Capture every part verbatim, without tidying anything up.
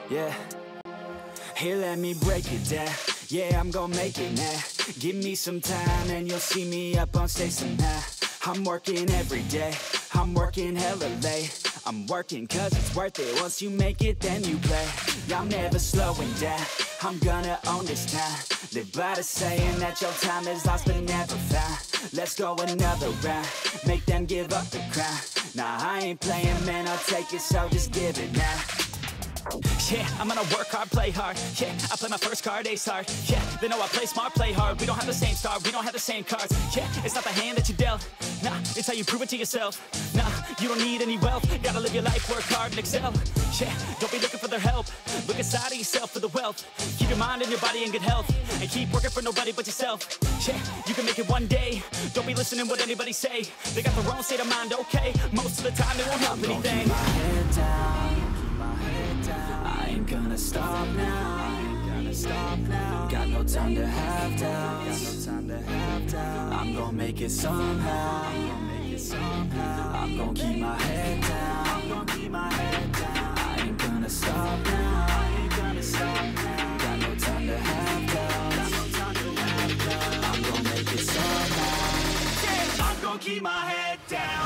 Yeah. Here, let me break it down. Yeah, I'm gonna make it now. Give me some time and you'll see me up on stage somehow. I'm working every day, I'm working hella late. I'm working cause it's worth it. Once you make it, then you play. I'm never slowing down, I'm gonna own this town. Live by the saying that your time is lost but never found. Let's go another round, make them give up the crown. Nah, I ain't playing, man, I'll take it, so just give it now. Yeah, I'm gonna work hard, play hard. Yeah, I play my first card, ace hard. Yeah, they know I play smart, play hard. We don't have the same star, we don't have the same cards. Yeah, it's not the hand that you dealt. Nah, it's how you prove it to yourself. Nah, you don't need any wealth. Gotta live your life, work hard and excel. Yeah, don't be looking for their help. Look inside of yourself for the wealth. Keep your mind and your body in good health. And keep working for nobody but yourself. Yeah, you can make it one day. Don't be listening what anybody say. They got their own state of mind, okay. Most of the time it won't help I'm anything. Keep my head down. I ain't gonna stop now. I ain't gonna stop now. Got no time to have doubts. Got no time to have doubts. I'm gonna make it somehow. I'm gonna make it somehow. I'm gonna keep my head down. I'm gonna keep my head down. I ain't gonna stop now. I ain't gonna stop now. Got no time to have doubts. Got no time to have doubts. I'm gonna make it somehow. Yeah, I'm gonna keep my head down.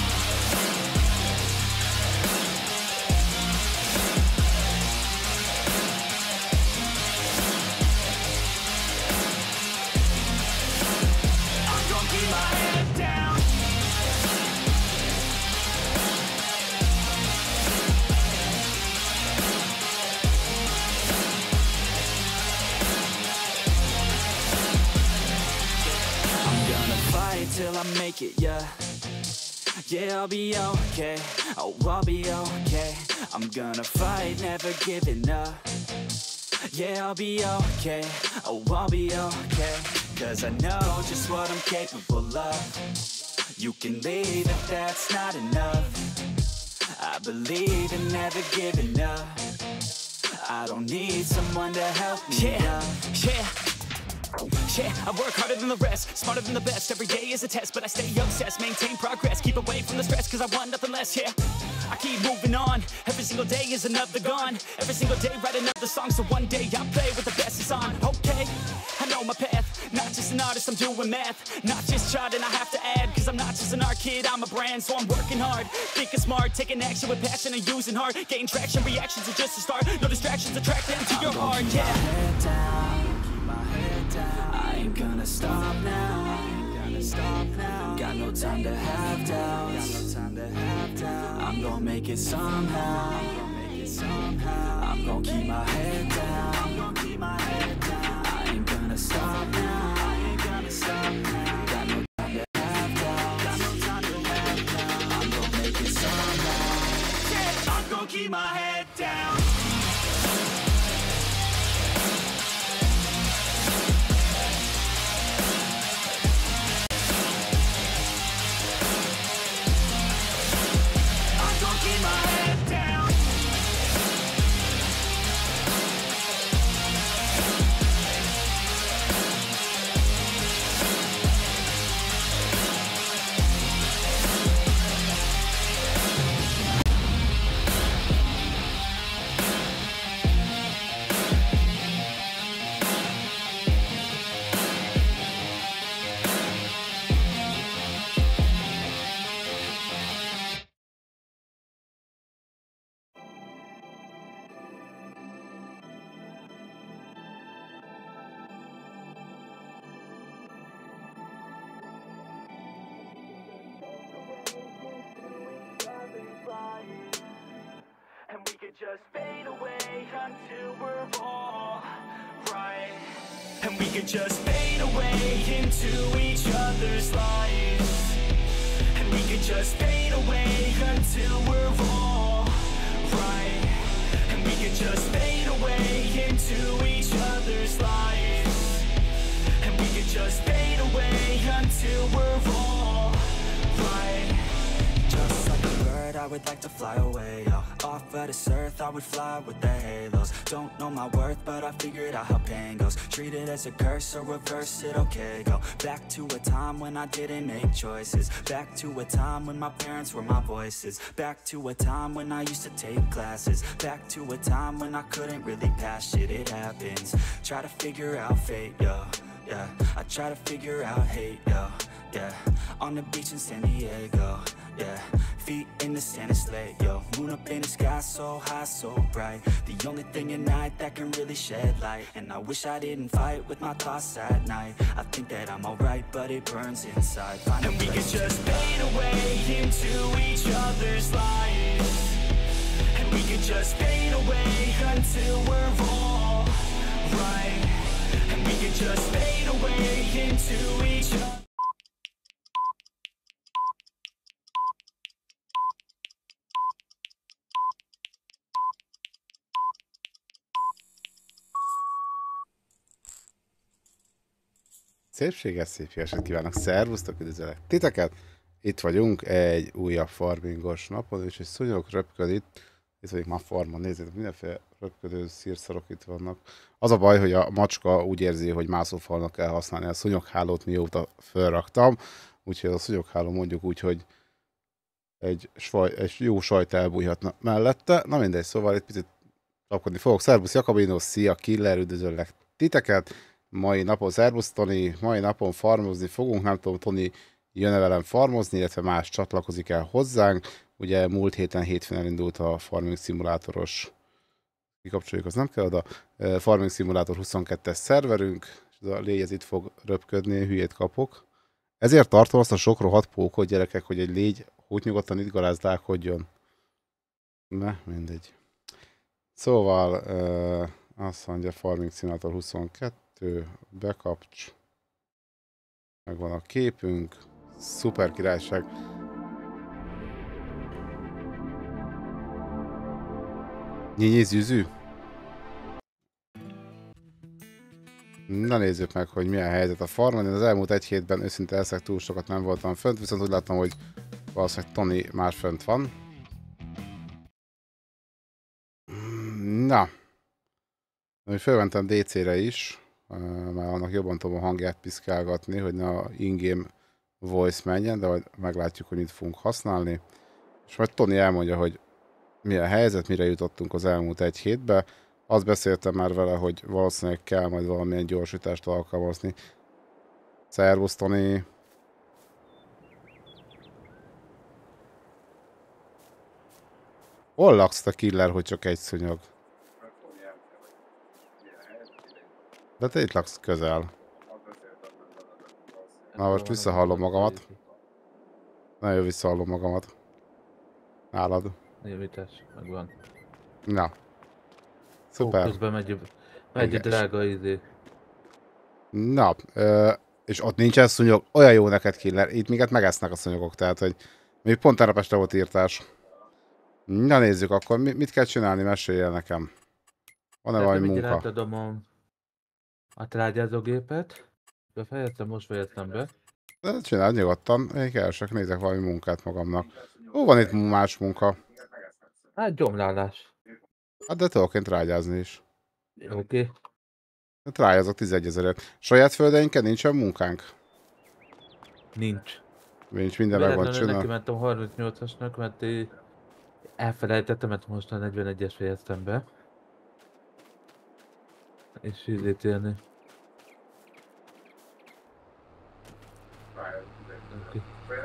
Keep my head down. I'm gonna fight till I make it, yeah. Yeah, I'll be okay. Oh, I'll be okay. I'm gonna fight, never giving up. Yeah, I'll be okay. Oh, I'll be okay. Cause I know just what I'm capable of. You can leave if that's not enough. I believe in never giving up. I don't need someone to help me Yeah, up. yeah. Yeah, I work harder than the rest, smarter than the best. Every day is a test, but I stay obsessed. Maintain progress, keep away from the stress, cause I want nothing less, yeah. I keep moving on, every single day is another gone. Every single day write another song, so one day I'll play with the best is on. Okay, I know my path, not just an artist, I'm doing math. Not just charting, I have to add, cause I'm not just an art kid, I'm a brand. So I'm working hard, thinking smart, taking action with passion and using heart. Getting traction, reactions are just a start. No distractions, attract them to your heart, keep yeah. my head down. Keep my head down. I ain't gonna stop now. I ain't gonna stop now. Got no time to have doubts. Got no time to have doubts. I'm gonna make it somehow. I'm gonna make it somehow. I'm gonna keep my head down. I'm gonna keep my head down. I ain't gonna stop now. I ain't gonna stop now. Got no time to have doubts. Got no time to have doubts. I'm gonna make it somehow. Yeah, I'm gonna keep my head down. Keep my head down. And we could just fade away until we're all right. And we could just fade away into each other's lives. And we could just fade away until we're all right. And we could just fade away into each other's lives. And we could just fade away until we're all right. Just like a bird, I I would like to fly away, yo. Off of this earth, I would fly with the halos. Don't know my worth, but I figured out how pain goes. Treat it as a curse or reverse it, okay, go. Back to a time when I didn't make choices. Back to a time when my parents were my voices. Back to a time when I used to take classes. Back to a time when I couldn't really pass shit, it happens. Try to figure out fate, yo, yeah. I try to figure out hate, yo, yeah. On the beach in San Diego, yeah. Feet in the sand, it's late, yo. Moon up in the sky, so high, so bright. The only thing at night that can really shed light. And I wish I didn't fight with my thoughts at night. I think that I'm alright, but it burns inside. Find and we could just fade away into each other's lives. And we could just fade away until we're all right. And we could just fade away into each other. Szépséges, szép jó estét kívánok, szervusztok, üdvözöllek titeket! Itt vagyunk egy újabb farmingos napon, és egy szúnyog röpköd itt. Itt vagyunk már farmon, nézzétek, mindenféle röpködő szírszarok itt vannak. Az a baj, hogy a macska úgy érzi, hogy mászófalnak kell használni a szúnyoghálót, mióta felraktam. Úgyhogy a szúnyogháló mondjuk úgy, hogy egy, svaj, egy jó sajt elbújhatna mellette. Na mindegy, szóval itt picit csapkodni fogok. Szervusz Jakabino, szia Killer, üdvözöllek titeket! Mai napon, szervusz Toni, mai napon farmozni fogunk, nem tudom, Toni jön-e velem farmozni, illetve más csatlakozik el hozzánk. Ugye múlt héten hétfőn elindult a Farming Szimulátoros, kikapcsoljuk, az nem kell oda, Farming Szimulátor huszonkettes szerverünk, és ez a légy ez itt fog röpködni, hülyét kapok. Ezért tartom azt a sok rohadt pókot, gyerekek, hogy egy légy úgy nyugodtan itt garázdálkodjon. Ne, mindegy. Szóval uh, azt mondja Farming Szimulátor huszonkettő, bekapcs, megvan a képünk, szuper királyság. Nyinyi zűzű? Na nézzük meg, hogy milyen helyzet a farmon. Én az elmúlt egy hétben őszinte elszeg túl sokat nem voltam fönt, viszont úgy láttam, hogy valószínűleg Toni már fönt van. Na. Fölmentem dé cére is, már annak jobban tudom a hangját piszkálgatni, hogy ne a in-game voice menjen, de majd meglátjuk, hogy mit fogunk használni. És majd Toni elmondja, hogy mi a helyzet, mire jutottunk az elmúlt egy hétbe. Azt beszéltem már vele, hogy valószínűleg kell majd valamilyen gyorsítást alkalmazni. Szervusz Toni! Hol laksz te Killer, hogy csak egy szúnyog? De te itt laksz közel. Na most visszahallom magamat. Nagyon visszahallom magamat. Nálad. Javítás, megvan. Na. Szuper. Ó, közben megy, megy a drága izé. Na, ö, és ott nincsen szúnyog. Olyan jó neked Killer. Itt minket megesznek a szúnyogok, tehát hogy még pont tegnap este volt írtás. Na nézzük akkor, mit kell csinálni, meséljél nekem. Van-e valami munka? Átadom a, a trágyázógépet. Befejeztem, most fejeztem be. De csináld nyugodtan, én keresek, nézek valami munkát magamnak. Ó, van itt más munka. Hát gyomlálás. Hát de tudok én trágyázni is. Oké. Okay. Trágyázok tizenegy ezerért. Saját földeinken nincsen munkánk? Nincs. Nincs, minden meg van csinálva. Neki mentem harmincnyolcasnak, mert elfelejtettem, mert most a negyvenegyes fejeztem be. És ízét élni. Okay.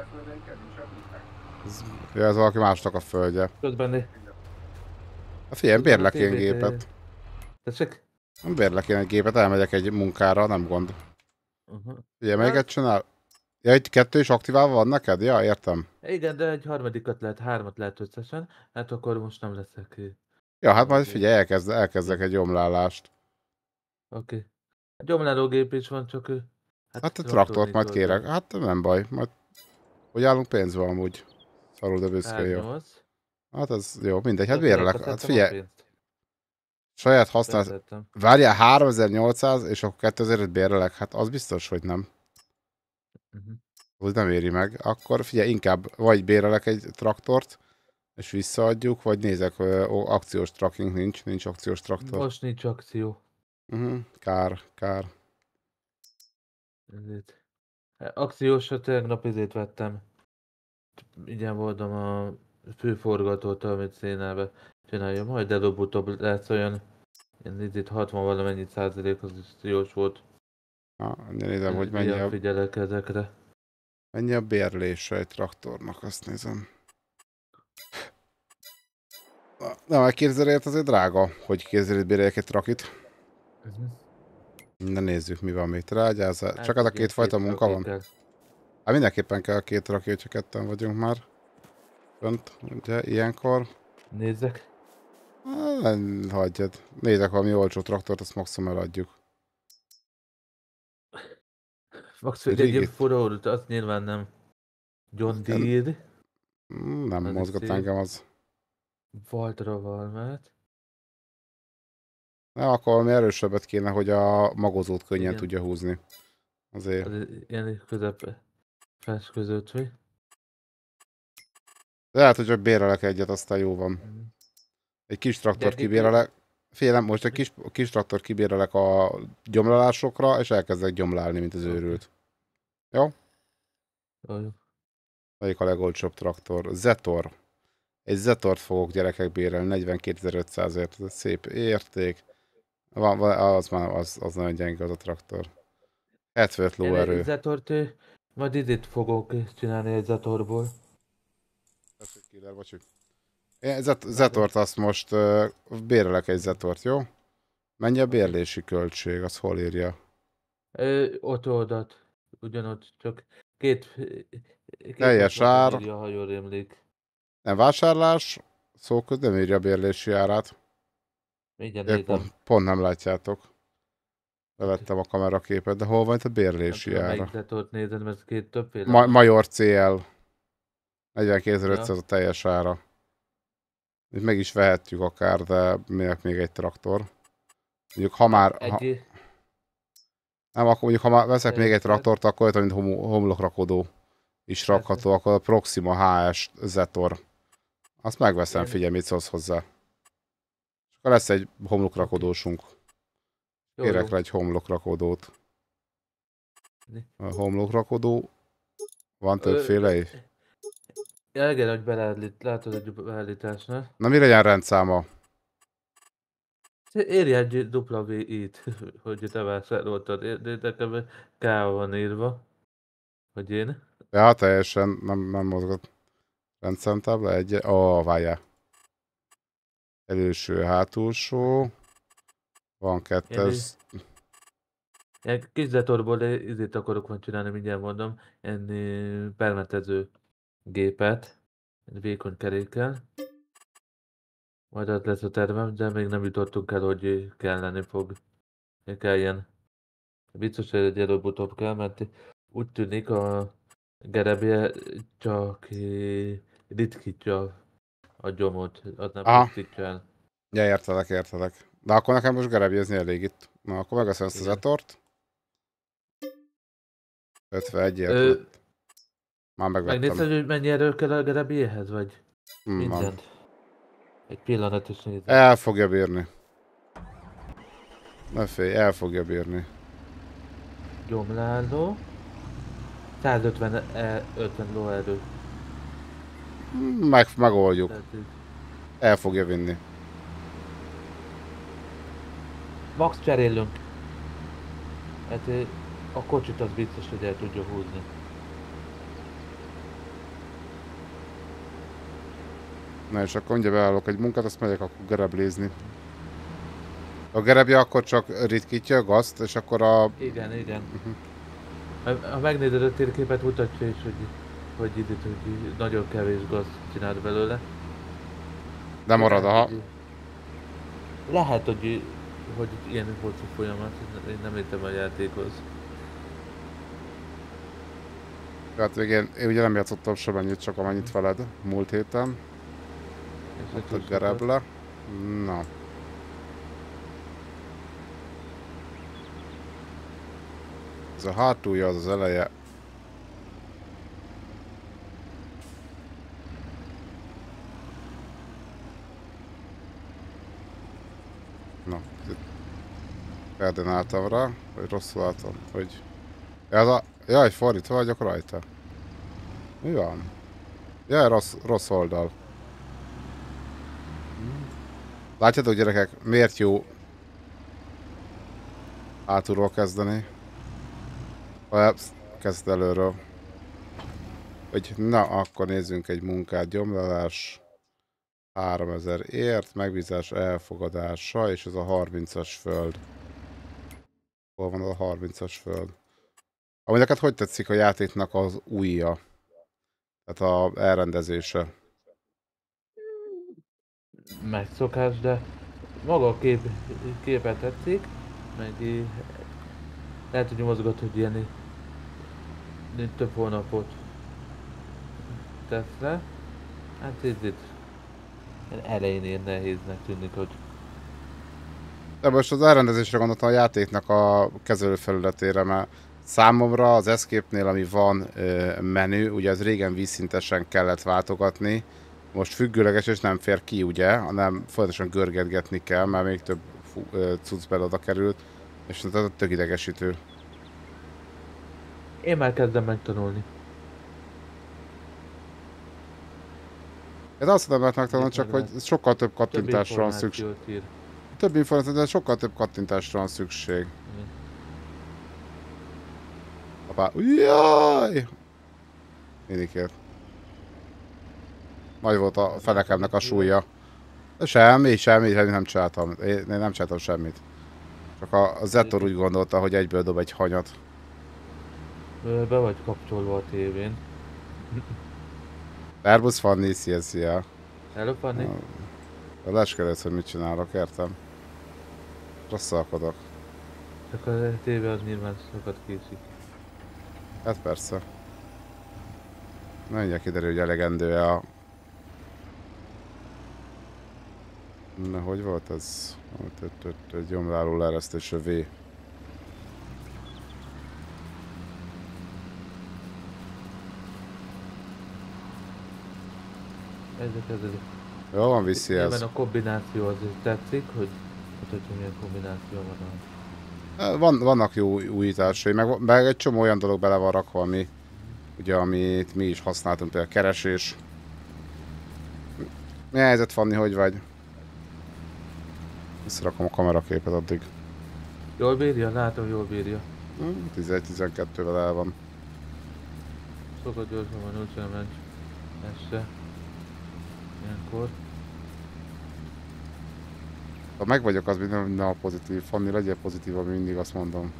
Ez, ja, ez valaki másnak a földje. Közben Hát figyelj, bérlek én gépet. Tessék? Bérlek én egy gépet, elmegyek egy munkára, nem gond. Uh-huh. Ugye, melyiket csinál? Ja, itt kettő is aktiválva van neked? Ja, értem. Igen, de egy harmadikat lehet, hármat lehet összesen. Hát akkor most nem leszek. Ja, hát majd figyelj, elkezd, elkezdek egy gyomlálást. Oké. Okay. A gyomlálógép is van, csak ő... Hát, hát a traktort majd kérek. Hát nem baj, majd... Hogy állunk pénzbe amúgy? Szarul, de büszke, jó. Hát ez jó, mindegy, hát bérlek. Hát figyelj. Saját használat... Várjál, háromezer-nyolcszáz és akkor kétezer-öt bérlek. Hát az biztos, hogy nem. Uh-huh. Az nem éri meg. Akkor figyelj, inkább vagy bérelek egy traktort, És visszaadjuk, vagy nézek, ö, ó, akciós tracking nincs, nincs akciós traktor. Most nincs akció. Uh-huh. Kár, kár. Ezért. Akciósra tegnap ezért vettem. Igen, voltam a főforgatót, amit szénába csinálja. Majd előbb-utóbb lesz olyan, ilyen itt hatvan valamennyi százalék, az is jós volt. Na, nézem, hogy mennyi a, figyelek ezekre. mennyi a bérlése egy traktornak, azt nézem. Na, nem, a kétezerért azért drága, hogy kétezerért béreljek egy trakit. Uh-huh. Na nézzük, mi van még. Trágyázza. Hát, Csak az a ugye, két fajta két munka van? kell. Hát mindenképpen kell a két traki, hogyha ketten vagyunk már. Fönt, ugye, ilyenkor. Nézzek. Hát, hagyjad. Nézzek valami olcsó traktort, azt maximum eladjuk. Max, hogy Régit. egy forrót, azt nyilván nem. John Kell- Deere. Mm, Nem Az mozgat szép. engem az. Valtra Valmát. Na, akkor valami erősebbet kéne, hogy a magozót könnyen Igen. tudja húzni. Azért. Az ilyen közepe. Fes között, mi? De lehet, hogy csak bérelek egyet, aztán jó van. Mhm. Egy kis traktort De- de- kibérelek. Félem, most egy kis, kis traktort kibérelek a gyomlálásokra, és elkezdek gyomlálni, mint az őrült. Jó. Melyik a legolcsóbb traktor? Zetor. Egy Zetort fogok gyerekek bérelni, negyvenkétezer-ötszázért. Ez egy szép érték. Van, van, az már az, az nagyon gyenge az a traktor. hetvenöt lóerő. Zetort, ö, majd idét fogok csinálni egy Zetorból. Killer, bocsi. Én Zet, Zetort azt most uh, bérelek egy Zetort, jó? Mennyi a bérlési költség? Az hol írja? Ö, ott oldat. Ugyanott, csak két... két Teljes oszlopon ár. írja, ha jól emlék. Nem vásárlás, szó köz nem írja a bérlési árát. Mindjárt Én nézem. pont, pont nem látjátok. Levettem a kameraképet, de hol van itt a Nem bérlési tudom, ára? melyik Zetort nézed, mert két többféle. Ma Major cé el. negyvenkétezer-ötszáz a teljes ára. Itt meg is vehetjük akár, de minek még egy traktor. Mondjuk ha már... Ha, Egy... nem, akkor mondjuk ha már veszek még egy Persze. traktort, akkor olyan, mint hom- homlokrakodó is Persze. rakható, akkor a Proxima há es Zetor. Azt megveszem, Igen. figyelj, mit szólsz hozzá. És akkor lesz egy homlokrakodósunk. Jó, Kérek jó. rá egy homlokrakodót. Mi? A homlokrakodó... Van többféle is? Ja, igen, hogy beleállít, látod egy beállításnál. Na mi legyen rendszáma? Érj egy dupla V-t, hogy te vásároltad. Ér- de nekem K van írva. Hogy én. Ja, teljesen nem, nem mozgott. Rendszámtábla, egy... Ó, oh, várjál. Előső, hátulsó. Van kettes. Ilyen kis zetorból izét akarok majd csinálni, mindjárt mondom. Ilyen ö, permetező gépet. Egy vékony kerékkel. Majd az lesz a tervem, de még nem jutottunk el, hogy kelleni fog. Kelljen. Biztos, hogy egy előbb-utóbb kell, mert úgy tűnik a gerebje csak eh, ritkítja a gyomot, az nem Aha. ritkítja el. Ja, értelek, értelek. De akkor nekem most gerebjezni elég itt. Na, akkor megveszem ezt az Igen. Zetort. ötvenegy ért Ö, lett. Már megvettem. Megnézted, hogy mennyi erő kell a gerebjéhez, vagy Hmm, van. mindent? Egy pillanat is nézem. El fogja bírni. Ne félj, el fogja bírni. Gyomláló. százötven e, ötven lóerő. Hmm, Meg, megoldjuk. Tehát így. El fogja vinni. Max cserélünk. Hát eh, a kocsit az biztos, hogy el tudja húzni. Na és akkor mindjárt beállok egy munkát, azt megyek akkor gereblézni. A gerebje akkor csak ritkítja a gazt, és akkor a... Igen, igen. Mhm. Ha, ha megnézed a térképet, mutatja is, hogy, hogy itt, hogy nagyon kevés gaz csinált belőle. De marad, aha. Hogy- Lehet, hogy, hogy ilyen hosszú folyamat, én nem értem a játékhoz. Tehát végén, én ugye nem játszottam sem ennyit, csak amennyit veled múlt héten. És Ott a akkor gereble. Na. Ez a hátulja, az az eleje. Na, koordináltam rá, hogy rosszul látom, hogy... Ez a... Jaj, fordítva vagyok rajta. Mi van? Jaj, rossz, rossz oldal. Látjátok gyerekek, miért jó hátulról kezdeni? Kezd előről. Hogy na, akkor nézzünk egy munkát. Gyomlálás háromezer ért, megbízás elfogadása, és ez a harmincas föld. Hol van a harmincas föld? Amúgy neked hogy tetszik a játéknak az újja? Tehát a elrendezése. Megszokás, de maga a kép, képet tetszik, meg í- lehet, hogy mozgat, hogy ilyen í- így több hónapot tesz le. Hát itt, itt elején ilyen nehéznek tűnik, hogy De most az elrendezésre gondoltam a játéknak a kezelőfelületére, mert számomra az Escape-nél, ami van ö, menü, ugye ez régen vízszintesen kellett váltogatni, most függőleges és nem fér ki, ugye, hanem folyamatosan görgetgetni kell, mert még több fú, ö, cucc bele oda került, és ez tök idegesítő. én már kezdem megtanulni. Ez azt nem lehet megtanulni, csak hogy sokkal több Több kattintásra van szükség. információt ír. Több információ, de sokkal több kattintásra van szükség. Igen. Apá, jaj! Minikért. Nagy volt a fenekemnek a súlya. De semmi, semmi, semmi nem csináltam. Én, én nem csináltam semmit. Csak a, a Zetor úgy gondolta, hogy egyből dob egy hanyat. Ö, Be vagy kapcsolva a tévén. Airbus Fanny, szia, szia. Hello, Fanny? A leskerülsz, hogy mit csinálok, értem? Rosszalkodok. Csak a tévé az nyilván sokat késik. Hát persze. Mindjárt kiderül, hogy elegendő-e a... Na, hogy volt ez? Egy gyomláló leeresztés a V. Ezek ezek. Jó van, viszi ez. Nyilván a kombináció az is tetszik, hogy hát, hogy milyen kombináció van. Van, vannak jó újításai, meg, meg egy csomó olyan dolog bele van rakva, ami, ugye, amit mi is használtunk, például keresés. Mi a helyzet, Fanni, hogy vagy? Visszarakom a kameraképet addig. Jól bírja? Látom, jól bírja. tizenegy-tizenkettővel el van. Szokott gyorsan van, úgyse megy. Este. Ilyenkor. Ha meg vagyok, az minden, minden a pozitív. Fanni, legyél pozitív, ami mindig azt mondom.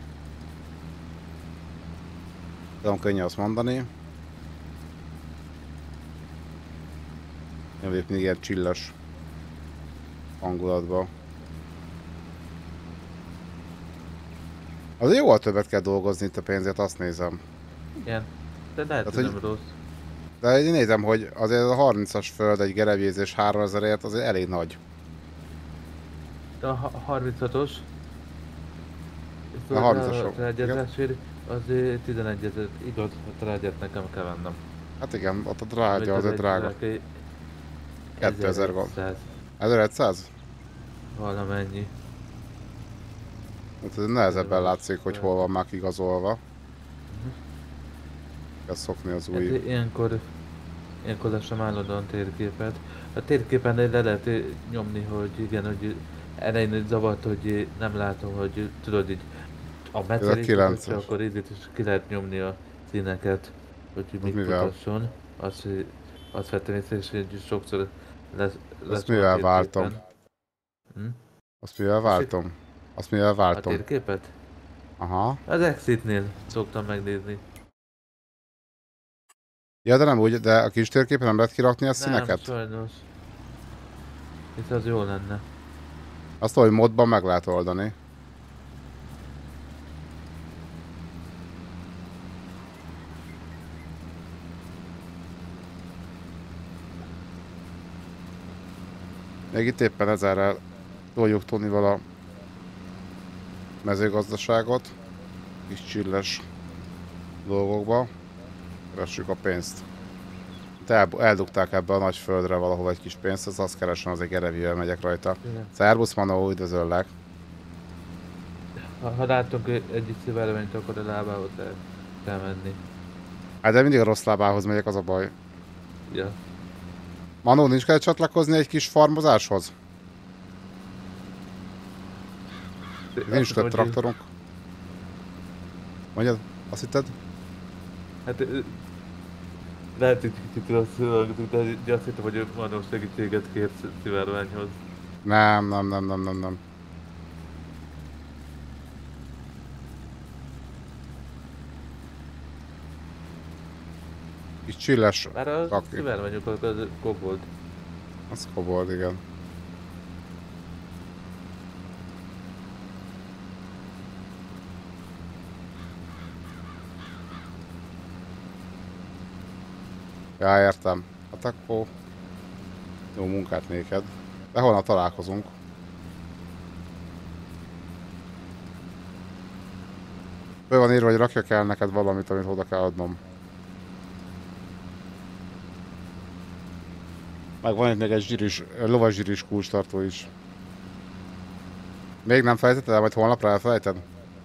Tudom, könnyű azt mondani. Nem vagyok mindig ilyen csillas hangulatba. Azért jóval többet kell dolgozni itt a pénzért, azt nézem. Igen. De lehet, Hát, hogy hogy- nem rossz. De én nézem, hogy azért a harmincas föld egy gerevjézés háromezerért azért elég nagy. De a ha- harminchatos A harmincasok, a trágyázásért az tizenegy ezer, igaz, a trágyát nekem kell vennem. Hát igen, ott a drágya, azért drága. kétezer gond. ezerszáz ezerszáz? valamennyi. Hát ez nehezebben látszik, hogy hol van már igazolva. Kell szokni az Hát új... ilyenkor, ilyenkor leszem állandóan térképet. A térképen le lehet nyomni, hogy igen, hogy elején így zavart, hogy nem látom, hogy tudod így a meccselés, kilences. akkor így is ki lehet nyomni a színeket, hogy mit mivel? mutasson. Azt, hogy- azt vettem észre, és így sokszor lesz, lesz Azt mivel váltom? Hm? Azt mivel váltom? Azt mivel A váltom? térképet? Aha. Az Exitnél szoktam megnézni. Ja, de nem úgy, de a kis térképen nem lehet kirakni a Nem, színeket? sajnos. Itt az jó lenne. Azt, hogy modban meg lehet oldani. Még itt éppen ezerrel toljuk Tonival a mezőgazdaságot, kis csilles dolgokba. Keressük a pénzt. Te eldugták ebbe a nagy földre valahol egy kis pénzt, az azt keresem, azért gerevivel megyek rajta. Igen. Szervusz, Manó, üdvözöllek. Ha, ha látok egy szivárványt, akkor a lábához el kell menni. Hát de mindig a rossz lábához megyek, az a baj. Ja. Manó, nincs kell csatlakozni egy kis farmozáshoz? Nincs több traktorunk. Mondjad, azt hitted? Hát ö, lehet, hogy kicsit rosszul hangzik, de azt hittem, hogy Manó segítséget kért szivárványhoz. Nem, nem, nem, nem, nem, nem. Kis csilles. Már a Kaki. szivárványokat az kobold. Az kobold, igen. Ja, értem. Hát akkor jó munkát néked. De holnap találkozunk. Föl van írva, hogy rakjak el neked valamit, amit oda kell adnom. Meg van itt még egy zsíris, lovas zsíris kulcstartó is. Még nem felejtetted el, majd holnapra elfelejted?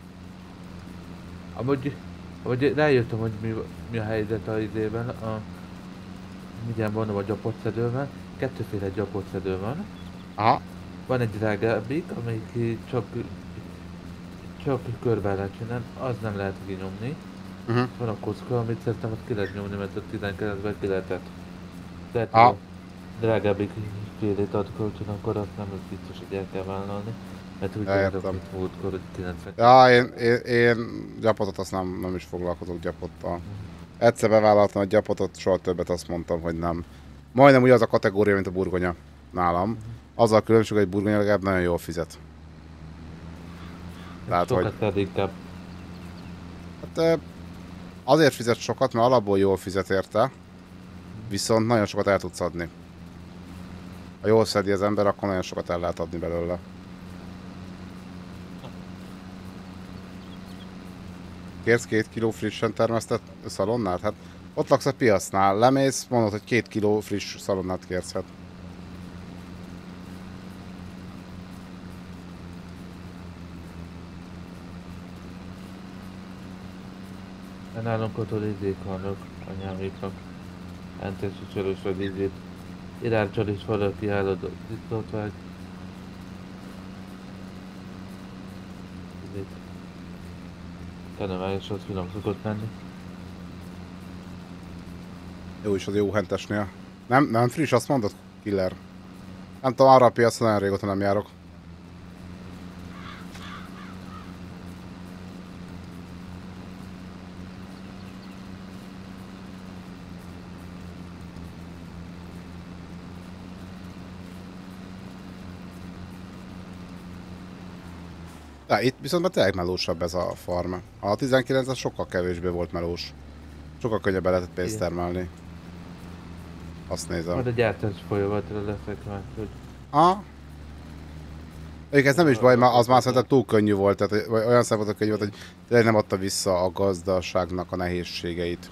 Amúgy, amúgy rájöttem, hogy mi, mi a helyzet a idében. A, mindjárt mondom a gyapotszedővel. Kettőféle gyapotszedő van. Aha. Van egy drágábbik, amelyik csak, csak körbe lehet csinálni, az nem lehet kinyomni. Uh-huh. Van a kocka, amit szerintem azt ki lehet nyomni, mert a tizenkilencben ki lehetett. Tehát Ah. a drágábbik félét ad kölcsön, akkor azt nem az biztos, hogy el kell vállalni. Mert úgy Ja, járok, értem. mint múltkor, hogy kilencven. Ja, én, én, én gyapotot azt nem, nem is foglalkozok gyapottal. Egyszer bevállaltam egy gyapotot, soha többet azt mondtam, hogy nem. Majdnem ugyanaz a kategória, mint a burgonya nálam. Azzal a különbség, hogy egy burgonya legalább nagyon jól fizet. Tehát, Sokat hogy kell inkább. hát, azért fizet sokat, mert alapból jól fizet érte, viszont nagyon sokat el tudsz adni. Ha jól szedi az ember, akkor nagyon sokat el lehet adni belőle. Kérsz két kiló frissen termesztett szalonnát? Hát ott laksz a piacnál, lemész, mondod, hogy két kiló friss szalonnát kérsz, hát. Nálunk ott a izék vannak, anyáméknak. Entes és csalos vagy izét. Irárcsal is valaki állod, itt ott vág. Izét. Tanományos az finom szokott lenni. Jó is az jó hentesnél. Nem, nem friss, azt mondod, killer. Nem tudom, arra a piacon nagyon régóta nem járok. De itt viszont már tényleg melósabb ez a farm. A tizenkilenc sokkal kevésbé volt melós. Sokkal könnyebben lehetett pénzt Igen. termelni. Azt nézem. Majd a gyártás folyamatra leszek már, hogy Ah. Ez nem is baj, mert az már szerintem túl könnyű volt, tehát hogy olyan szempontból könnyű volt, hogy tényleg nem adta vissza a gazdaságnak a nehézségeit.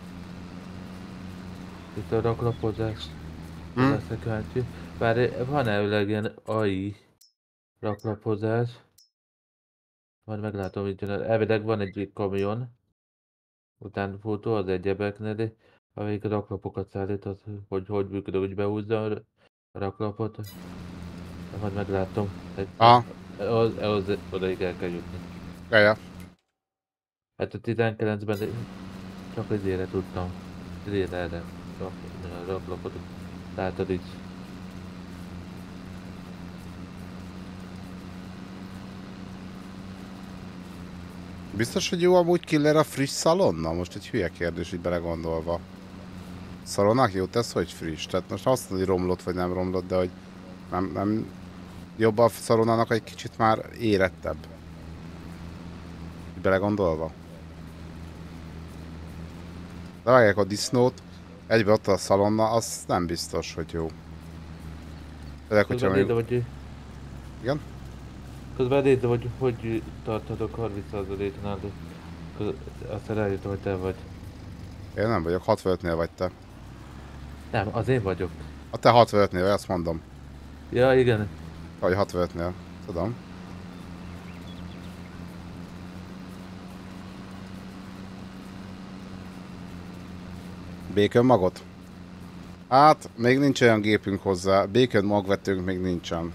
itt a raklapozás. Hm? Leszek kíváncsi. Bár van elvileg ilyen á i raklapozás. Majd meglátom, hogy jön. Elvileg van egy kamion. Utánfutó az egyebeknél, amelyik a raklapokat szállít, az, hogy hogy működik, hogy behúzza a raklapot. De majd meglátom. Egy, Aha. az, az, odaig el kell jutni. Jaja. Hát a tizenkilencben csak az ére tudtam. Az ére erre rak, a raklapot. Látod így. Biztos, hogy jó amúgy killer a friss szalonna? Most egy hülye kérdés, így belegondolva. Szalonnák jó tesz, hogy friss? Tehát most azt mondod, hogy romlott vagy nem romlott, de hogy nem, nem jobb a szalonnának egy kicsit már érettebb. Így belegondolva. De vágják a disznót, egybe ott a szalonna, az nem biztos, hogy jó. Főleg, hogyha Közben még... nézem, hogy... Igen? Közben nézem, hogy hogy tarthatok harminc százaléknál. Aztán rájöttem, hogy te vagy. Én nem vagyok, hatvanötnél vagy te. Nem, az én vagyok. A te hatvanötnél, azt mondom. Ja, igen. Vagy hatvanötnél, tudom. Bacon magot? Hát, még nincs olyan gépünk hozzá. Bacon magvetőnk még nincsen.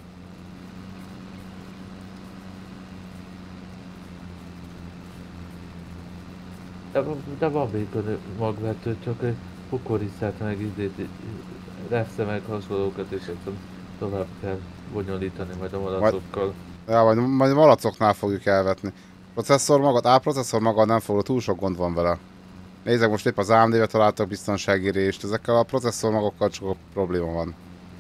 De, de van még magvető, csak kukoriszát meg idét, refsze meg hasonlókat, és ezt tovább kell bonyolítani majd a malacokkal. Ja, majd, majd malacoknál fogjuk elvetni. Processzor magad, á, processzor magad nem fogod, túl sok gond van vele. Nézzek, most épp az á em dé-be találtak biztonsági rést, ezekkel a processzor magokkal csak a probléma van.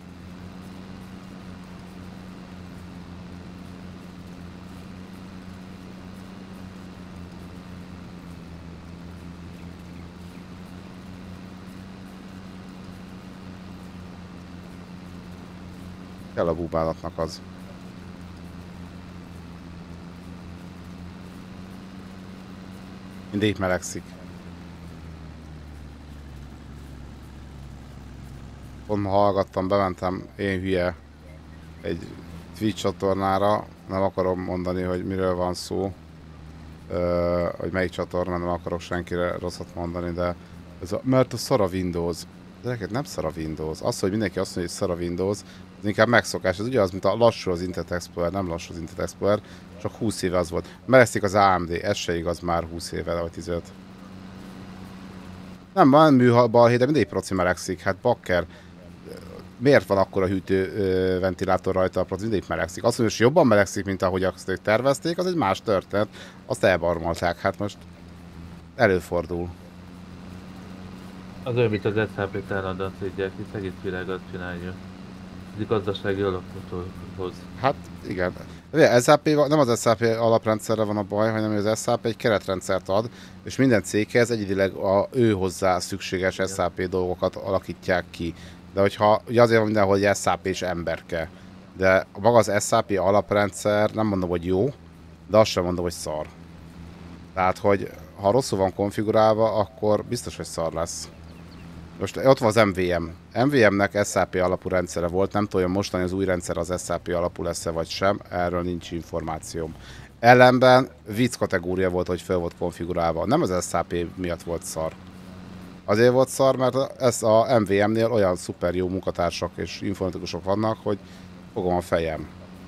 Kell a búbálatnak az. Mindig melegszik. Pont ma hallgattam, bementem, én hülye, egy Twitch csatornára, nem akarom mondani, hogy miről van szó, uh, hogy melyik csatorna, nem akarok senkire rosszat mondani, de ez a, mert a szar a Windows. De neked nem szar a Windows. Az, hogy mindenki azt mondja, hogy szar a Windows, az inkább megszokás. Ez ugyanaz, mint a lassú az Internet Explorer, nem lassú az Internet Explorer, csak húsz éve az volt. Melegszik az á em dé, ez se igaz már húsz éve, vagy tizenöt. Nem, van műbalhé, de mindig proci melegszik, hát bakker. Miért van akkor a hűtő ö, ventilátor rajta a proci, mindig melegszik. Azt mondja, hogy jobban melegszik, mint ahogy azt ők tervezték, az egy más történet. Azt elbarmolták, hát most előfordul. Az olyan, mint az es há pé támadant szégyel, hisz egész világot csinálja. Ez gazdasági alapothoz. Hát igen. es há pé, nem az es há pé alaprendszerre van a baj, hanem az es há pé egy keretrendszert ad, és minden céghez egyedileg a ő hozzá szükséges es há pé dolgokat alakítják ki. De hogyha, ugye azért van mindenhol, hogy es há pés emberke. De maga az es há pé alaprendszer, nem mondom, hogy jó, de azt sem mondom, hogy szar. Tehát, hogy ha rosszul van konfigurálva, akkor biztos, hogy szar lesz. Most ott van az em vé em. em vé em-nek es há pé alapú rendszere volt, nem tudom, mostani az új rendszer az es há pé alapú lesz-e vagy sem, erről nincs információm. Ellenben vicc kategória volt, hogy fel volt konfigurálva, nem az es há pé miatt volt szar. Azért volt szar, mert ez a em vé em-nél olyan szuper jó munkatársak és informatikusok vannak, hogy fogom a fejem.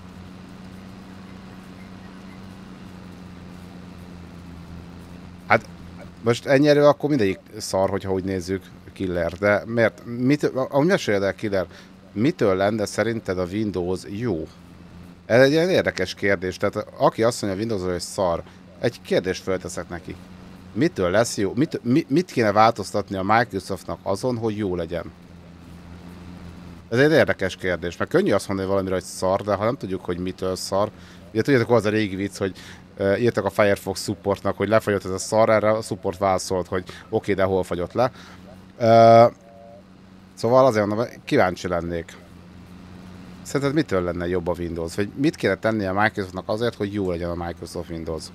Hát most ennyire akkor mindegyik szar, hogyha úgy nézzük, killer, de miért, mitől, ahogy meséld el, killer, mitől lenne szerinted a Windows jó? Ez egy ilyen érdekes kérdés, tehát aki azt mondja a Windows, hogy szar, egy kérdést fölteszek neki. Mitől lesz jó? Mit, mit, mit kéne változtatni a Microsoftnak azon, hogy jó legyen? Ez egy érdekes kérdés, mert könnyű azt mondani valamire, hogy szar, de ha nem tudjuk, hogy mitől szar, ugye tudjátok, az a régi vicc, hogy uh, írtak a Firefox supportnak, hogy lefagyott ez a szar, erre a support válaszolt, hogy oké, okay, de hol fagyott le. Uh, szóval azért mondom, kíváncsi lennék. Szerinted mitől lenne jobb a Windows? Vagy mit kéne tennie a Microsoftnak azért, hogy jó legyen a Microsoft Windows?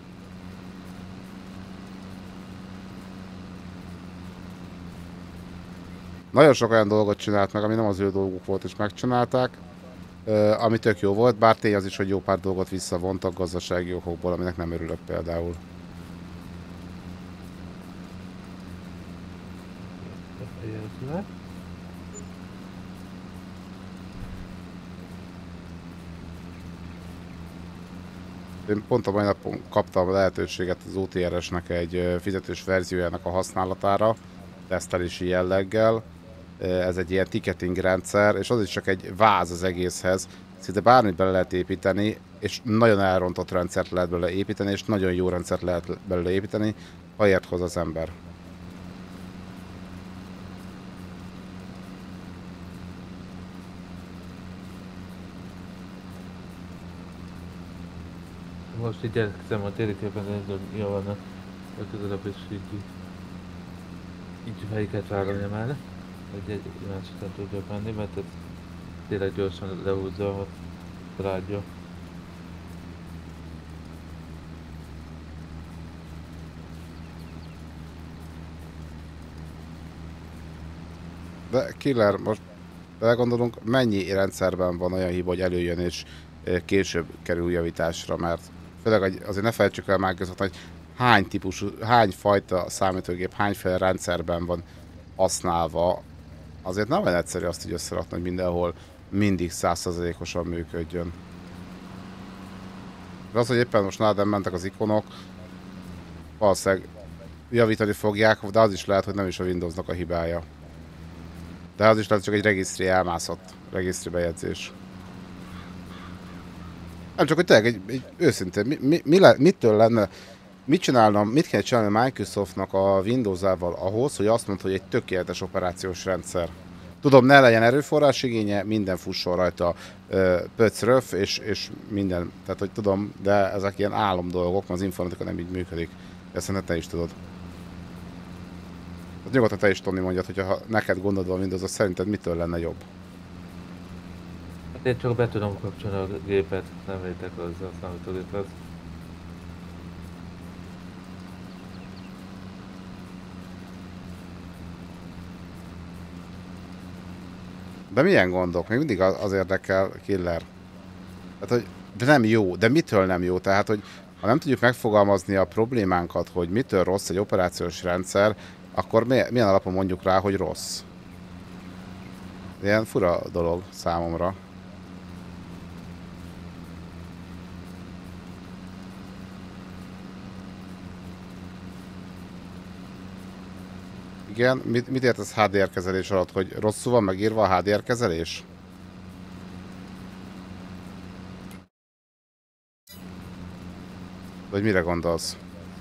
Nagyon sok olyan dolgot csinált meg, ami nem az ő dolguk volt, és megcsinálták. Uh, ami tök jó volt, bár tény az is, hogy jó pár dolgot visszavontak gazdasági okokból, aminek nem örülök például. Én pont a mai napon kaptam a lehetőséget az o té er es-nek egy fizetős verziójának a használatára, tesztelési jelleggel. Ez egy ilyen ticketing rendszer, és az is csak egy váz az egészhez. Szinte bármit bele lehet építeni, és nagyon elrontott rendszert lehet belőle építeni, és nagyon jó rendszert lehet belőle építeni, ha ért hozzá az ember. Most így elkezdem a térképen nézni, hogy mi van a közelebb, és így, így helyiket vállalni már, hogy egy másikon tudjak menni, mert ez tényleg gyorsan lehúzza a rádió. De Killer, most belegondolunk, mennyi rendszerben van olyan hiba, hogy előjön és később kerül javításra, mert főleg azért ne felejtsük el Microsoft, hogy hány típusú, hány fajta számítógép, hányféle rendszerben van használva, azért nem olyan egyszerű azt így összerakni, hogy mindenhol mindig száz százalékosan működjön. De az, hogy éppen most nálad nem mentek az ikonok, valószínűleg javítani fogják, de az is lehet, hogy nem is a Windowsnak a hibája. De az is lehet, csak egy regisztri elmászott, regisztri bejegyzés. Nem csak, hogy tényleg egy, egy őszintén, mi, mi, mi le, mitől lenne, mit csinálna, mit kell csinálni a Microsoftnak a Windows-ával ahhoz, hogy azt mondta, hogy egy tökéletes operációs rendszer. Tudom, ne legyen erőforrás igénye, minden fusson rajta pöcröf, és, és minden, tehát hogy tudom, de ezek ilyen álom dolgok, mert az informatika nem így működik. Ezt szerintem te is tudod. Hát nyugodtan te is, Tony, mondjad, hogyha neked gondod van Windows, az szerinted mitől lenne jobb? Hát én csak be tudom kapcsolni a gépet, nem értek hozzá a számítógéphez. De milyen gondok? Még mindig az érdekel, Killer. Tehát, hogy de nem jó. De mitől nem jó? Tehát, hogy ha nem tudjuk megfogalmazni a problémánkat, hogy mitől rossz egy operációs rendszer, akkor milyen alapon mondjuk rá, hogy rossz? Ilyen fura dolog számomra. Igen, mit, mit értesz há dé er kezelés alatt, hogy rosszul van megírva a há dé er kezelés? Vagy mire gondolsz?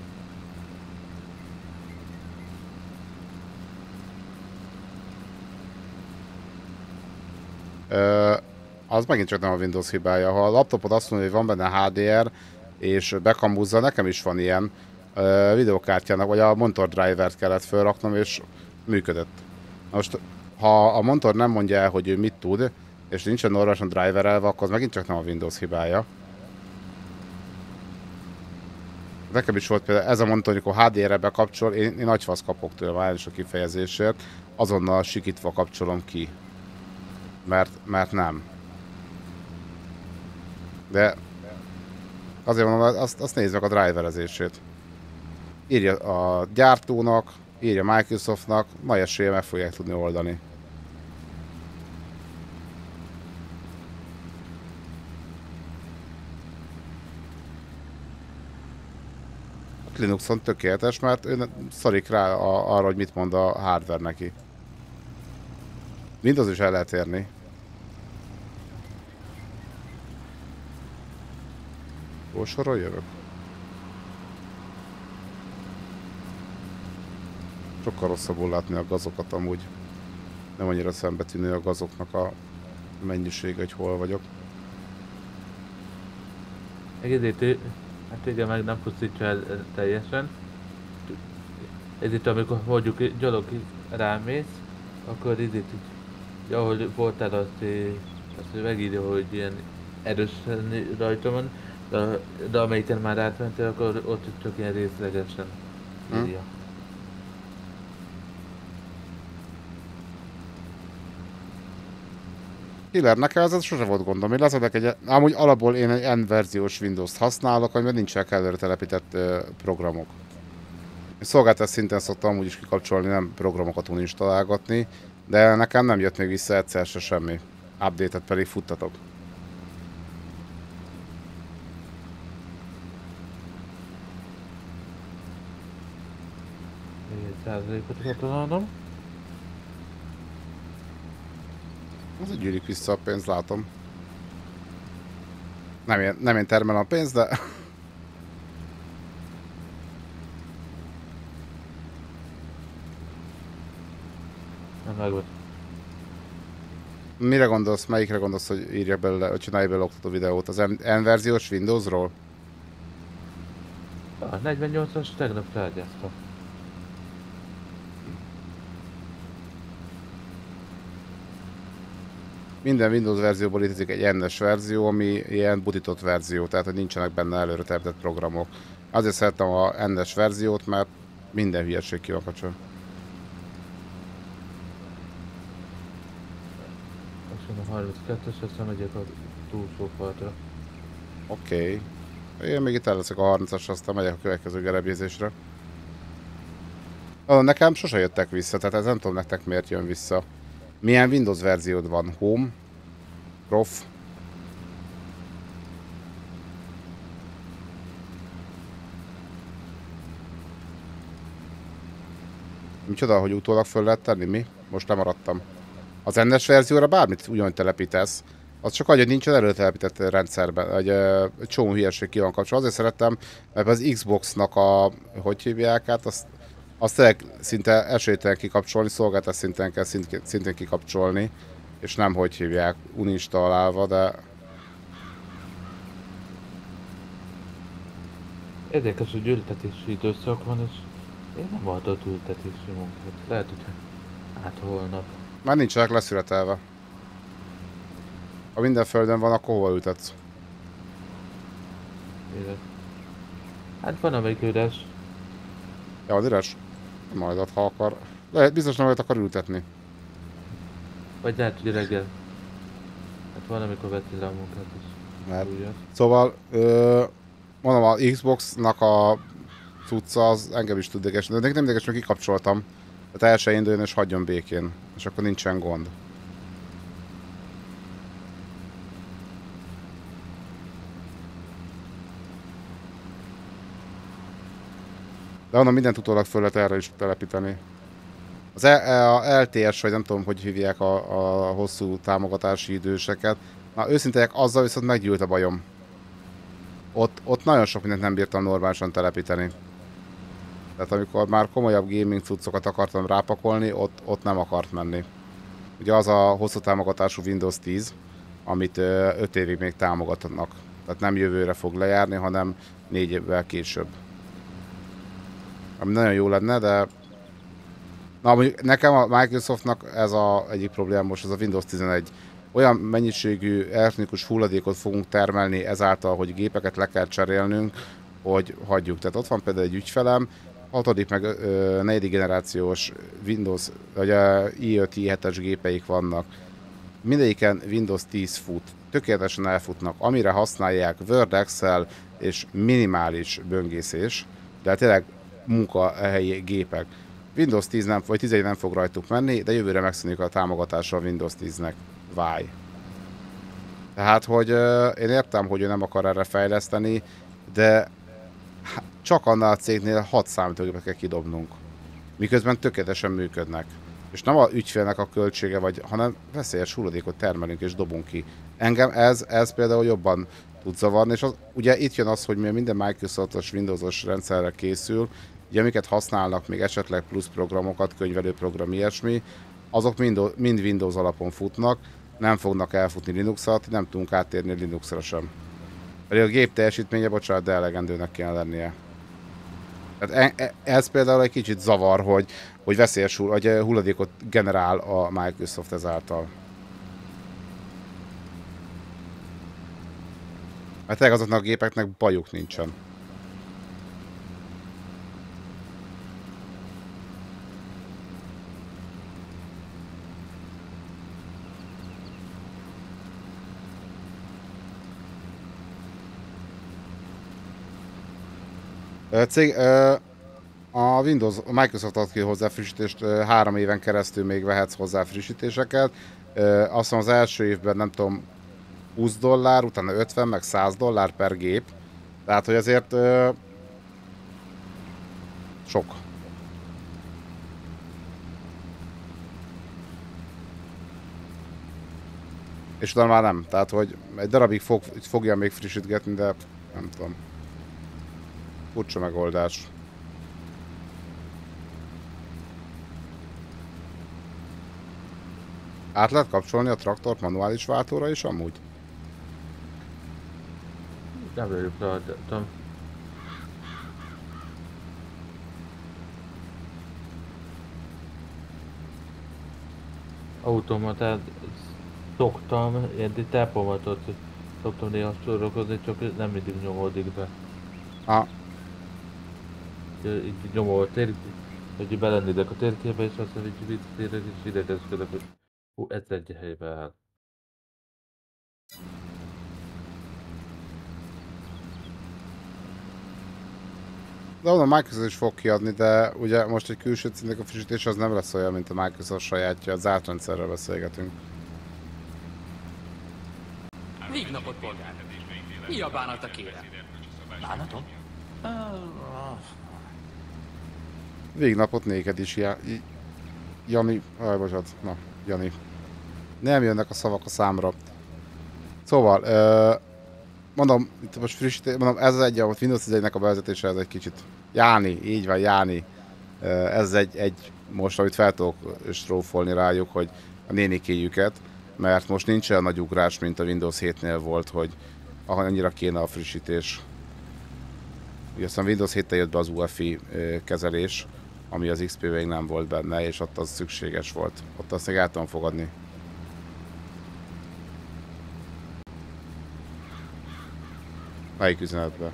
Ö, az megint csak nem a Windows hibája. Ha a laptopod azt mondja, hogy van benne há dé er, és bekamúzza, nekem is van ilyen ö, videokártyának, vagy a monitor drivert kellett felraknom, és működött. Most, ha a monitor nem mondja el, hogy ő mit tud, és nincsen normálisan driverelve, akkor az megint csak nem a Windows hibája. Nekem is volt például ez a monitor, amikor há dé er-re bekapcsol, én, én nagy fasz kapok tőle már a kifejezésért, azonnal sikítva kapcsolom ki. Mert, mert nem. De azért mondom, azt, azt nézzük a driverezését. Írja a gyártónak, írja Microsoftnak, nagy esélye meg fogják tudni oldani. Linuxon tökéletes, mert ő szarik rá a, arra, hogy mit mond a hardware neki. Windows is el lehet érni. Hol sorol jövök? Sokkal rosszabbul látni a gazokat amúgy. Nem annyira szembetűnő a gazoknak a mennyisége, hogy hol vagyok. Egészítő, hát igen, meg nem pusztítsa el teljesen. Ez itt, amikor mondjuk gyalog rámész, akkor itt, így, ahogy voltál, azt, azt megírja, hogy ilyen erősen rajta van, de, de amelyiken már átmentél, akkor ott csak ilyen részlegesen írja. Hmm. Killer, nekem ez sose volt gondom. Én leszedek egy, amúgy alapból én egy N verziós Windows-t használok, amiben nincsenek előre telepített uh, programok. Szolgáltatás szinten szoktam amúgy is kikapcsolni, nem programokat uninstalálgatni, de nekem nem jött még vissza egyszer se semmi. Update-et pedig futtatok. négy százalékot katonálom. Az úgy gyűlik vissza a pénz, látom. Nem én, nem én termelem a pénzt, de... Nem megvan. Mire gondolsz, melyikre gondolsz, hogy írjak belőle, hogy csinálj belőle oktató videót? Az N verziós Windowsról? A negyvennyolcas tegnap tárgyáztam. Minden Windows verzióból létezik egy N-es verzió, ami ilyen butított verzió, tehát hogy nincsenek benne előre telepített programok. Azért szerettem a N-es verziót, mert minden hülyeség ki van kapcsolva. harminckettes, aztán megyek a túlsó partra. Oké. Okay. Én még itt el leszek a harmincas, aztán megyek a következő gerebjézésre. Ah, nekem sose jöttek vissza, tehát ez nem tudom nektek miért jön vissza. Milyen Windows verziód van? Home? Prof? Micsoda, hogy utólag föl lehet tenni? Mi? Most lemaradtam. Az en es verzióra bármit ugyanúgy telepítesz. Az csak annyi, hogy nincsen előtelepített rendszerben. Egy, egy csomó hülyeség ki van kapcsolva. Azért szerettem, mert az Xboxnak a... Hogy hívják át? Azt, azt tényleg szinte esélytelen kikapcsolni, szolgáltatás szinten kell szint, szintén kikapcsolni. És nem hogy hívják, uninstallálva, de... Érdekes, hogy ültetési időszak van, és én nem adott ültetési munkát. Lehet, hogy hát holnap. Már nincsenek leszületelve. Ha minden földön van, akkor hova ültetsz? Élet. Hát van amelyik üres. Ja, az üres? Majd ott, ha akar. Lehet, biztos nem lehet akar ültetni. Vagy lehet, hogy reggel. Hát van, amikor veszi le a munkát is. Mert... Újat. Szóval, ö, mondom, a Xboxnak a cucca az engem is tud ideges, de nem ideges, mert kikapcsoltam. Tehát el se induljon és hagyjon békén. És akkor nincsen gond. De onnan mindent utólag föl lehet erre is telepíteni. Az el té es, vagy nem tudom, hogy hívják a, a hosszú támogatási időseket. Na őszintén, azzal viszont meggyűlt a bajom. Ott, ott nagyon sok mindent nem bírtam normálisan telepíteni. Tehát amikor már komolyabb gaming cuccokat akartam rápakolni, ott, ott nem akart menni. Ugye az a hosszú támogatású Windows tíz, amit öt évig még támogatnak. Tehát nem jövőre fog lejárni, hanem négy évvel később. Ami nagyon jó lenne, de... Na, mondjuk nekem a Microsoftnak ez a egyik probléma most, ez a Windows tizenegy. Olyan mennyiségű elektronikus hulladékot fogunk termelni ezáltal, hogy gépeket le kell cserélnünk, hogy hagyjuk. Tehát ott van például egy ügyfelem, hatodik meg ö, negyedik generációs Windows, vagy a i öt i hetes gépeik vannak. Mindegyiken Windows tíz fut. Tökéletesen elfutnak, amire használják Word, Excel és minimális böngészés, de tényleg munkahelyi gépek. Windows tíz nem, vagy tizenegy nem fog rajtuk menni, de jövőre megszűnik a támogatása a Windows tíznek. Why? Tehát, hogy euh, én értem, hogy ő nem akar erre fejleszteni, de csak annál a cégnél hat számítógépet kell kidobnunk. Miközben tökéletesen működnek. És nem a ügyfélnek a költsége, vagy, hanem veszélyes hulladékot termelünk és dobunk ki. Engem ez, ez például jobban tud zavarni, és az, ugye itt jön az, hogy minden Microsoftos Windowsos rendszerre készül, ugye amiket használnak még esetleg plusz programokat, könyvelőprogram, ilyesmi, azok mind, mind Windows alapon futnak, nem fognak elfutni Linux alatt, nem tudunk áttérni Linuxra sem. Pedig a gép teljesítménye, bocsánat, de elegendőnek kéne lennie. Tehát ez például egy kicsit zavar, hogy, hogy veszélyes hogy hulladékot generál a Microsoft ezáltal. Mert tényleg azoknak a gépeknek bajuk nincsen. Cég, a Windows, a Microsoft ad ki hozzá frissítést, három éven keresztül még vehetsz hozzá frissítéseket. Azt hiszem az első évben nem tudom, húsz dollár, utána ötven, meg száz dollár per gép. Tehát, hogy azért sok. És utána már nem. Tehát, hogy egy darabig fog, fogja még frissítgetni, de nem tudom. Furcsa megoldás. Át lehet kapcsolni a traktort manuális váltóra is amúgy? Nem vagyok ráadtam. Automatát szoktam, ilyen tápolmatot szoktam néha sorokozni, csak nem mindig nyomódik be. Ah. Így nyomom a tér, hogy belenézek a térképbe, és azt mondom, hogy visszatérek, és idegeskedek, hogy hú, ez egy helyben áll. De onnan Microsoft is fog kiadni, de ugye most egy külső címnek a frissítés az nem lesz olyan, mint a Microsoft sajátja, az zárt rendszerről beszélgetünk. Víg napot, polgár. Mi a bánata, kérem? Bánatom? Végnapot néked is, ja, Jani, aj, bocsánat, na, Jani. Nem jönnek a szavak a számra. Szóval, ö, mondom, itt most frissítés, mondom, ez egy, a Windows tízegynek a bevezetése, ez egy kicsit. Jáni, így van, Jáni. Ez egy, egy most, amit fel tudok strófolni rájuk, hogy a nénikéjüket, mert most nincs olyan nagy ugrás, mint a Windows hétnél volt, hogy annyira kéne a frissítés. Ugye aztán Windows héttel jött be az u e f i kezelés, ami az iksz pé még nem volt benne, és ott az szükséges volt. Ott azt még el tudom fogadni. Melyik üzenetben?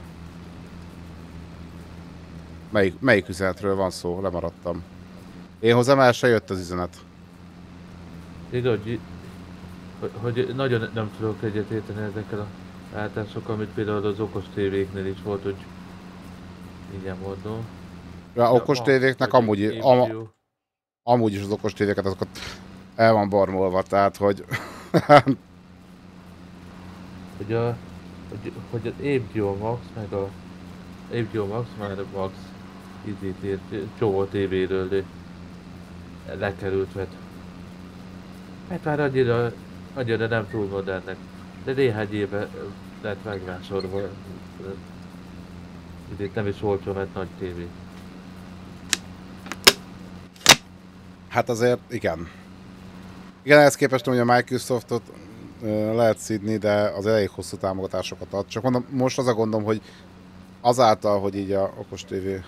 Melyik, melyik üzenetről van szó? Lemaradtam. Én hozzám el se jött az üzenet. Igaz, hogy, hogy nagyon nem tudok egyet érteni ezekkel a váltásokkal, amit például az okos tévéknél is volt, hogy ingyen mondom. Ja, okos tévéknek amúgy, am, amúgy is az okos tévéket azokat el van barmolva, tehát hogy... hogy a... Hogy, hogy az á bé o Max meg a... á bé o Max már a Max izét ért, csomó tévéről lekerült, mert... Hát már annyira, annyira nem túl modernnek, de néhány éve lett megvásárolva. Itt nem is olcsó, mert nagy tévé. Hát azért igen. Igen, ehhez képest hogy a Microsoftot lehet szidni, de az elég hosszú támogatásokat ad. Csak mondom, most az a gondom, hogy azáltal, hogy így a okos tévé...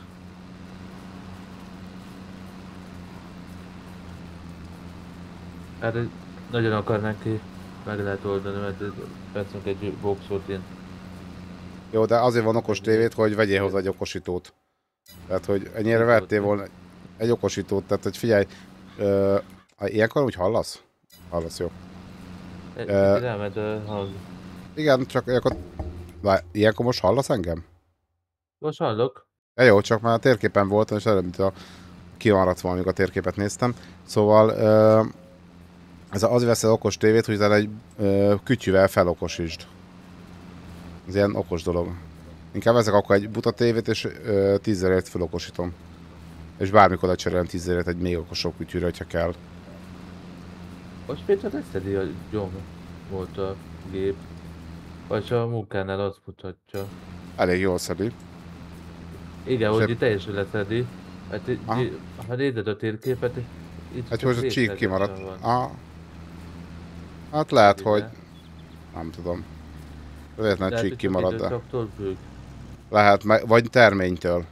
Hát nagyon akarnánk ki, meg lehet oldani, mert veszünk egy boxot ilyen. Jó, de azért van okos tévét, hogy vegyél hozzá egy okosítót. Tehát, hogy ennyire vettél volna egy okosítót, tehát, hogy figyelj, uh, ilyenkor úgy hallasz? Hallasz, jó. Uh, Elmed a hang. Igen, csak ilyenkor... Na, ilyenkor most hallasz engem? Most hallok. Ja, jó, csak már a térképen voltam, és előbb, mint a kimaradt volna, amikor a térképet néztem. Szóval uh, ez az veszel okos tévét, hogy egy uh, kütyűvel felokosítsd. Ez ilyen okos dolog. Inkább ezek akkor egy buta tévét, és uh, tízezerért felokosítom. És bármikor lecserélem tízezerért egy még okosabb kütyűre, hogyha kell. Most például leszedi a gyom volt a gép. Vagy a munkánál azt mutatja. Elég jól szedi. Igen, hogy itt teljesen leszedi. Hát, ha nézed a térképet, itt hát hogy a csík kimaradt. Ah. Hát lehet, igen. Hogy... Nem tudom. Lehet, hogy csík kimarad, de... Lehet, vagy terménytől.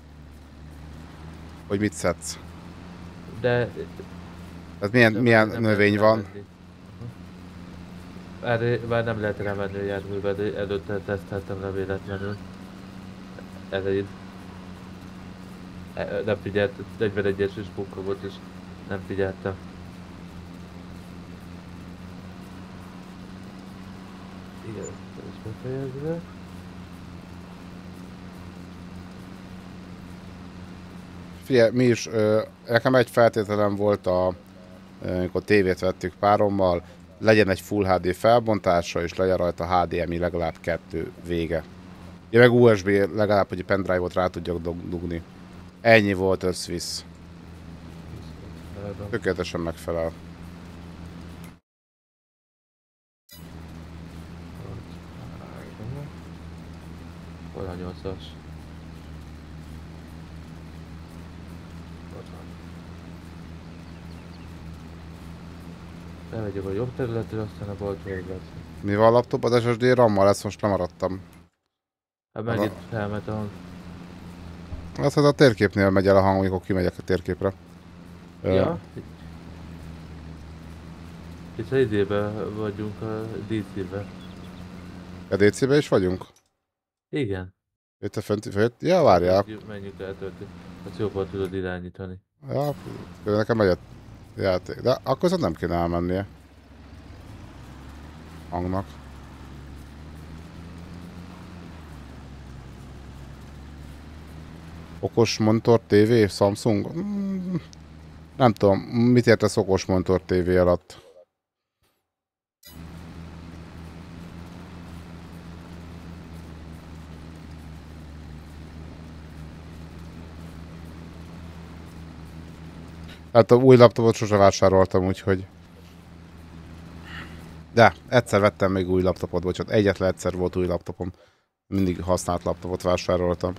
Hogy mit szedsz. De... Tehát milyen, de milyen növény van? Erre már nem lehet rámenni a járművel, de előtte teszteltem le véletlenül. Elején. Nem figyelt, negyvenegyes is munka volt, és nem figyeltem. Igen, ezt befejezve. Figyelj, mi is, ö, nekem egy feltételem volt, a, amikor tévét vettük párommal, legyen egy Full há dé felbontása, és legyen rajta há dé em i legalább kettő vége. Ja, meg u es bé legalább, hogy a pendrive-ot rá tudjak dugni. Ennyi volt összvisz. Tökéletesen megfelel. Hol a nyolcas? Bemegyek a jobb területre, aztán a bal terület. Mi van a laptop? Az es es dé RAM-mal lesz, most lemaradtam. Hát megint felmet a hang. Az, hogy a térképnél megy el a hang, amikor kimegyek a térképre. Ja. Uh. Itt az idében vagyunk, a dé cé-be. A dé cé-be is vagyunk? Igen. Itt a fönt, fönt? Ja, várjál. Menjünk el történt. Azt jobban tudod irányítani. Ja, nekem megy a játék. De akkor viszont nem kéne elmennie. Hangnak. Okos monitor, tévé, Samsung? Mm, nem tudom, mit értesz okos monitor tévé alatt? Hát a új laptopot sose vásároltam, úgyhogy... De, egyszer vettem még új laptopot, bocsánat, egyetlen egyszer volt új laptopom. Mindig használt laptopot vásároltam.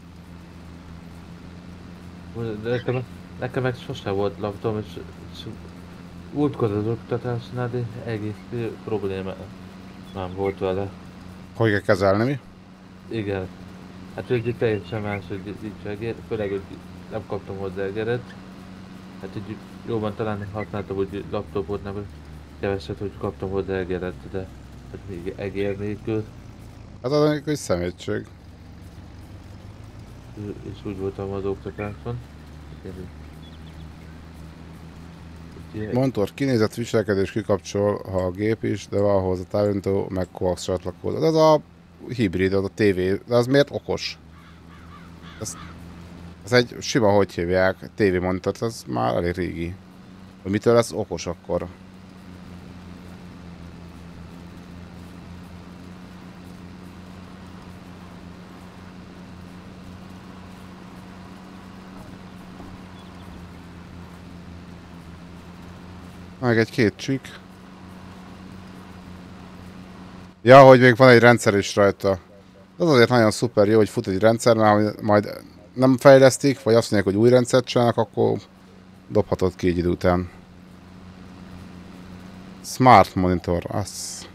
Nekem, nekem meg sose volt laptop, és, és útkor az oktatásnál egész probléma nem volt vele. Hogy kell kezelni mi? Igen. Hát hogy teljesen más, hogy nincs egér, főleg, hogy nem kaptam hozzá egeret. Hát hogy jóban talán használtam, hogy laptopot nem keveset, hogy kaptam hozzá egeret, de hát még egér nélkül. Hát az amikor egy szemétség. És úgy voltam az oktatáson. Monitor kinézett, viselkedés kikapcsol, ha a gép is, de van hozzá távirányító, meg coax csatlakozó. Ez a hibrid, az a tévé, de az miért okos? Ez, ez egy sima, hogy hívják, tévé monitort, ez már elég régi. Hogy mitől lesz okos akkor? Meg egy-két csík. Ja, hogy még van egy rendszer is rajta. Az azért nagyon szuper jó, hogy fut egy rendszer, mert majd nem fejlesztik, vagy azt mondják, hogy új rendszert csinálnak, akkor dobhatod ki egy idő után. Smart monitor, az.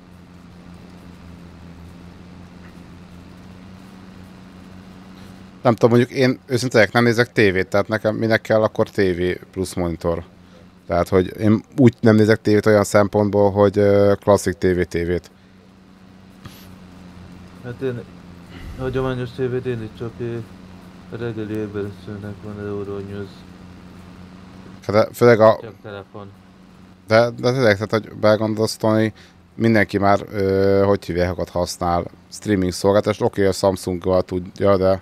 Nem tudom, mondjuk én őszintén nem nézek tévét, tehát nekem minek kell akkor tévé plusz monitor. Tehát, hogy én úgy nem nézek tévét olyan szempontból, hogy klasszik tévé tévét. Hát én hagyományos tévét én is csak a reggeli ébresztőnek van Euronews. De főleg a... Csak telefon. De, de tényleg, tehát, hogy belgondolsz, Tony, mindenki már, ö, hogy hívják, használ streaming szolgáltatást. Oké, okay, a Samsunggal tudja, de...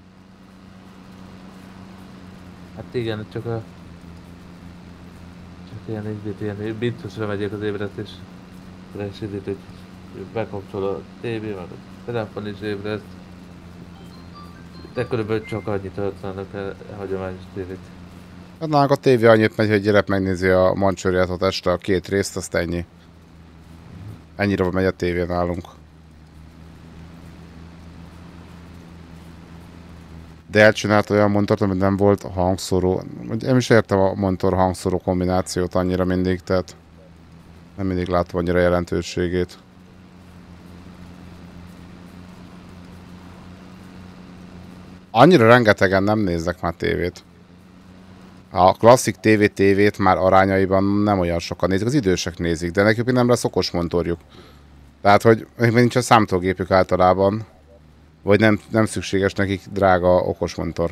Hát igen, csak a... Csak ilyen, ilyen biztosra megyek az ébresztés. És időt, hogy bekapcsol a tévé, meg a telefon is ébreszt. De körülbelül csak annyit használnak a hagyományos tévét. Hát nálunk a tévé annyit megy, hogy gyerek megnézi a Mancsúriátot este a két részt, azt ennyi. Ennyire megy a tévé nálunk. De elcsinált olyan monitort, amit nem volt hangszóró. Én is értem a monitor hangszóró kombinációt annyira mindig, tehát nem mindig látom annyira jelentőségét. Annyira rengetegen nem néznek már tévét. A klasszik tévé tévét már arányaiban nem olyan sokan nézik, az idősek nézik, de nekik nem lesz okos monitorjuk. Tehát, hogy még nincs a számítógépük általában, vagy nem, nem szükséges nekik drága okos monitor.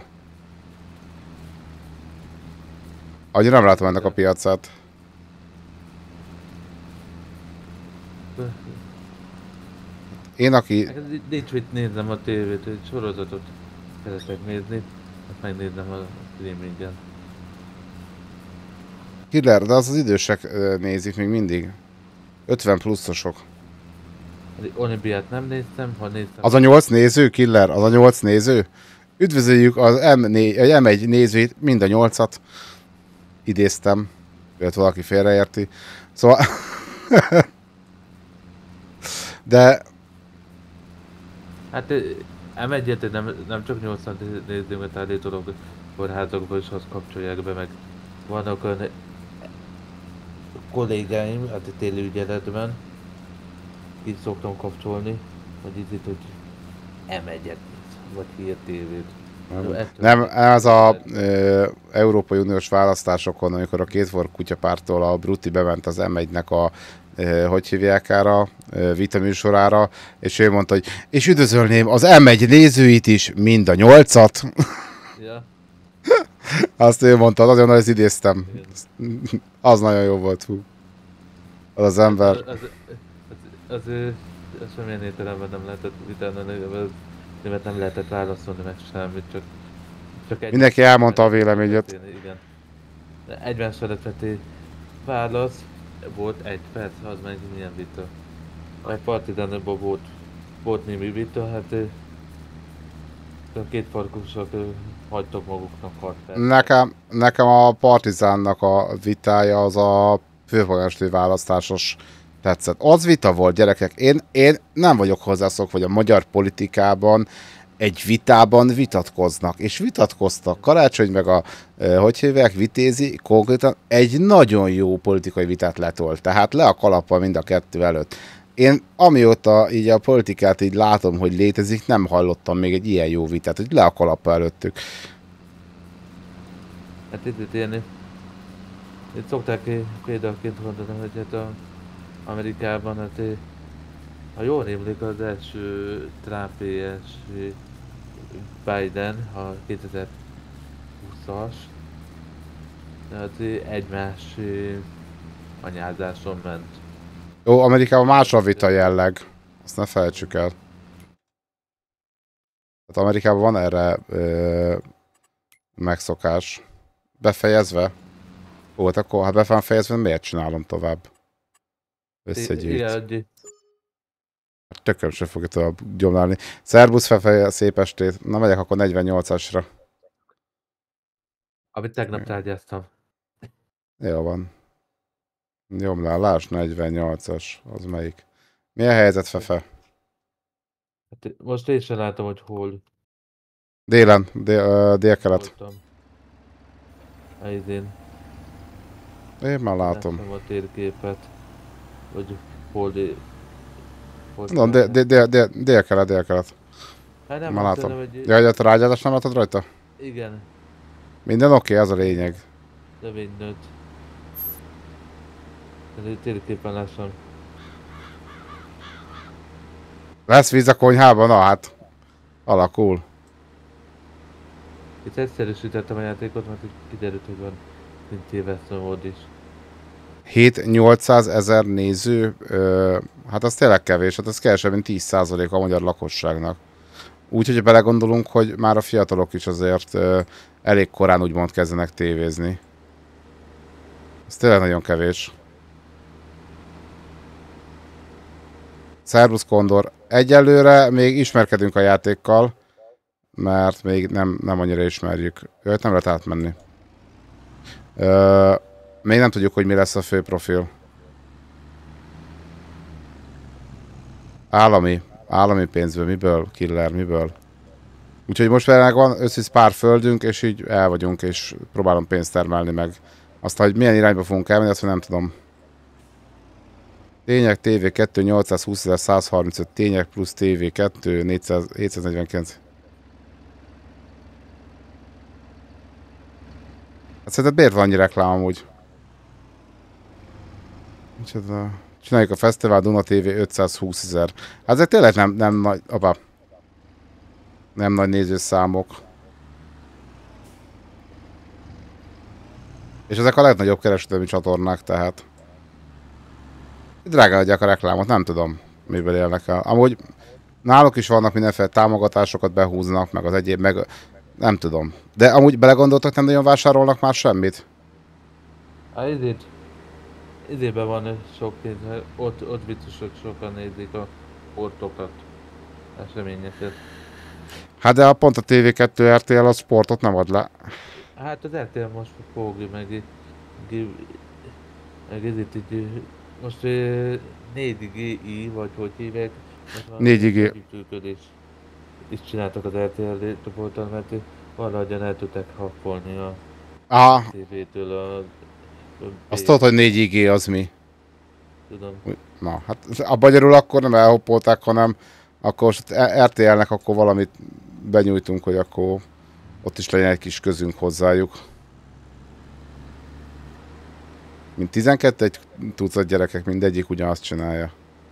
Annyira nem látom ennek a piacát. Én, aki... Nincs mit néznem a tévét, egy sorozatot szeretek nézni, azt megnézem a streamingen. Killer, de az az idősek nézik még mindig. ötven pluszosok. Olimpiát nem néztem, ha néztem... Az a nyolc néző, Killer? Az a nyolc néző? Üdvözöljük az em egy nézőit, mind a nyolcat. Idéztem. Őt valaki félreérti. Szóval... de... Hát em egyet nem, nem csak nyolcan nézzünk, mert állítólag kórházakban is azt kapcsolják be, meg vannak olyan kollégáim, hát itt élő ügyeletben, így szoktam kapcsolni, hogy itt, hogy em egyet vagy hír tévét. Nem, ez az Európai Uniós választásokon, amikor a Kétfor kutyapártól a Brutti bement az em egynek a e, hogy hívják ára, e, vitaműsorára, és ő mondta, hogy és üdvözölném az em egy nézőit is, mind a nyolcat. Ja. Azt ő mondta, nagyon ezt idéztem. Az nagyon jó volt, hú. Az az ember. Az, az, az, az, az semmilyen értelemben nem lehetett utána, mert nem lehetett válaszolni meg semmit, csak Csak Mindenki elmondta a véleményét. Igen. De egymás feletti válasz volt egy perc, az meg milyen vita. A Partizánban volt, volt némi vita, hát a két farkusok hagytak maguknak hat perc. Nekem, nekem a Partizánnak a vitája az a főpolgármesteri választásos tetszett. Az vita volt, gyerekek. Én, én nem vagyok hozzászokva, hogy a magyar politikában egy vitában vitatkoznak, és vitatkoztak. Karácsony meg a, hogy hívják, Vitézi konkrétan egy nagyon jó politikai vitát letolt. Tehát le a kalappal mind a kettő előtt. Én amióta így a politikát így látom, hogy létezik, nem hallottam még egy ilyen jó vitát, hogy le a kalappal előttük. Hát itt, itt ilyen, itt szokták példaként mondani, hogy hát a Amerikában, hát ha jól rémlik, az első Trump és Biden, a kétezer-húszas, hát egymás anyázáson ment. Jó, Amerikában más a vita jelleg, azt ne felejtsük el. Hát Amerikában van erre ö, megszokás. Befejezve? Ó, hát akkor, ha be van fejezve, miért csinálom tovább? Összegyűjt. Tököm sem fogja tovább gyomlálni. Szerbusz Fefe, szép estét. Na megyek akkor negyvennyolcasra. Amit tegnap tárgyáztam. Jó van. Gyomlálás negyvennyolcas. Az melyik? Milyen helyzet, Fefe? Hát most én sem látom, hogy hol. Délen, dél, délkelet. Én. Én már látom. Nem a térképet. Vagy hol dél. No, délkelet, délkelet, délkelet. Hát nem már látom. Hogy... Ja, hogy a rágyázást nem látod rajta? Igen. Minden oké, okay, az a lényeg. De mindent. Térképen lássam. Lesz víz a konyhában? Na hát. Alakul. Itt egyszerűsítettem a játékot, mert kiderült, hogy van mint tévesztő mód is. hét-nyolcszázezer néző, ö, hát az tényleg kevés, hát az kevesebb, mint tíz százalék a magyar lakosságnak. Úgyhogy ha belegondolunk, hogy már a fiatalok is azért ö, elég korán úgymond kezdenek tévézni. Ez tényleg nagyon kevés. Szervusz Kondor. Egyelőre még ismerkedünk a játékkal, mert még nem, nem annyira ismerjük. Őt nem lehet átmenni. Ö, még nem tudjuk, hogy mi lesz a fő profil. Állami. Állami pénzből. Miből? Killer. Miből? Úgyhogy most már van összvisz pár földünk, és így el vagyunk, és próbálom pénzt termelni meg. Aztán, hogy milyen irányba fogunk elmenni, azt nem tudom. Tények té vé kettő nyolcszázhúsz-száz-harmincöt, tények plusz té vé kettő négyszáz, hétszáznegyvenkilenc. Hát szerinted miért van annyi reklám amúgy? Micsoda? Csináljuk a Fesztivál Duna té vé ötszázhúszezer. Hát ezek tényleg nem, nem nagy, apa. Nem nagy nézőszámok. És ezek a legnagyobb kereskedelmi csatornák, tehát. Drága adják a reklámot, nem tudom, miből élnek el. Amúgy náluk is vannak mindenféle támogatásokat behúznak, meg az egyéb, meg nem tudom. De amúgy belegondoltak, nem nagyon vásárolnak már semmit? Hát ezért, ezértben van sok pénz, ott, ott biztos, hogy sokan nézik a sportokat, eseményeket. Hát de a pont a té vé kettő er té el a sportot nem ad le. Hát az er té el most fogja meg, meg ezért így, most négy gé, vagy hogy hívják, négy gé. Is csináltak az er té el csoporttal, mert valahogyan el tudták hakkolni a Aha. té vétől a... Azt tudod, hogy négy gé az mi? Tudom. Na, hát a magyarul akkor nem elhoppolták, hanem akkor most er té elnek akkor valamit benyújtunk, hogy akkor ott is legyen egy kis közünk hozzájuk. Mint tizenkettő egy tucat gyerekek, mindegyik ugyanazt csinálja.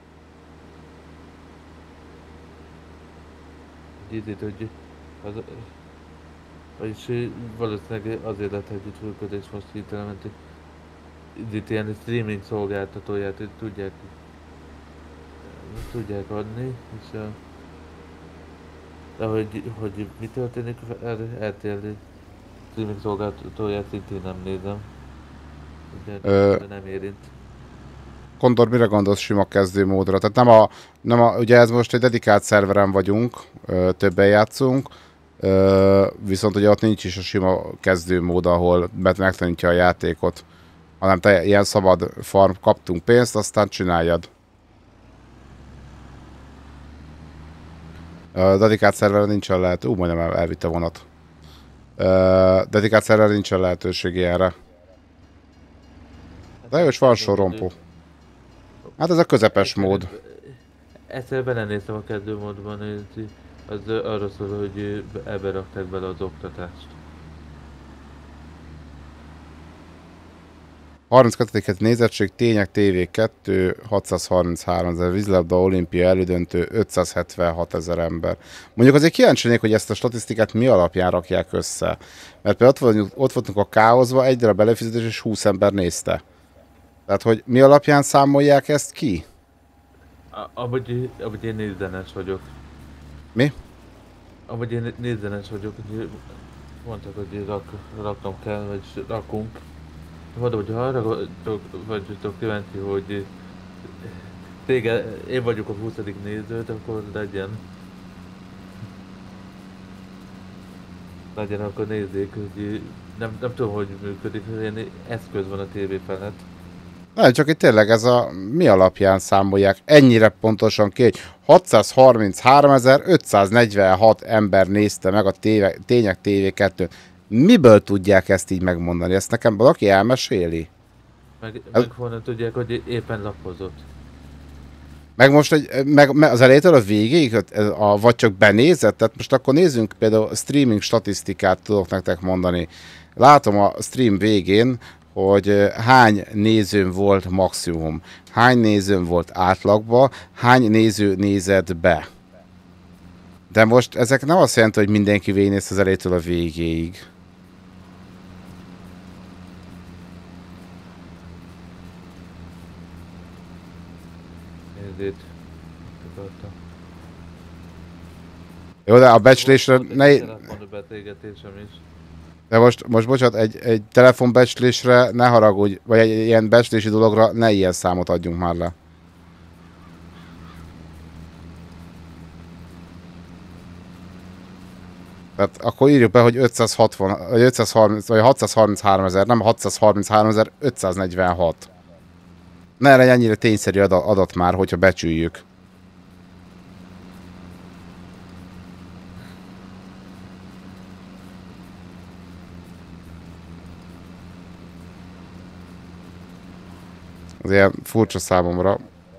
Így, hogy az, vagyis valószínűleg azért lett együttműködés most hirtelen, mert itt ilyen streaming szolgáltatóját tudják, tudják adni, és a, De hogy, hogy mi történik er té el streaming szolgáltatóját szintén nem nézem. De, Ö, de nem érint. Kondor, mire gondolsz sima kezdőmódra? Tehát nem a, nem a, ugye ez most egy dedikált szerveren vagyunk, ö, többen játszunk, ö, viszont ugye ott nincs is a sima kezdőmód, ahol megtanítja a játékot, hanem te ilyen szabad farm, kaptunk pénzt, aztán csináljad. Ö, dedikált szerveren nincsen lehető, ú, majdnem el, elvitte vonat. Ö, dedikált szerveren nincsen lehetőség ilyenre. De jó, és van sorompó. Hát ez a közepes mód. Egyszer belenéztem a kezdőmódban, az arra szól, hogy ebbe rakták bele az oktatást. harminckettő nézettség, tények, té vé kettő, hatszázharminchárom ezer, vízilabda, olimpia, elődöntő, ötszázhetvenhat ezer ember. Mondjuk azért kíváncsi hogy ezt a statisztikát mi alapján rakják össze. Mert például ott voltunk, ott voltunk a káoszba, egyre a belefizetés és húsz ember nézte. Tehát, hogy mi alapján számolják ezt ki? Amúgy, amúgy én nézzenes vagyok. Mi? Amúgy én nézzenes vagyok, hogy mondtak, hogy rak, raknom kell, vagy rakunk. Mondom, hogy ha arra vagytok kíváncsi, hogy téged, én vagyok a huszadik nézőt, akkor legyen. Legyen, akkor nézzék, hogy nem, nem tudom, hogy működik, ilyen eszköz van a tévé felett. Nem, csak itt tényleg ez a mi alapján számolják ennyire pontosan ki, hogy hatszázharminchárom ezer ötszáznegyvenhat ember nézte meg a téve, tények té vé kettőt. Miből tudják ezt így megmondani? Ezt nekem valaki elmeséli? Meg, meg honnan tudják, hogy éppen lapozott. Meg most egy, meg az elejétől a végéig, a, vagy csak benézett? Tehát most akkor nézzünk például streaming statisztikát tudok nektek mondani. Látom a stream végén, hogy hány nézőm volt maximum, hány nézőm volt átlagba, hány néző nézett be. De most ezek nem azt jelenti, hogy mindenki végignéz az elejétől a végéig. Nézzét. Jó, de a becslésre ne... De most, most bocsánat, egy, egy telefonbecslésre ne haragudj, vagy egy ilyen becslési dologra ne ilyen számot adjunk már le. Tehát akkor írjuk be, hogy ötszázhatvan, vagy ötszázharminc, vagy hatszázharminchárom ezer, nem hatszázharminchárom ezer ötszáznegyvenhat. Ne legyen ennyire tényszerű adat már, hogyha becsüljük. Az ilyen furcsa számomra.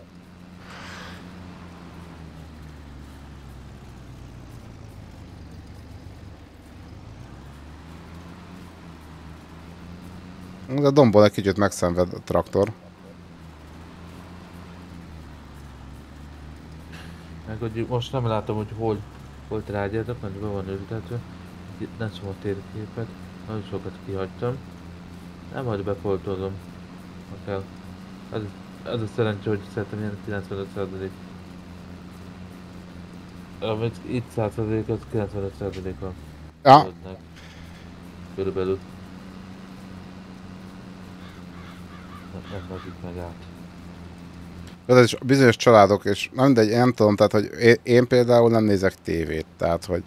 De a dombon egy kicsit megszenved a traktor. Meg hogy most nem látom, hogy hol, hol trágyátok, mert be van őrültetve. Itt nem szom a térképet, nagyon sokat kihagytam. Nem, majd befoltozom, ha kell. Ez, ez a szerencsé, hogy szerintem ilyen kilencvenöt százalék. Amit itt száz százalék, az kilencvenöt százaléka. Ja. Körülbelül. Nem nagy itt meg át. Ez is bizonyos családok, és nem mindegy, én nem tudom, tehát, hogy én, én például nem nézek tévét, tehát, hogy...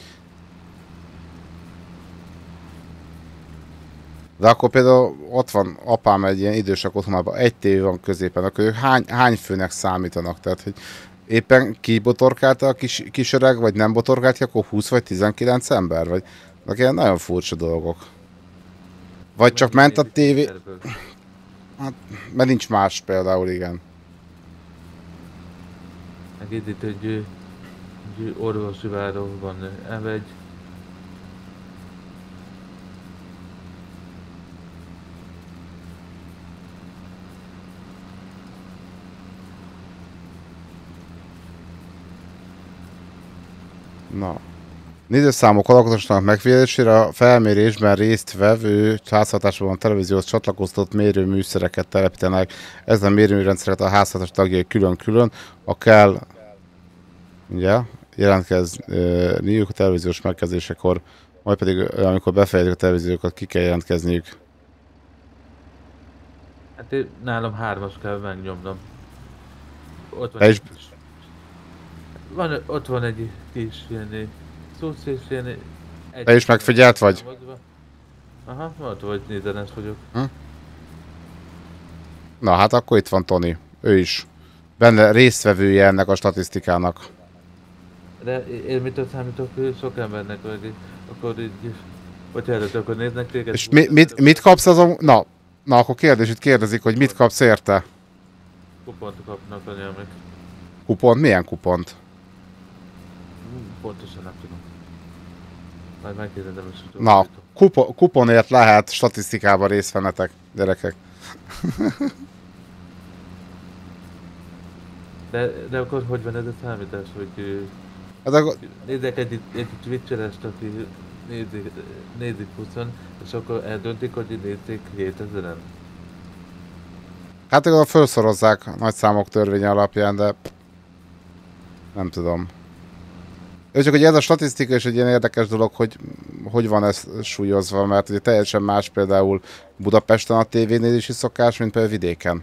De akkor például ott van apám egy ilyen idősek otthonában, egy tévé van középen, akkor ők hány, hány főnek számítanak, tehát, hogy éppen ki botorkálta a kis, kis öreg, vagy nem botorkált ki, akkor húsz vagy tizenkilenc ember, vagy ilyen nagyon furcsa dolgok. Vagy csak ment a tévé... Hát, mert nincs más például, igen. Meg itt egy, egy orvosi városban elvegy. Na. Nézőszámok alakotosnak megfigyelésére a felmérésben résztvevő háztartásban televízióhoz csatlakoztatott mérőműszereket telepítenek. Ezen a mérőműrendszereket a háztartás tagjai külön-külön, a kell... Ugye? jelentkezniük a televíziós megkezdésekor, majd pedig amikor befejezik a televíziókat, ki kell jelentkezniük. Hát én, nálam hármas kell megnyomnom. Ott van, Te is- egy, van, ott van egy kis ilyen szusz és ilyen... egy- Te is megfigyelt vagy? Aha, ott vagy nézenes vagyok. Na hát akkor itt van Tony. Ő is. Benne résztvevője ennek a statisztikának. De én mitől számítok sok embernek, vagy akkor így... Hogyha előtt, akkor néznek téged. És mi, mit, mit kapsz azon? Na, na akkor kérdés, itt kérdezik, hogy mit kapsz érte? Kupont kapnak a nyelmek. Kupont? Milyen kupont? Pontosan nem tudom. Majd megkérdezem is, hogy Na, kupo, kuponért lehet statisztikában részt vennetek, gyerekek. De, de akkor hogy van ez a számítás, hogy Hát akkor, nézzek egy, egy twitcherest, aki nézik, nézik huszon, és akkor eldöntik, hogy nézzék hétezeren. hát akkor felszorozzák a nagy számok törvénye alapján, de nem tudom. Ő csak, hogy ez a statisztika is egy ilyen érdekes dolog, hogy hogy van ez súlyozva, mert ugye teljesen más például Budapesten a tévénézési szokás, mint például vidéken.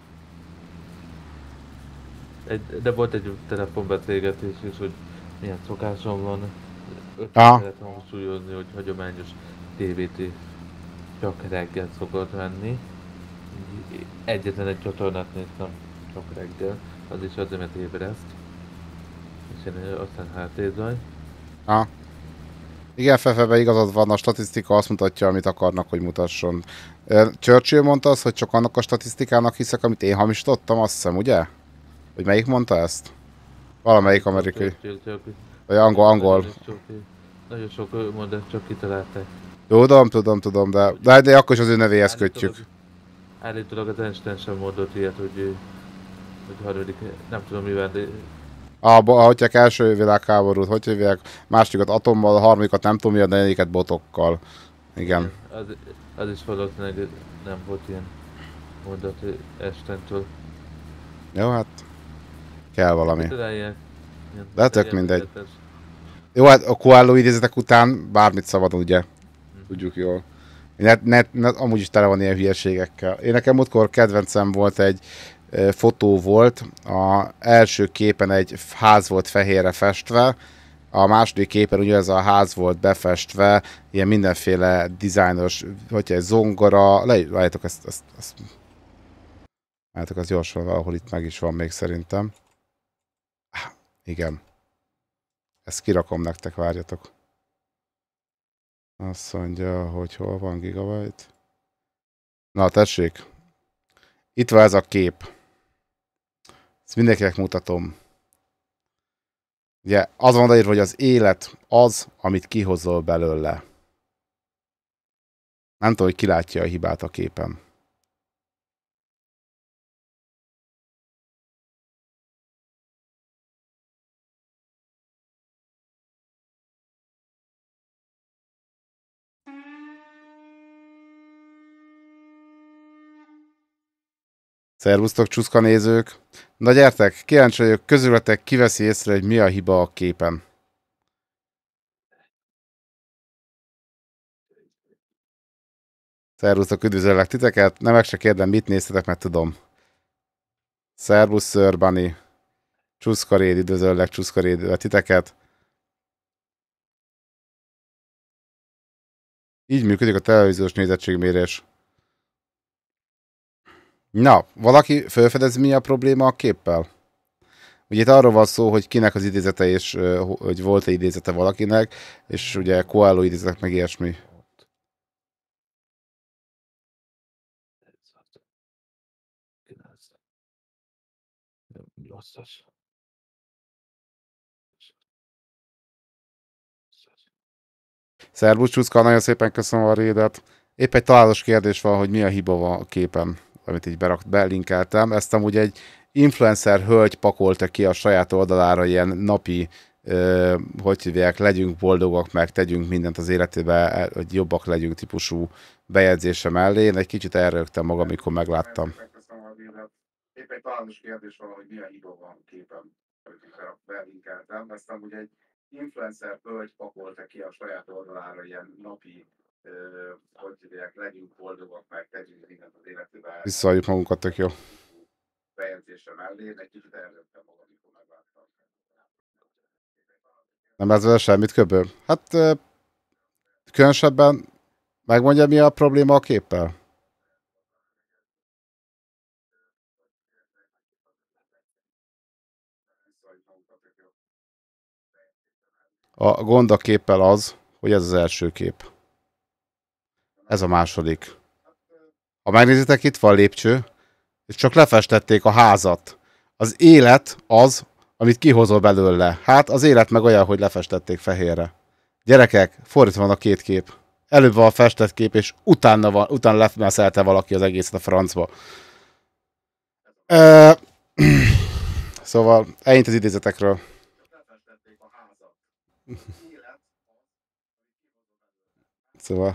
Egy, de volt egy telefonbeszélgetés is, hogy milyen szokásom van. Aha. Szeretem hangsúlyozni, hogy hagyományos té vét csak reggel szokott venni. Egyetlen egy csatornát néztem csak reggel, az is azért, mert ébreszt. És én aztán hátérzaj. Ha. Igen, Fefebe igazad van, a statisztika azt mutatja, amit akarnak, hogy mutasson. Churchill mondta azt, hogy csak annak a statisztikának hiszek, amit én hamisítottam, azt hiszem, ugye? Hogy melyik mondta ezt? Valamelyik amerikai. Vagy angol, angol. Nagyon sok mondat csak kitalálták. Tudom, tudom, tudom, de, de, de akkor is az ő nevéhez kötjük. Állítólag az Einstein sem mondott ilyet, hogy, hogy harmadik, nem tudom mivel, de... Abba, hogyha első világháborút, hogy hívják, másodikat atommal, a harmadikat nem tudom mi, a negyediket botokkal. Igen. Az, az is valószínűleg nem volt ilyen mondat Einsteintől. Jó, hát kell valami. Találják. De tök mindegy. Jó, hát a Coelho idézetek után bármit szabad, ugye? Tudjuk jól. Net, net, net, amúgy is tele van ilyen hülyeségekkel. Én nekem múltkor kedvencem volt, egy e, fotó volt, a első képen egy ház volt fehérre festve, a második képen ugye ez a ház volt befestve, ilyen mindenféle dizájnos, hogyha egy zongora, leállítok ezt, ezt, ezt, leállítok ezt gyorsan, valahol itt meg is van még szerintem. Igen. Ezt kirakom nektek, várjatok. Azt mondja, hogy hol van Gigabyte. Na, tessék. Itt van ez a kép. Ezt mindenkinek mutatom. Ugye, az van odaírva, hogy az élet az, amit kihozol belőle. Nem tudom, hogy ki látja a hibát a képen. Szervusztok, csuszka nézők! Na gyertek, kíváncsi vagyok, közületek kiveszi észre, hogy mi a hiba a képen. Szervusztok, üdvözöllek titeket, nem meg se kérdem, mit néztetek, mert tudom. Szervusz, Sir Bunny. Csuszkaréd, üdvözöllek, csuszkaréd titeket. Így működik a televíziós nézettségmérés. Na, valaki felfedez, mi a probléma a képpel? Ugye itt arról van szó, hogy kinek az idézete, és hogy volt-e idézete valakinek, és ugye Coelho idézetek, meg ilyesmi. Szervusz Csuszka, nagyon szépen köszönöm a rédet. Épp egy találós kérdés van, hogy mi a hiba van a képen, amit így berakt, belinkeltem. Ezt amúgy egy influencer hölgy pakolta ki a saját oldalára ilyen napi, ö, hogy hívják, legyünk boldogak, meg tegyünk mindent az életébe, hogy jobbak legyünk típusú bejegyzése mellé. Én egy kicsit elrögtem magam, amikor megláttam. Épp egy találós kérdés van, hogy mi a hiba van a képen. fellinkeltem, ezt amúgy egy influencer hölgy pakolta ki a saját oldalára ilyen napi, ö, hogy hívják, legyünk boldogak, meg tegyünk mindent az életében. Visszaadjuk magunkat, tök jó. Bejegyzése mellé, egy kicsit elrögtem magam, mikor megváltam. Nem ezzel semmit köböl? Hát ö, különösebben megmondja, mi a probléma a képpel? A gond a képpel az, hogy ez az első kép. Ez a második. Ha megnézitek, itt van a lépcső, és csak lefestették a házat. Az élet az, amit kihozol belőle. Hát az élet meg olyan, hogy lefestették fehérre. Gyerekek, fordítva van a két kép. Előbb van a festett kép, és utána, van, utána lefmeszelte valaki az egészet a francba. E... Szóval, ennyit az idézetekről. Szóval...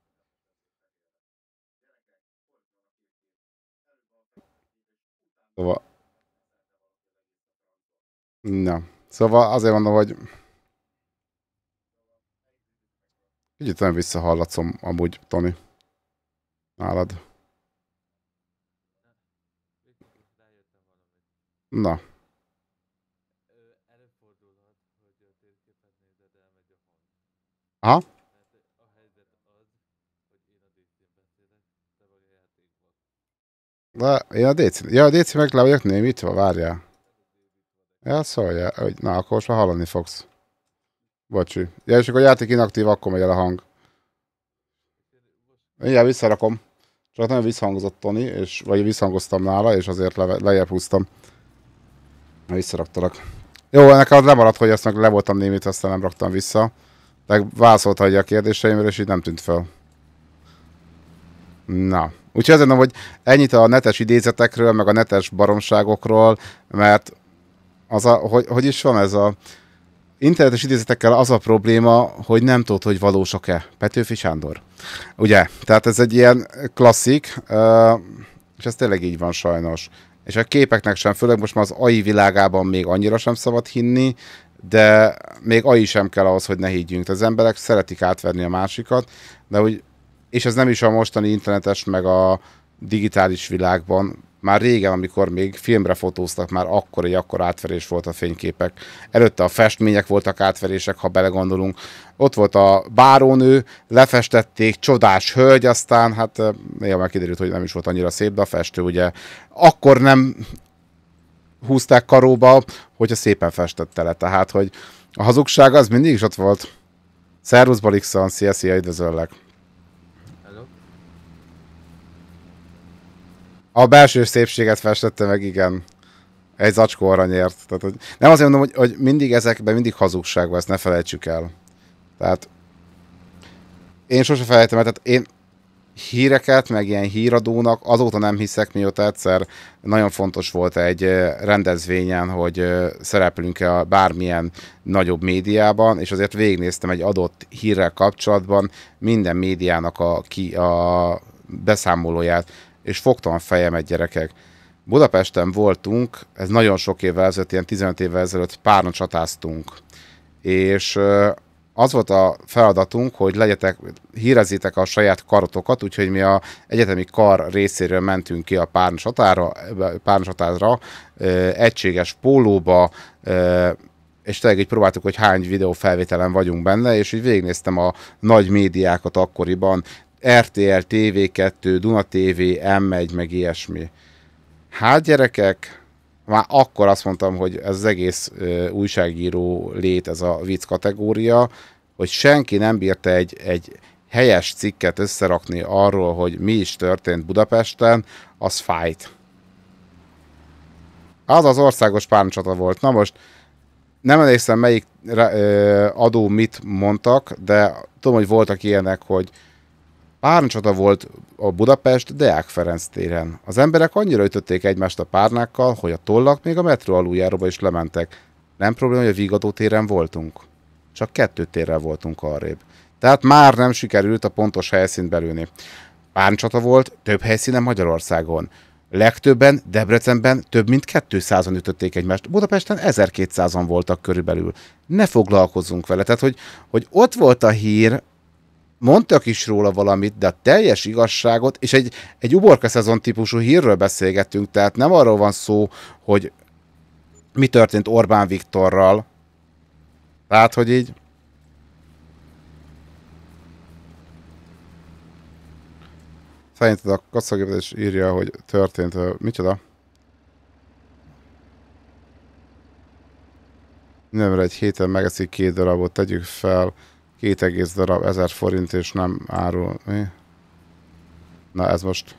Szóval... Na. Szóval azért mondom, hogy... Kicsit olyan visszahallatszom amúgy, Toni. Nálad. Na. Aha. De én a dé cé... Ja, a dé cé meg le vagyok némítva, várjál. Ja, szólja, hogy na, akkor most már hallani fogsz. Bocsi. Ja, és akkor a játék inaktív, akkor megy el a hang. Mindjárt visszarakom. Csak nagyon visszhangozott Toni, és, vagy visszhangoztam nála, és azért le, lejjebb húztam. Visszaraktalak. Jó, ennek az lemaradt, hogy ezt meg le voltam némít, aztán nem raktam vissza. De válaszolta a kérdéseimre, és így nem tűnt fel. Na. Úgyhogy azért mondom, hogy ennyit a netes idézetekről, meg a netes baromságokról, mert az a, hogy, hogy is van ez a... Internetes idézetekkel az a probléma, hogy nem tudod, hogy valósak-e. Petőfi Sándor. Ugye? Tehát ez egy ilyen klasszik, és ez tényleg így van sajnos. És a képeknek sem, főleg most már az á i világában még annyira sem szabad hinni, de még á i sem kell ahhoz, hogy ne higgyünk. Az emberek szeretik átverni a másikat, de úgy, és ez nem is a mostani internetes, meg a digitális világban. Már régen, amikor még filmre fotóztak, már akkor egy akkor átverés volt a fényképek. Előtte a festmények voltak átverések, ha belegondolunk. Ott volt a bárónő, lefestették, csodás hölgy, aztán hát néha már kiderült, hogy nem is volt annyira szép, de a festő ugye akkor nem húzták karóba, hogyha szépen festette le. Tehát, hogy a hazugság az mindig is ott volt. Szervusz Balixon, szia, szia, üdvözöllek. A belső szépséget festette meg, igen. Egy zacskó aranyért. Tehát, hogy nem azért mondom, hogy, hogy mindig ezekben mindig hazugság van, ezt ne felejtsük el. Tehát én sose felejtem el, tehát én híreket, meg ilyen híradónak azóta nem hiszek, mióta egyszer nagyon fontos volt egy rendezvényen, hogy szereplünk-e a bármilyen nagyobb médiában, és azért végignéztem egy adott hírrel kapcsolatban minden médiának a, ki, a beszámolóját, és fogtam a fejemet, gyerekek. Budapesten voltunk, ez nagyon sok évvel ezelőtt, ilyen tizenöt évvel ezelőtt párna csatáztunk. És az volt a feladatunk, hogy legyetek, hírezzétek a saját karotokat, úgyhogy mi a egyetemi kar részéről mentünk ki a párna csatázra, egységes pólóba, és tényleg így próbáltuk, hogy hány videófelvételen vagyunk benne, és így végignéztem a nagy médiákat akkoriban, er té el, té vé kettő, Duna té vé, em egy, meg ilyesmi. Hát gyerekek, már akkor azt mondtam, hogy ez az egész uh, újságíró lét, ez a vicc kategória, hogy senki nem bírta egy, egy helyes cikket összerakni arról, hogy mi is történt Budapesten, az fájt. Az az országos párnacsata volt. Na most nem emlékszem, melyik uh, adó mit mondtak, de tudom, hogy voltak ilyenek, hogy párnacsata volt a Budapest Deák Ferenc téren. Az emberek annyira ütötték egymást a párnákkal, hogy a tollak még a metró aluljáróba is lementek. Nem probléma, hogy a Vigadó téren voltunk. Csak kettő térrel voltunk arrébb. Tehát már nem sikerült a pontos helyszínt belülni. Párnacsata volt több helyszínen Magyarországon. Legtöbben Debrecenben több mint kétszázan ütötték egymást. Budapesten ezerkétszázan voltak körülbelül. Ne foglalkozzunk vele. Tehát, hogy, hogy ott volt a hír, mondtak is róla valamit, de a teljes igazságot, és egy, egy uborka szezon típusú hírről beszélgettünk, tehát nem arról van szó, hogy mi történt Orbán Viktorral. Tehát, hogy így... Szerinted a kasszagépezés írja, hogy történt... Uh, micsoda? Mindenre egy héten megeszik két darabot, tegyük fel, két egész darab, ezer forint, és nem árul. Mi? Na ez most...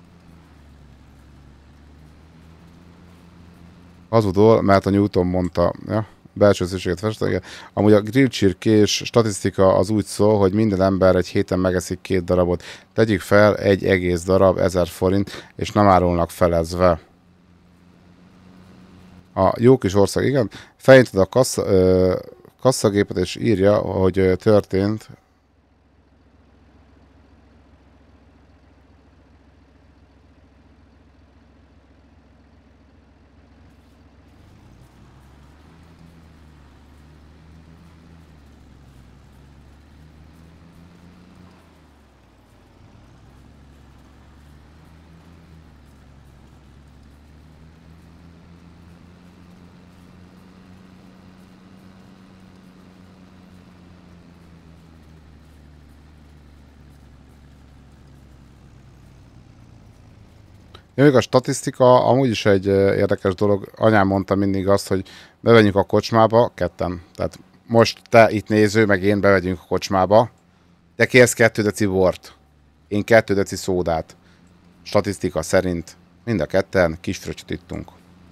Hazudol, mert a Newton mondta, ja? Belső szükséget festett. Amúgy a grillcsirkés statisztika az úgy szól, hogy minden ember egy héten megeszik két darabot. Tegyük fel, egy egész darab, ezer forint, és nem árulnak felezve. A jó kis ország, igen. Fejinted a kassa, ö, kasszagépet, és írja, hogy ö, történt. Még a statisztika amúgy is egy érdekes dolog. Anyám mondta mindig azt, hogy bevegyünk a kocsmába, ketten. Tehát most te itt néző, meg én bevegyünk a kocsmába. Te kérsz kettő deci bort. Én kettő deci szódát. Statisztika szerint mind a ketten kis fröccsöt ittunk.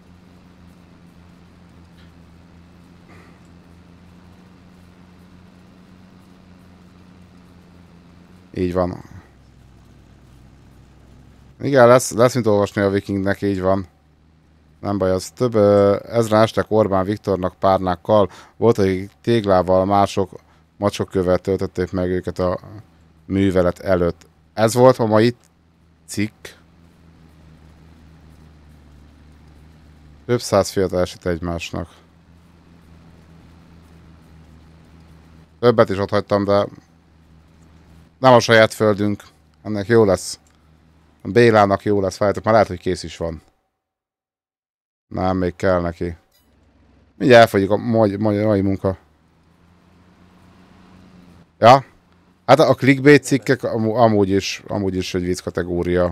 Így van. Igen, lesz, lesz mint olvasni a Vikingnek, így van. Nem baj, az több ezren estek Orbán Viktornak párnákkal, volt, akik téglával, mások macsokkővel töltötték meg őket a művelet előtt. Ez volt a mai cikk. Több száz fiatal esett egymásnak. Többet is ott hagytam, de nem a saját földünk. Ennek jó lesz. A Bélának jó lesz, várjátok, már lehet, hogy kész is van. Nem, még kell neki. Mindjárt elfogyik a mai, mai, mai munka. Ja? Hát a clickbait cikkek amúgy is, amúgy is egy vicc kategória.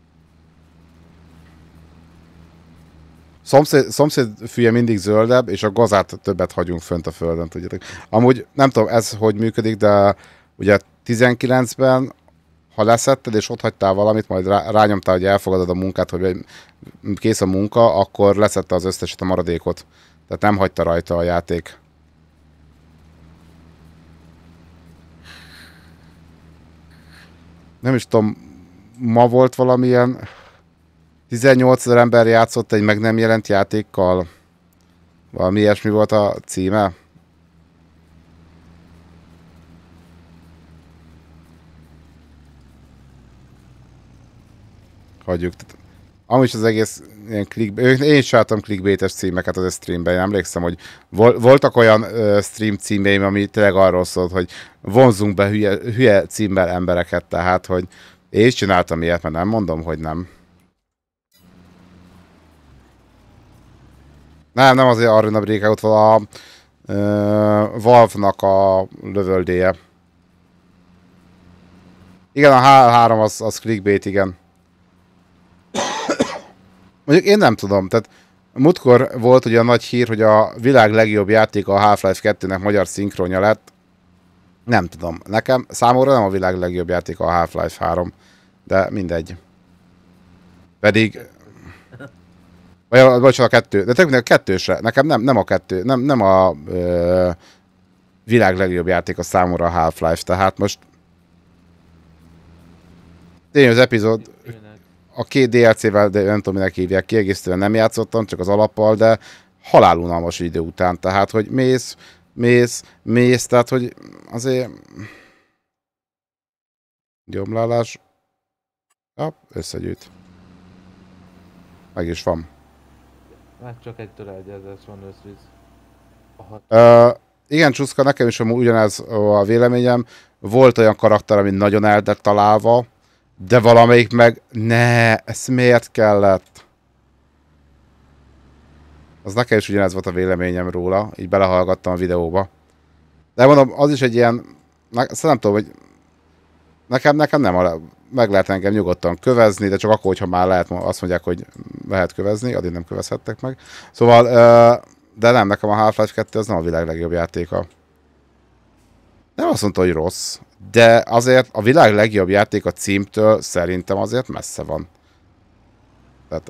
Szomszéd, szomszéd fülye mindig zöldebb, és a gazát többet hagyunk fönt a földön, tudjátok. Amúgy nem tudom ez hogy működik, de ugye tizenkilencben ha leszetted és ott hagytál valamit, majd rá, rányomtál, hogy elfogadod a munkát, hogy kész a munka, akkor leszette az összeset a maradékot. Tehát nem hagyta rajta a játék. Nem is tudom, ma volt valamilyen tizennyolcezer ember játszott egy meg nem jelent játékkal. Valami ilyesmi volt a címe. Hagyjuk. Amúgy is az egész ilyen clickbait, én is csináltam clickbaites címeket az streamben, én emlékszem, hogy vol, voltak olyan uh, stream címeim, ami tényleg arról szólt, hogy vonzunk be hülye, hülye címmel embereket, tehát, hogy én is csináltam ilyet, mert nem mondom, hogy nem. Nem, nem azért Arena Breakout, van a uh, Valve-nak a lövöldéje. Igen, a há három az, az clickbait, igen. Mondjuk én nem tudom, tehát múltkor volt ugye a nagy hír, hogy a világ legjobb játék a Half-Life kettőnek magyar szinkronja lett. Nem tudom, nekem számomra nem a világ legjobb játék a Half-Life három, de mindegy. Pedig... Vagy bocsánat, a kettő, de tényleg a kettősre, nekem nem, nem a kettő, nem, nem a ö, világ legjobb játék a számomra a Half-Life, tehát most... Tényleg az epizód... A két dé el cé-vel, de nem tudom, minek hívják, kiegészítően nem játszottam, csak az alappal, de halálunalmas idő után. Tehát, hogy mész, mész, mész, tehát, hogy azért... Gyomlálás. Ja, összegyűjt. Meg is van. Hát csak egy trágyázás van összvisz. Uh, igen, Csuszka, nekem is ugyanez a véleményem. Volt olyan karakter, ami nagyon el lett találva, de valamelyik meg, ne, ez miért kellett? Az nekem is ugyanez volt a véleményem róla, így belehallgattam a videóba. De mondom, az is egy ilyen, ne, nem tudom, hogy nekem, nekem nem, a, meg lehet engem nyugodtan kövezni, de csak akkor, hogyha már lehet, azt mondják, hogy lehet kövezni, addig nem kövezhettek meg. Szóval, uh, de nem, nekem a Half-Life kettő az nem a világ legjobb játéka. Nem azt mondta, hogy rossz, de azért a világ legjobb játéka címtől szerintem azért messze van. Tehát...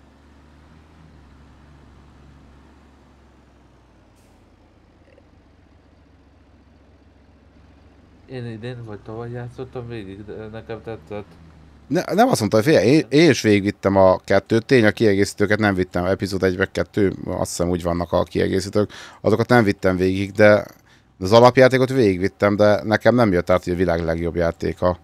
Én idén vagy tavaly játszottam végig, de nekem tetszett. Ne, nem azt mondta, hogy figyelj, én, én is végigvittem a kettőt, tény a kiegészítőket nem vittem, epizód egy meg kettő, azt hiszem úgy vannak a kiegészítők, azokat nem vittem végig, de az alapjátékot végigvittem, de nekem nem jött át, hogy a világ legjobb játéka.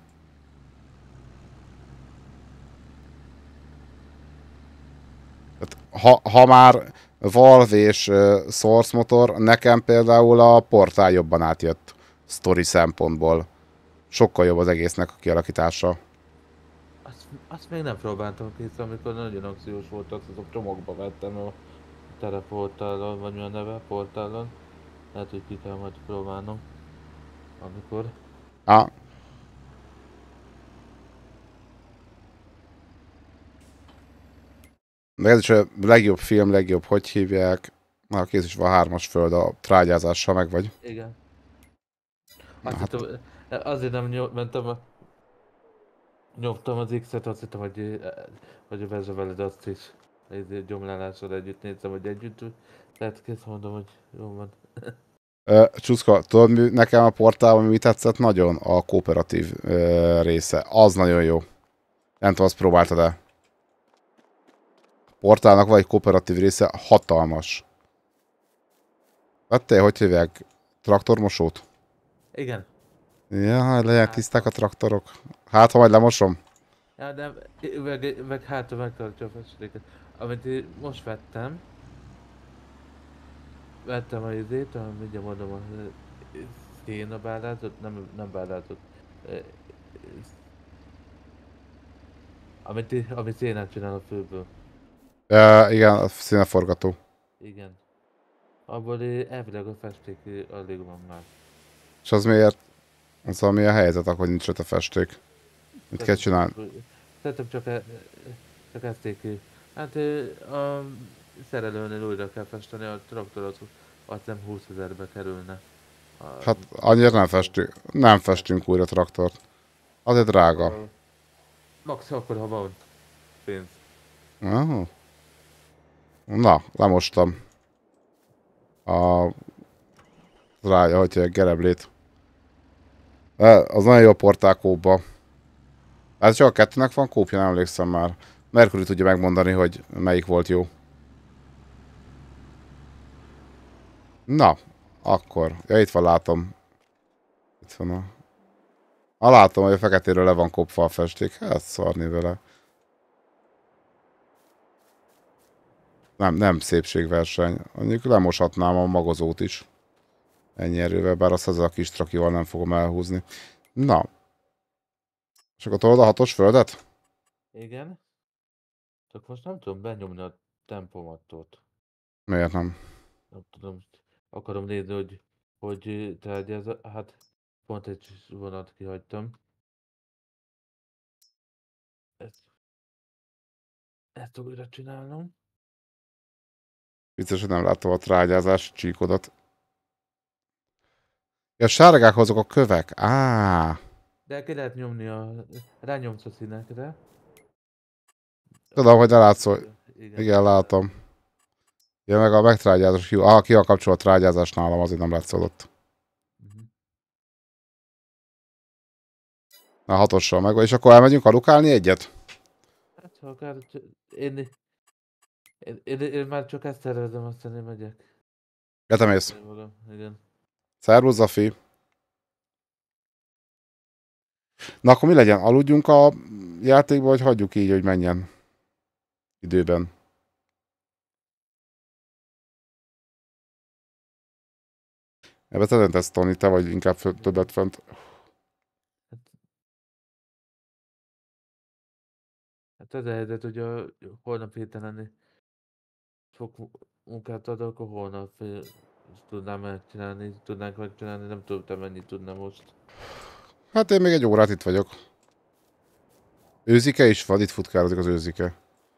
Ha, ha már Valve és uh, Source motor, nekem például a Portál jobban átjött sztori szempontból. Sokkal jobb az egésznek a kialakítása. Azt, azt még nem próbáltam kész, amikor nagyon akciós voltak, azok csomagba vettem a teleportálon, vagy mi a neve, portálon. Lehet, hogy ki kell majd próbálnom. Amikor. Ah. De ez is a legjobb film, legjobb, hogy hívják. Na, kész is van hármas föld a trágyázással, meg vagy. Igen. Na, Azt hát... hittem, azért nem nyom, mentem a... Nyomtam az X-et, azt hittem, hogy, hogy vezze veled azt is. Egy gyomlálással együtt néztem, hogy együtt. Tehát kész mondom, hogy jó van. Csuszka, tudod, mi, nekem a portálban mi tetszett nagyon? A kooperatív uh, része. Az nagyon jó. Nem tudom, azt próbáltad-e? Portálnak vagy kooperatív része hatalmas. Vettél, hogy hívják? Traktormosót? Igen. Ja, legyenek tiszták a traktorok. Hát, ha majd lemosom? Ja, de meg, meg hátra megtartja a festéket. Amit én most vettem. Vettem a izét, a, mindjárt mondom, a széna bálátot, nem, nem bálátot. Amit, amit szénát csinál a főből. Uh, igen, a színeforgató. Igen. Abból elvileg a festék alig van már. És az miért? Az ami a helyzet, akkor nincs ott a festék. Mit kell csinálni? Szerintem csak, e, csak ezték ki. Hát a szerelőnél újra kell festeni, a traktor az azt hiszem húszezerbe kerülne. A, Hát annyira nem festünk, nem festünk újra traktort. Azért drága. A, max akkor, ha van pénz. Uh-huh. Na, lemostam. A rája, hogy a gereblét. Az nagyon jó a portálkóba. Hát csak a kettőnek van kópja, nem emlékszem már. Mercury tudja megmondani, hogy melyik volt jó. Na, akkor. Ja, itt van, látom. Itt van a... Ah, látom, hogy a feketéről le van kopva a festék. Hát szarni vele. Nem, nem szépségverseny. Mondjuk lemoshatnám a magozót is. Ennyi erővel, bár azt ezzel a kis trakival nem fogom elhúzni. Na. És akkor tolod a hatos földet? Igen. Csak most nem tudom benyomni a tempomatot. Miért nem? Nem tudom, akarom nézni, hogy hogy tárgyaz, hát pont egy vonat kihagytam. Ezt, ezt újra csinálnom. Vicces, hogy nem láttam a trágyázás csíkodat. Ja, sárgák azok a kövek. Á. De ki lehet nyomni a... Rányomsz a színekre. Tudom, hogy ne látszol. Igen, Igen, látom. Ja, meg a megtrágyázás. Ah, ki a kapcsolat trágyázás nálam, azért nem látszódott. uh-huh. Na, hatossal meg. És akkor elmegyünk alukálni egyet? Hát, ha akár... Én, én, én, én már csak ezt tervezem, aztán én megyek. Ja, te mész. Igen. Szervusz, Zafi. Na, akkor mi legyen? Aludjunk a játékba, vagy hagyjuk így, hogy menjen? időben. Ebbe te döntesz, Tony, te vagy inkább fö- többet fönt. Hát az a helyzet, hogy a holnap héten sok munkát ad, akkor holnap ö, tudnám megcsinálni, tudnánk megcsinálni, nem tudom, te mennyit tudna most. Hát én még egy órát itt vagyok. Őzike is van, itt futkározik az őzike.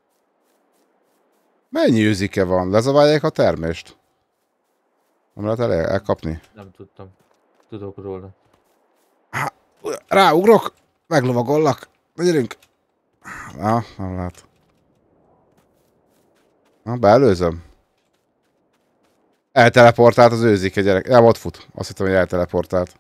Mennyi őzike van? Lezabálják a termést? Nem lehet el elkapni? Nem tudtam. Tudok róla. Há, ráugrok! Meglovagollak! Na gyerünk! Na, nem lehet. Na, beelőzöm. Elteleportált az őzike gyerek. Nem, ott fut. Azt hittem, hogy elteleportált.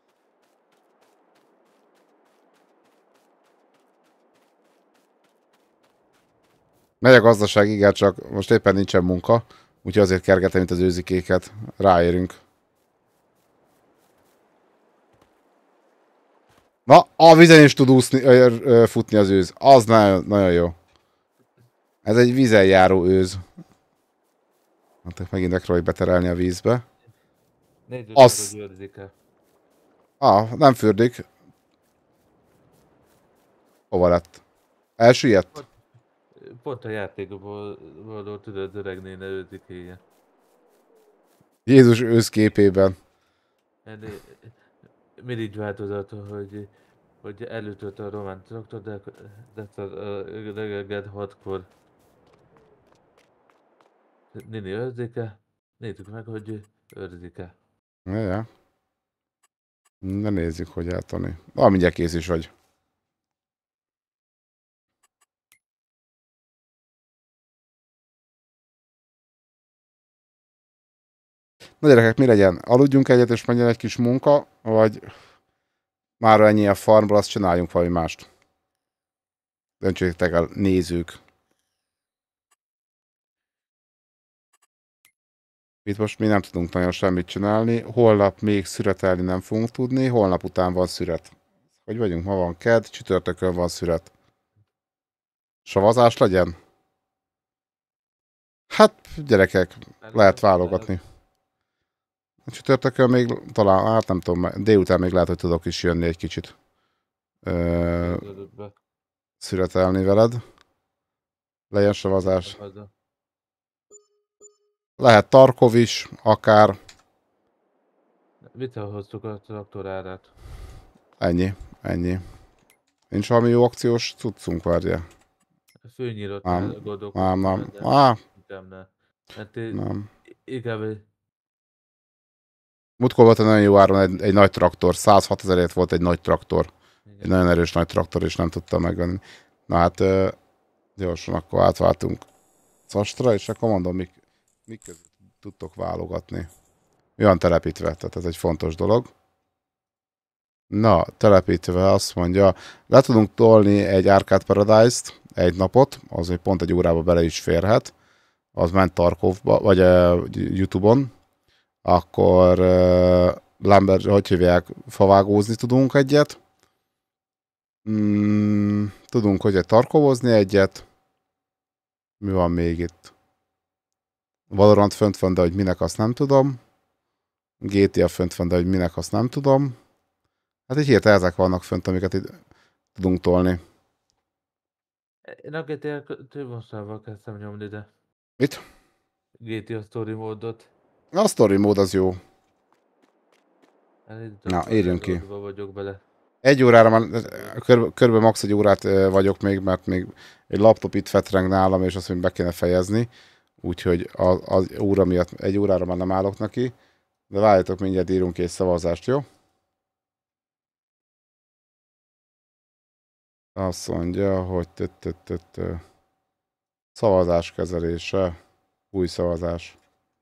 Megy a gazdaság, igen, csak most éppen nincsen munka. Úgyhogy azért kergetem itt az őzikéket. Ráérünk. Na, a vízen is tud úszni, ö, ö, futni az őz. Az nagyon, nagyon jó. Ez egy vízen járó őz. Hát megint megpróbáljuk beterelni a vízbe. Nézzük Az- meg, hogy őrzik-e. Ah, nem fürdik. Hova lett? Elsüllyedt? Pont a játékból való tudod öreg néne őrzikéje. Jézus őszképében. Ennél mindig változott, hogy, hogy elütött a román traktor, de, de a reggel hatkor Nini őrzik-e? Nézzük meg, hogy őrzik-e. Ja, ja. Na nézzük, hogy eltani. Ah, mindjárt kész is vagy. Na gyerekek, mi legyen? Aludjunk egyet és menjen egy kis munka, vagy már ennyi a farmból, azt csináljunk valami mást. Döntsétek el, nézők. Itt most mi nem tudunk nagyon semmit csinálni. Holnap még szüretelni nem fogunk tudni, holnap után van szüret. Hogy vagyunk? Ma van kedd, csütörtökön van szüret. Savazás legyen? Hát, gyerekek, lehet válogatni. A csütörtökön még talán, hát nem tudom, délután még lehet, hogy tudok is jönni egy kicsit. Ö, szüretelni veled. Legyen savazás. Lehet Tarkov is, akár. Mitől hoztuk a traktor árát? Ennyi, ennyi. Nincs valami jó akciós cuccunk, várja. Főnyírat Nem, gondolkodtam. nem, nem. de Á, inkább ne. Hát én nem. inkább egy- Múltkor volt egy nagyon jó áron egy, egy nagy traktor, százhat ezerért volt egy nagy traktor. igen. Egy nagyon erős nagy traktor, és nem tudtam megvenni. Na hát, ö, gyorsan akkor átváltunk Szastra, és akkor mondom, mik, mik között tudtok válogatni. Mi van telepítve, tehát ez egy fontos dolog. Na, telepítve azt mondja, le tudunk tolni egy Arcade Paradise-t egy napot, az még pont egy órába bele is férhet. Az ment Tarkovba, vagy uh, YouTube-on. Akkor uh, Lambert, hogy hívják, favágózni tudunk egyet. Mm, tudunk, hogy egy tarkovozni egyet. Mi van még itt? Valorant fönt van, de hogy minek, azt nem tudom. gé té á fönt van, de hogy minek, azt nem tudom. Hát így hirtelen ezek vannak fönt, amiket itt tudunk tolni. Én a gé té á többostával kezdtem nyomni, de Mit? gé té á Story módot. A story mód az jó. Elindítottam, Na, írjunk ki. előadva vagyok bele. Egy órára már, kör, körülbelül max. Egy órát ö, vagyok még, mert még egy laptop itt fetreng nálam, és azt még be kéne fejezni. Úgyhogy az, az óra miatt egy órára már nem állok neki. De várjatok, mindjárt írunk egy szavazást, jó? Azt mondja, hogy tö, tö, tö, tö. Szavazás kezelése. Új szavazás.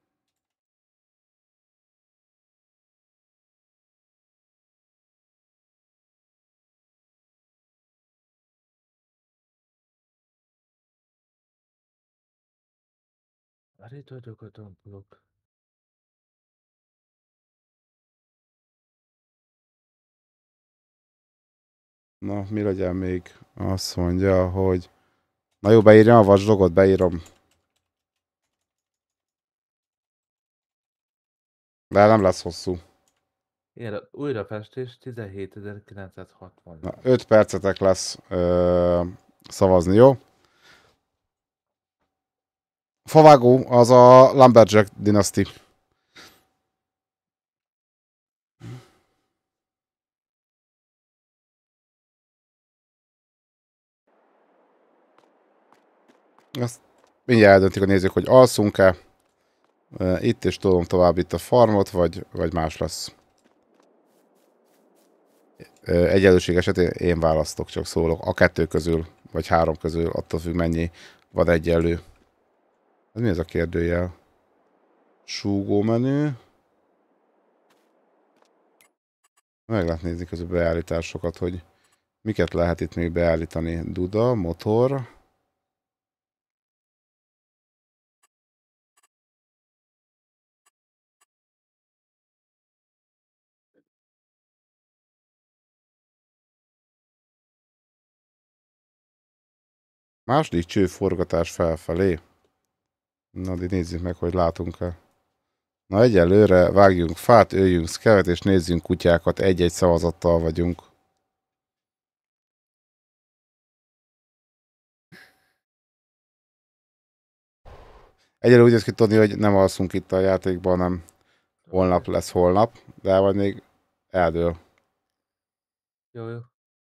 Már itt vagyok a tompulok. Na, mi legyen még? Azt mondja, hogy Na jó, beírjam a vasdogot, beírom. De nem lesz hosszú. Igen, újrafestés tizenhétezer-kilencszázhatvan. Na, öt percetek lesz ö, szavazni, jó? Favágó az a Lumberjack dinaszti. Azt mindjárt eldöntik a nézők, hogy alszunk-e itt, és tolom tovább itt a farmot, vagy, vagy más lesz. Egyenlőség esetén én választok, csak szólok. A kettő közül, vagy három közül, attól függ mennyi van egyenlő. Ez mi ez a kérdőjel? Súgó menü. Meg lehet nézni közül beállításokat, hogy miket lehet itt még beállítani. Duda, motor. Második csőforgatás felfelé. Na, de nézzük meg, hogy látunk-e. Na, egyelőre vágjunk fát, öljünk szkevet, és nézzünk kutyákat. Egy-egy szavazattal vagyunk. Egyelőre úgy néz ki tudni, hogy nem alszunk itt a játékban, hanem holnap lesz holnap, de vagy még eldől. Jó, jó.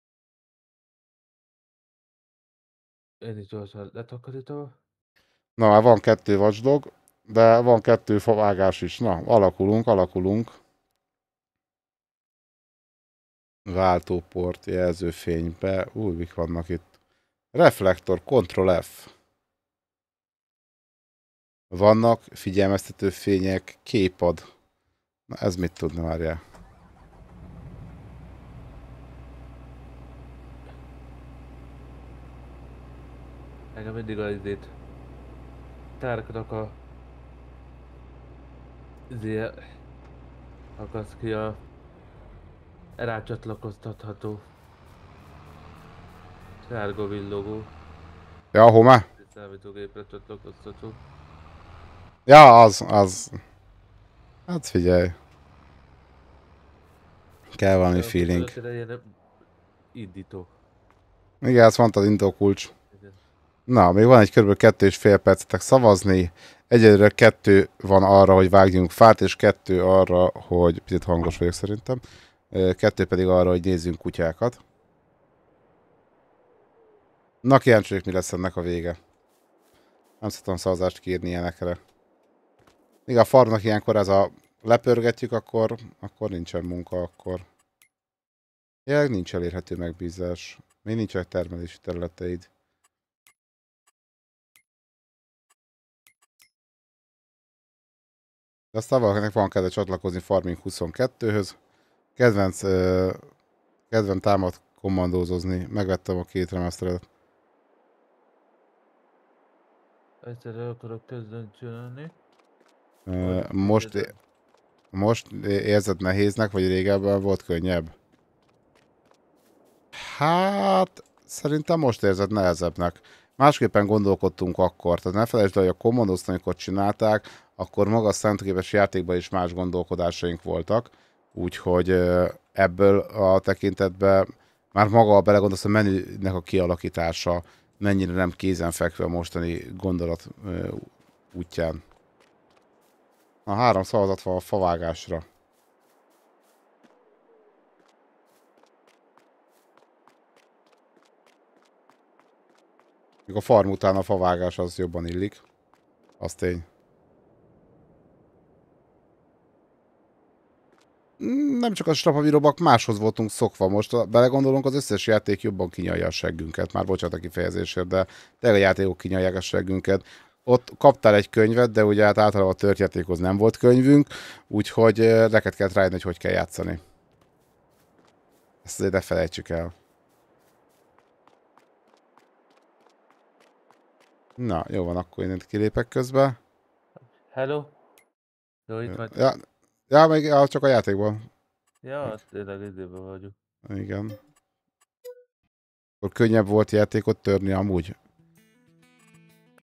Én is gyorsan letakarítom. Na, már van kettő watchdog, de van kettő favágás is. Na, alakulunk, alakulunk. Váltóport, jelzőfénybe. Új, mik vannak itt? Reflektor, Ctrl F. Vannak figyelmeztető fények, képad. Na, ez mit tudna, várjál? Engem mindig az izét. Tárknak a... Izé... Akasz ki a... Rácsatlakoztatható. Sárga villogó. Ja, hova? Számítógépre csatlakoztató. Ja, az, az. Hát figyelj. Kell valami Ja, feeling. ilyen indító. Igen, ezt mondtad, indó kulcs. Igen. Na, még van egy kb. Kettő és fél percetek szavazni. Egyelőre kettő van arra, hogy vágjunk fát, és kettő arra, hogy... Picit hangos vagyok szerintem. Kettő pedig arra, hogy nézzünk kutyákat. Na, kíváncsi vagyok, mi lesz ennek a vége. Nem szoktam szavazást kérni ilyenekre. Míg a farmnak ilyenkor ez a lepörgetjük, akkor, akkor nincsen munka, akkor... Jelenleg nincs elérhető megbízás. Még nincsenek termelési területeid. De aztán valakinek van kedve csatlakozni Farming huszonkettőhöz. Kedvenc, uh, kedven támad kommandózozni. Megvettem a két remeszteret. Egyszerre akarok kezdeni csinálni. Uh, most, most érzed nehéznek, vagy régebben volt könnyebb? Hát, szerintem most érzed nehezebbnek. Másképpen gondolkodtunk akkor. Tehát ne felejtsd el, hogy a Commandoszt, amikor csinálták, akkor maga a számítógépes játékban is más gondolkodásaink voltak. Úgyhogy ebből a tekintetben már maga, belegondolsz, a menünek a kialakítása mennyire nem kézenfekvő a mostani gondolat útján. A három szavazat van a favágásra. A farm után a favágás az jobban illik. Az tény. Nem csak a strapavirobak, máshoz voltunk szokva. Most belegondolunk, az összes játék jobban kinyalja a seggünket. Már bocsánat a kifejezésért, de tényleg a játékok kinyalják a seggünket. Ott kaptál egy könyvet, de ugye hát általában a tört játékhoz nem volt könyvünk, úgyhogy neked kellett rájönni, hogy hogy kell játszani. Ezt azért ne felejtsük el. Na, jó van, akkor én kilépek közben. Hello? Jó, itt vagy. Ja, ja még ja, csak a játékban. Ja, tényleg időben vagyok. Igen. Akkor könnyebb volt játékot törni amúgy.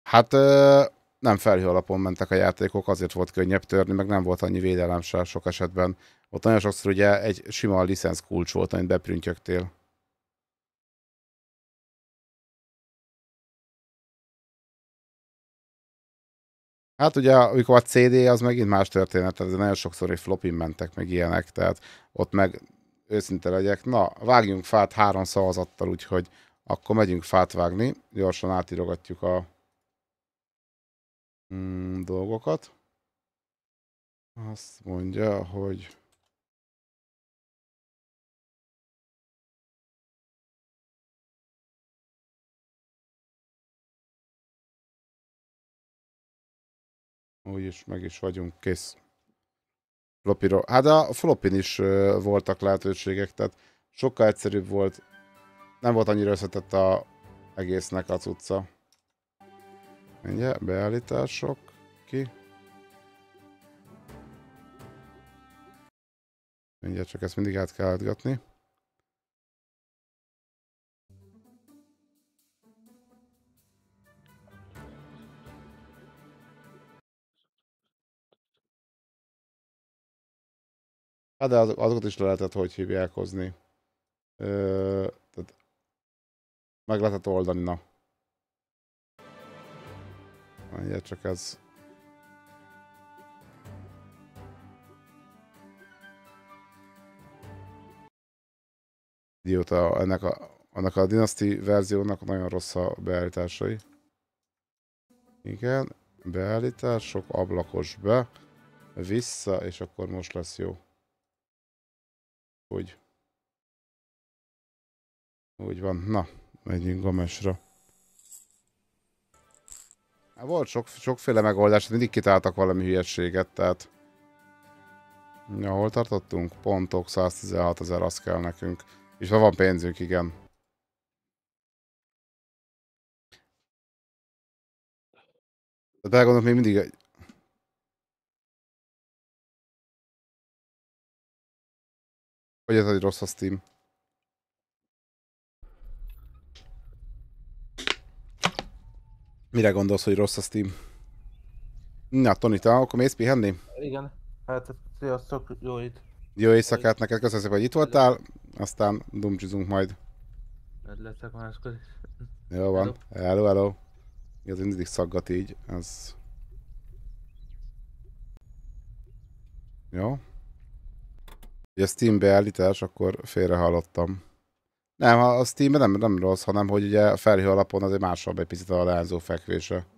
Hát ö, nem felhő alapon mentek a játékok, azért volt könnyebb törni, meg nem volt annyi védelem se sok esetben. Ott nagyon sokszor ugye egy sima licensz kulcs volt, amit beprüntjögtél. Hát ugye, amikor a cé dé, az megint más történet, tehát nagyon sokszor egy flopin mentek, meg ilyenek, tehát ott meg őszinte legyek, na, vágjunk fát három szavazattal, úgyhogy akkor megyünk fát vágni, gyorsan átírogatjuk a mm, dolgokat. Azt mondja, hogy úgyis meg is vagyunk, kész. Floppyról. Hát a flopin is uh, voltak lehetőségek, tehát sokkal egyszerűbb volt. Nem volt annyira összetett a egésznek a cucca. Mindjárt, beállítások, ki. Mindjárt csak ezt mindig át kell átgatni. Hát de az, azokat is le lehetett, hogy hívják hozni. Ö, tehát meg lehetett oldani, na. Mindjárt csak ez. Idióta, ennek a, ennek a Dynasty verziónak nagyon rossz a beállításai. Igen, beállítások, ablakos be, vissza, és akkor most lesz jó. Úgy. Úgy van. Na, megyünk Gomesra. Hát volt sok, sokféle megoldás, mindig kitáltak valami hülyességet, tehát... Ja, hol tartottunk? Pontok, száztizenhat ezer, az kell nekünk. És ha van pénzünk, igen. De belegondolok, még mindig... Hogy ez egy rossz a Steam? Mire gondolsz, hogy rossz a Steam? Na, Toni, te akkor mész pihenni? Igen. Hát, sziasztok, jó itt. Jó éjszakát neked, köszönöm szépen, hogy itt voltál, aztán dumcsizunk majd. Mert leszek máskor is. Jó van, hello, hello. Ez mindig szaggat így, ez... Jó. Ugye a Steam beállítás, akkor félre hallottam. Nem, a Steam nem, nem rossz, hanem hogy ugye a felhő alapon azért másabb egy picit a leányzó fekvése.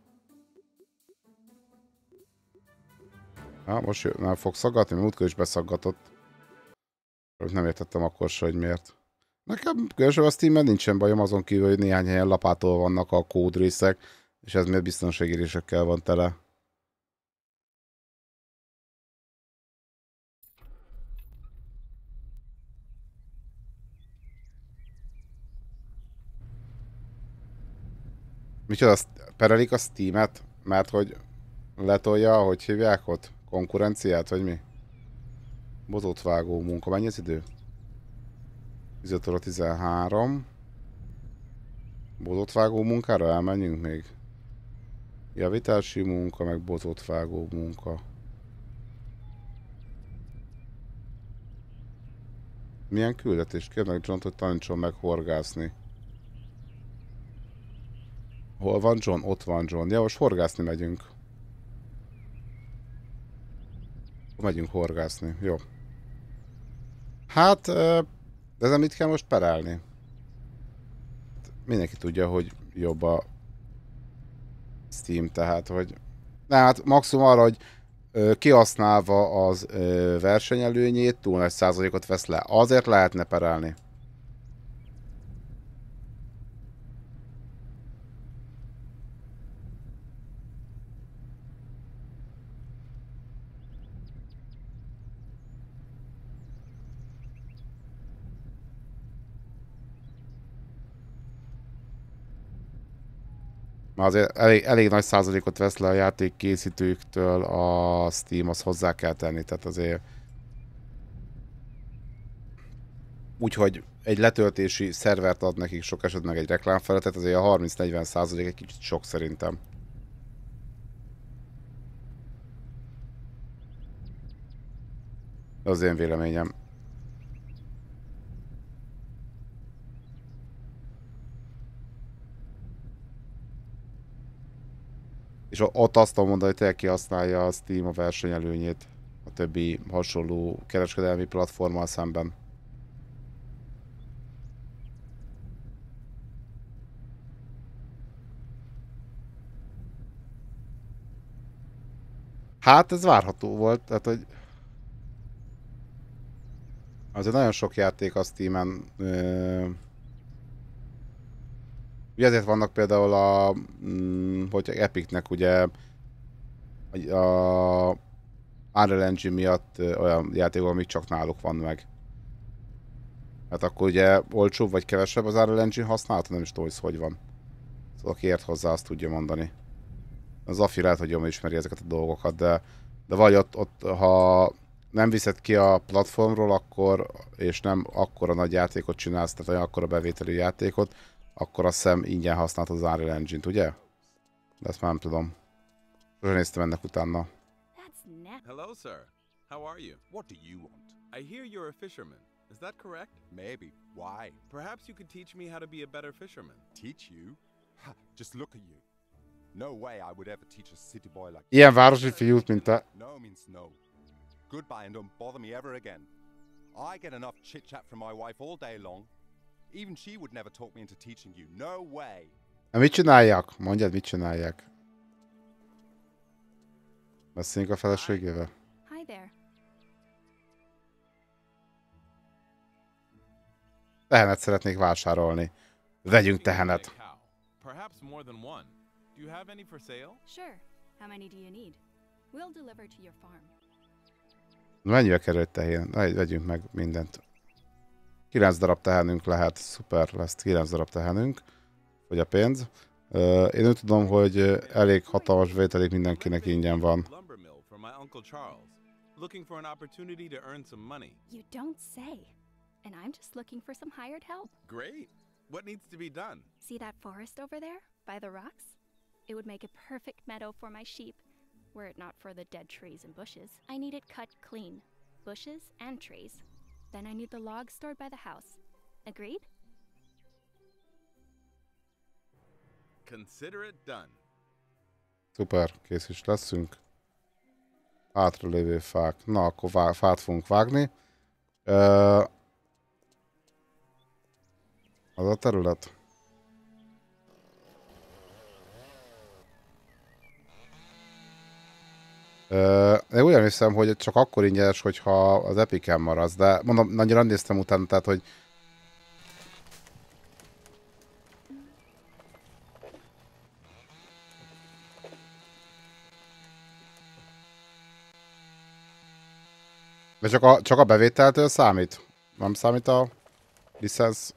Ja, most nem fog szaggatni, mert múltkor is beszaggatott. Nem értettem akkor se, hogy miért. Nekem különösen a Steam-en nincsen bajom, azon kívül, hogy néhány helyen lapától vannak a kódrészek, és ez miért biztonságérésekkel van tele. Micsoda, perelik a Steam-et? Mert hogy letolja, hogy hívják ott? Konkurenciát, vagy mi? Bozótvágó munka. Mennyi az idő? tíz óra tizenhárom. Bozótvágó munkára elmenjünk még? Javítási munka, meg bozótvágó munka. Milyen küldetés? Kérlek John, hogy tanítson meg horgászni. Hol van John? Ott van John. Ja, most horgászni megyünk. Megyünk horgászni. Jó. Hát, de ezen mit kell most perelni? Mindenki tudja, hogy jobb a Steam, tehát, hogy... Nem, hát maximum arra, hogy ö, kihasználva az ö, versenyelőnyét, túl nagy százalékot vesz le. Azért lehetne perelni. Azért elég, elég nagy százalékot vesz le a játék készítőktől a Steam, az hozzá kell tenni, tehát azért... Úgyhogy egy letöltési szervert ad nekik sok esetben egy reklámfelületet, azért a harminc-negyven százalék egy kicsit sok szerintem. Az én véleményem. És ott azt tudom mondani, hogy tényleg kihasználja a Steam a versenyelőnyét a többi hasonló kereskedelmi platformmal szemben. Hát ez várható volt, tehát hogy azért nagyon sok játék a Steamen. Ö... Ugye ezért vannak például a, mm, hogy Epicnek ugye a Unreal Engine miatt olyan játékok, amik csak náluk van meg. Hát akkor ugye olcsóbb vagy kevesebb az Unreal Engine használata, nem is tudom, hogy hogy van. Szóval aki ért hozzá, azt tudja mondani. Az Afi lehet, hogy jól ismeri ezeket a dolgokat, de, de vagy ott, ott, ha nem viszed ki a platformról, akkor, és nem akkora nagy játékot csinálsz, tehát olyan akkora bevételű játékot, akkor azt hiszem ingyen használod az Unreal Engine-t, ugye? De ezt már nem tudom. Sosem néztem ennek utána. Hello, sir. How are you? What do you want? I hear you're a fisherman. Is that correct? Maybe. Why? Perhaps you could teach me how to be a better fisherman. Teach you? Ha, just look at you. No way I would ever teach a city boy like Ilyen városi fiút, mint te. No means no. Goodbye and don't bother me ever again. I get enough chit-chat from my wife all day long. Even she would never talk me into teaching you. No way. Mit csinálják? Mondjad, mit csinálják? Beszéljünk a feleségével. Hi there. Tehenet szeretnék vásárolni. Vegyünk tehenet. Perhaps more than one. Do you have any for sale? Sure. How many do you need? We'll deliver to your farm. Mennyibe kerül egy tehén? Vegyünk meg mindent. kilenc darab tehenünk lehet. Szuper, lesz kilenc darab tehenünk. Hogy a pénz. Uh, én úgy tudom, hogy elég hatalmas vételék mindenkinek ingyen van. You don't say. And I'm just looking for some hired help. Great. What needs to be done? See that forest over there by the rocks? It would make a perfect meadow for my sheep, were it not for the dead trees and bushes. I need it cut clean, bushes and trees. Then I need the logs stored by the house. Agreed? Consider it done. Szuper, kész is leszünk. Hátralévő fák. Na, akkor vá fát fogunk vágni. Uh, az a terület. Uh, én úgy hiszem, hogy csak akkor ingyenes, hogyha az Epicen maradsz, de mondom, nagyra néztem utána, tehát, hogy de csak a, csak a bevételtől számít? Nem számít a licensz?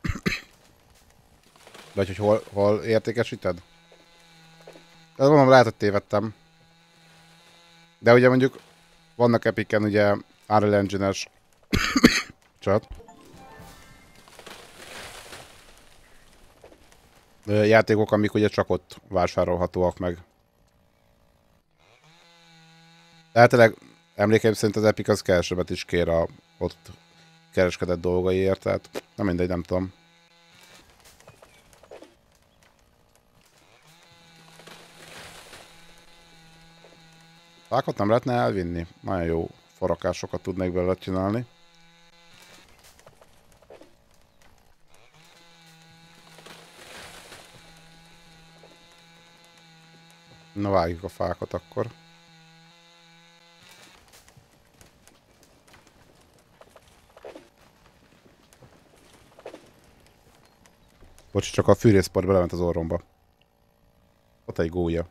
Vagy hogy hol, hol értékesíted? De mondom, lehet, hogy tévedtem. De ugye mondjuk vannak Epicen ugye Unreal Engine-es csat. Játékok, amik ugye csak ott vásárolhatóak meg. Eltényleg emlékeim szerint az Epic az kevesebbet is kér a ott kereskedett dolgaiért, tehát nem mindegy, nem tudom. Fákat nem lehetne elvinni? Nagyon jó farakásokat tudnék belőle csinálni. Na vágjuk a fákat akkor. Bocs, csak a fűrészport belement az orromba. Ott egy gólya.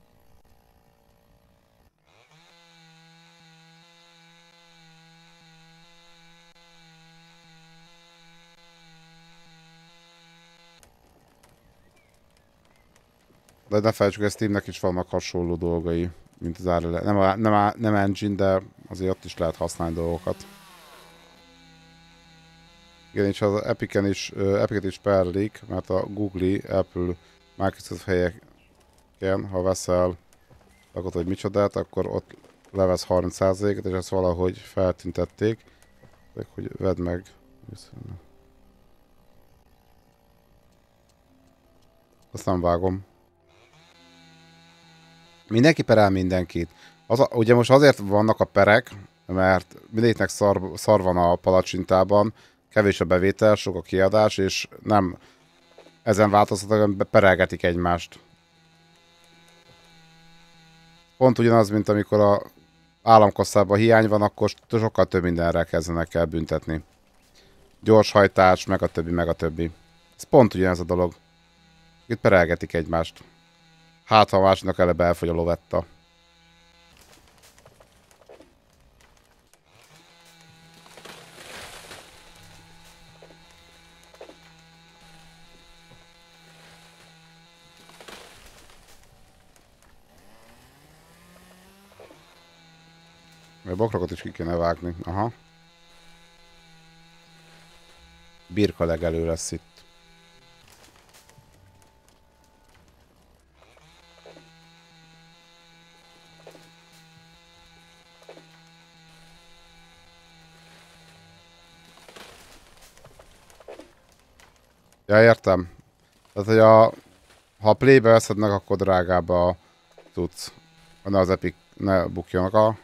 De ne felejtsük, hogy a Steamnek is vannak hasonló dolgai, mint az Unreal. Nem, a, nem, a, nem engine, de azért ott is lehet használni dolgokat. Igen, és az Epicen is, uh, Epicet is perlik, mert a Google, Apple, Microsoft helyeken, ha veszel, akkor hogy micsodát, akkor ott levesz harminc százalékot, és ezt valahogy feltüntették. Hogy vedd meg. Azt nem vágom. Mindenki perel mindenkit. Az a, ugye most azért vannak a perek, mert mindegyiknek szar, szar van a palacsintában, kevés a bevétel, sok a kiadás, és nem ezen változtatnak, perelgetik egymást. Pont ugyanaz, mint amikor a államkasszában hiány van, akkor sokkal több mindenre kezdenek el büntetni. Gyorshajtás, meg a többi, meg a többi. Ez pont ugyanez a dolog. Itt perelgetik egymást. Hát, ha a másiknak előbb elfogy a lovetta. A bokrokat is ki kéne vágni. Aha. Birka legelő lesz itt. Ja, értem. Tehát, hogy a, ha a playbe veszednek, akkor drágább a tudsz. Ne az Epic ne bukjanak a...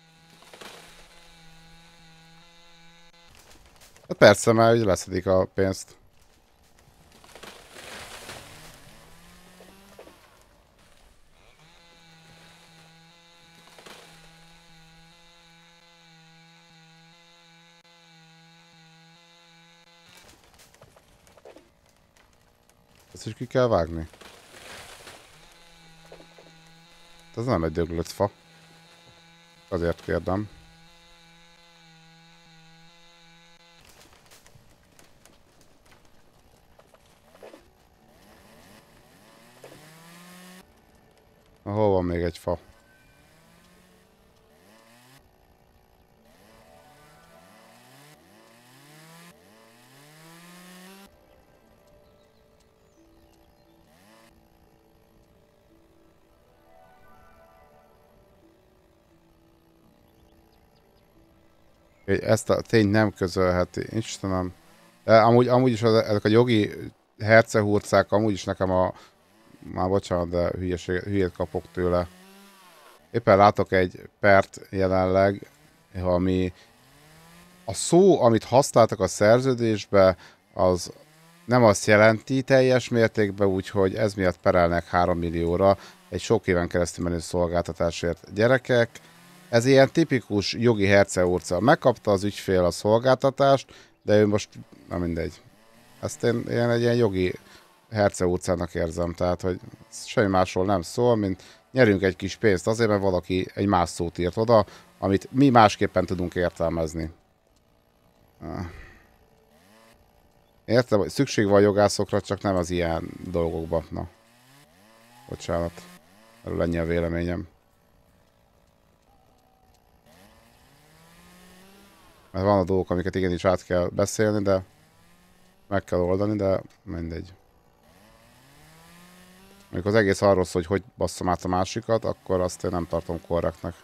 Hát persze, mert úgy leszedik a pénzt. Ezt is ki kell vágni. Ez nem egy döglött fa. Azért kérdem. Na, hol van még egy fa? Ezt a tényt nem közölheti, Istenem. De amúgy, amúgy is az, ezek a jogi hercehurcák, amúgy is nekem a... Már bocsánat, de hülyeség, hülyét kapok tőle. Éppen látok egy pert jelenleg, ami... A szó, amit használtak a szerződésbe, az nem azt jelenti teljes mértékben, úgyhogy ez miatt perelnek három millióra egy sok éven keresztül menő szolgáltatásért. Gyerekek, ez ilyen tipikus jogi herceurca. Megkapta az ügyfél a szolgáltatást, de ő most, na mindegy. Ezt én, én egy ilyen jogi herceurcának érzem, tehát, hogy semmi másról nem szól, mint nyerünk egy kis pénzt azért, mert valaki egy más szót írt oda, amit mi másképpen tudunk értelmezni. Értem, hogy szükség van jogászokra, csak nem az ilyen dolgokban. Na, bocsánat. Erről ennyi a véleményem. Mert van a dolgok, amiket igenis át kell beszélni, de meg kell oldani, de mindegy. Amikor az egész arról szól, hogy hogy basszom át a másikat, akkor azt én nem tartom korrektnek.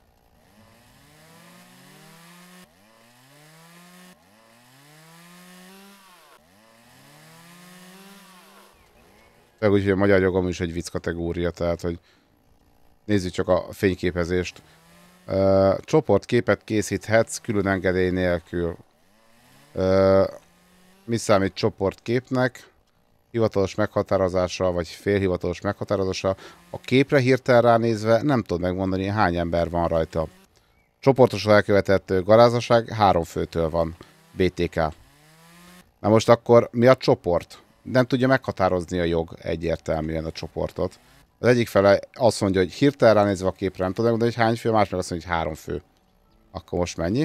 De úgyhogy a magyar jogom is egy vicc kategória, tehát hogy nézzük csak a fényképezést. Uh, csoportképet készíthetsz külön engedély nélkül. Uh, mi számít csoportképnek? Hivatalos meghatározása, vagy félhivatalos meghatározása. A képre hirtelen ránézve nem tudod megmondani, hány ember van rajta. Csoportosan elkövetett garázaság három főtől van. bé té ká. Na most akkor mi a csoport? Nem tudja meghatározni a jog egyértelműen a csoportot. Az egyik fele azt mondja, hogy hirtelen ránézve a képre nem tudod megmondani, hogy hány fő, más meg azt mondja, hogy három fő. Akkor most mennyi?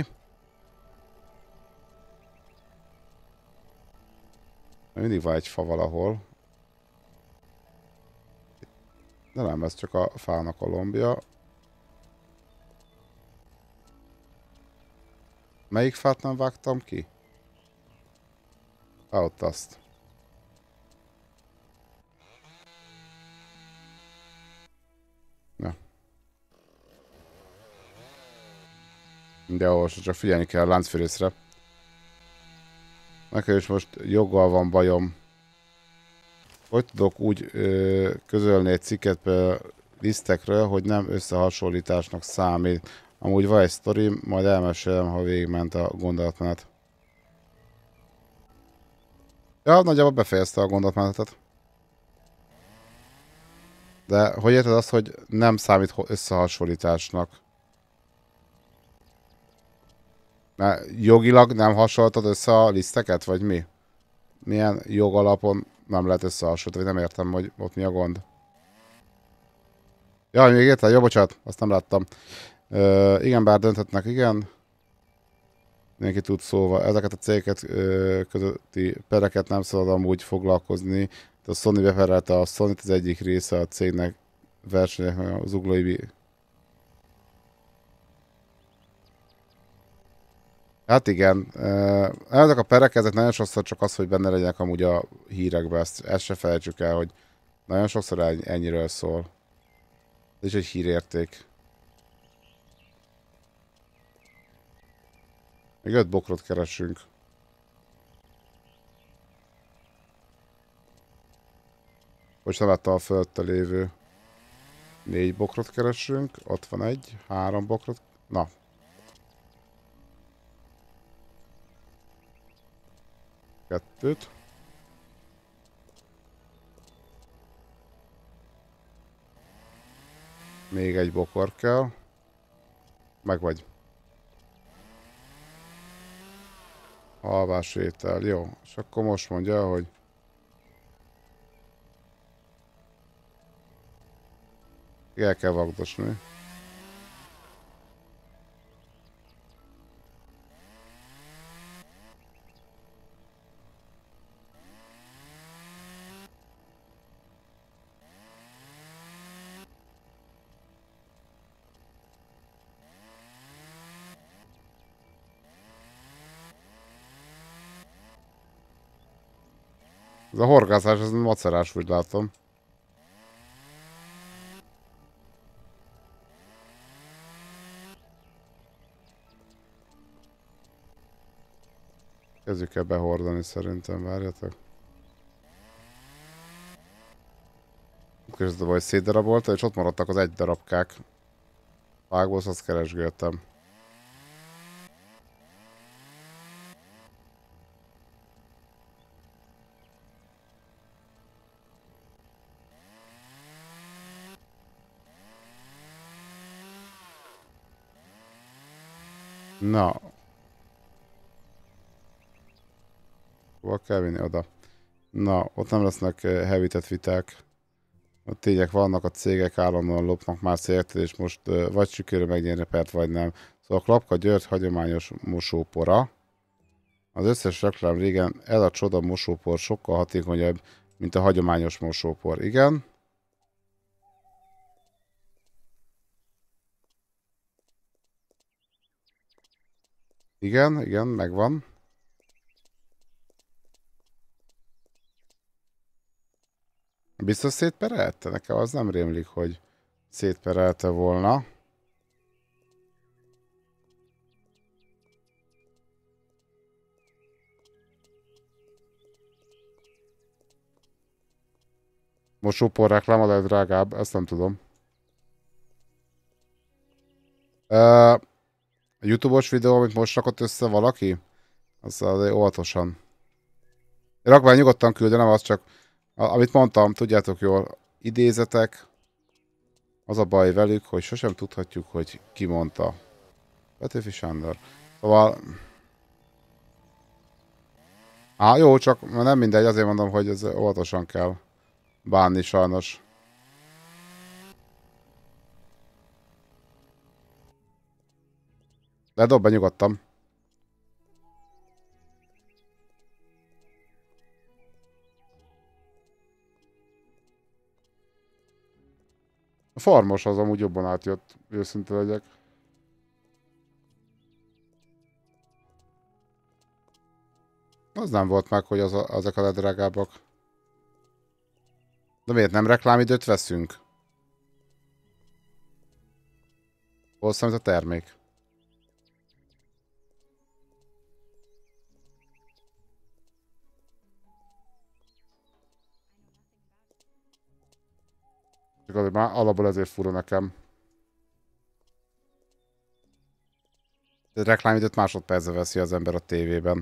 Mindig van egy fa valahol. De nem, ez csak a fának a lombja. Melyik fát nem vágtam ki? Ah, ott azt. De ahol csak figyelni kell a láncfűrészre. Nekem is most joggal van bajom. Hogy tudok úgy ö, közölni egy cikket lisztekről, hogy nem összehasonlításnak számít. Amúgy van egy sztori, majd elmesélem, ha végigment a gondolatmenet. Ja, nagyjából befejezte a gondolatmenetet. De hogy érted azt, hogy nem számít összehasonlításnak? Mert jogilag nem hasonlítod össze a liszteket, vagy mi? Milyen jogalapon nem lehet összehasonlítani, nem értem, hogy ott mi a gond. Jaj, még érted? Jó, bocsánat, azt nem láttam. Ö, igen, bár dönthetnek, igen. Mindenki tud szóval. Ezeket a cégeket ö, közötti pereket nem szabad amúgy foglalkozni. A Sony beperelte a Sony-t, az egyik része a cégnek versenyek, az uglói. Hát igen, ezek a perek, ezek nagyon sokszor csak az, hogy benne legyenek amúgy a hírekben, ezt, ezt se felejtsük el, hogy nagyon sokszor ennyiről szól. Ez is egy hírérték. Még öt bokrot keresünk. Most nem láttam a fölötte lévő. Négy bokrot keresünk, ott van egy, három bokrot, na. Kettőt. Még egy bokor kell. Meg vagy. Alvás étel, jó. És akkor most mondja, hogy el kell vagdosni. Ez a horgászás, ez macerás, úgy látom. Kezdjük el behordani szerintem, várjatok. Közben vagy szétdarabolta, és ott maradtak az egy darabkák. Vágósz, azt keresgéltem. Na. Hova kell vinni? Oda. Na, ott nem lesznek hevített viták. A tények vannak, a cégek állandóan lopnak már széltet, és most uh, vagy sikerül megnyerni pert, vagy nem. Szóval a Klapka György hagyományos mosópora. Az összes reklám régen, ez a csoda mosópor sokkal hatékonyabb, mint a hagyományos mosópor. Igen. Igen, igen, megvan. Biztos szétperelte? Nekem az nem rémlik, hogy szétperelte volna. Mosópor reklám a legdrágább, ezt nem tudom. Uh, a YouTube-os videó, amit most rakott össze valaki, az azért óvatosan. Rak már nyugodtan küldenem, az csak, amit mondtam, tudjátok jól, idézetek, az a baj velük, hogy sosem tudhatjuk, hogy ki mondta. Petőfi Sándor. Szóval... Á, jó, csak nem mindegy, azért mondom, hogy ez óvatosan kell bánni sajnos. De dob be nyugodtan. A farmos az amúgy jobban átjött, őszinte legyek. Az nem volt meg, hogy az a, azok a legdrágábbak. De miért nem reklámidőt veszünk? Hol számít a termék? Csak azért már alapból ezért fura nekem. A reklámidőt másodpercre veszi az ember a tévében.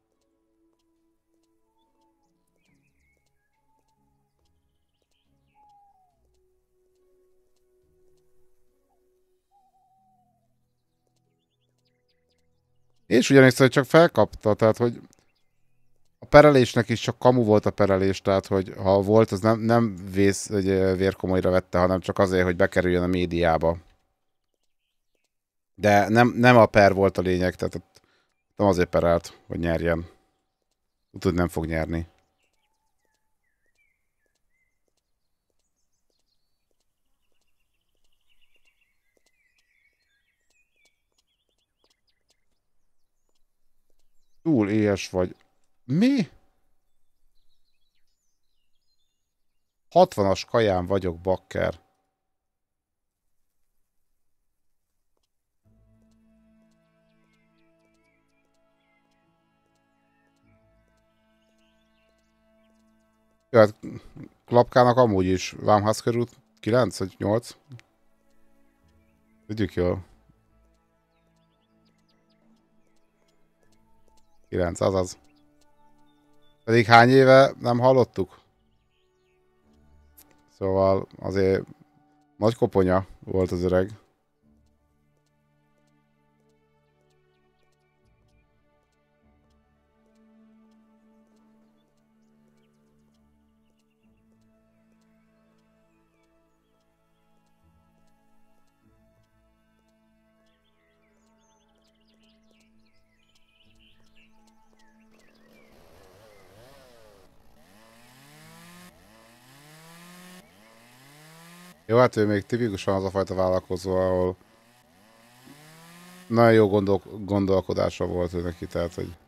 És ugyanis, hogy csak felkapta, tehát hogy a perelésnek is csak kamu volt a perelés, tehát hogy ha volt, az nem, nem vész, hogy vérkomolyra vette, hanem csak azért, hogy bekerüljön a médiába. De nem, nem a per volt a lényeg, tehát nem azért perelt, hogy nyerjen. Tudod, nem fog nyerni. Túl éhes vagy. Mi? hatvanas kaján vagyok, bakker. Jó, hát Klapkának amúgy is Vámház körül kilenc vagy nyolc. Tudjuk jól. kilenc, azaz. Pedig hány éve nem hallottuk? Szóval azért nagy koponya volt az öreg. Jó, hát ő még tipikusan az a fajta vállalkozó, ahol nagyon jó gondol gondolkodása volt ő neki, tehát hogy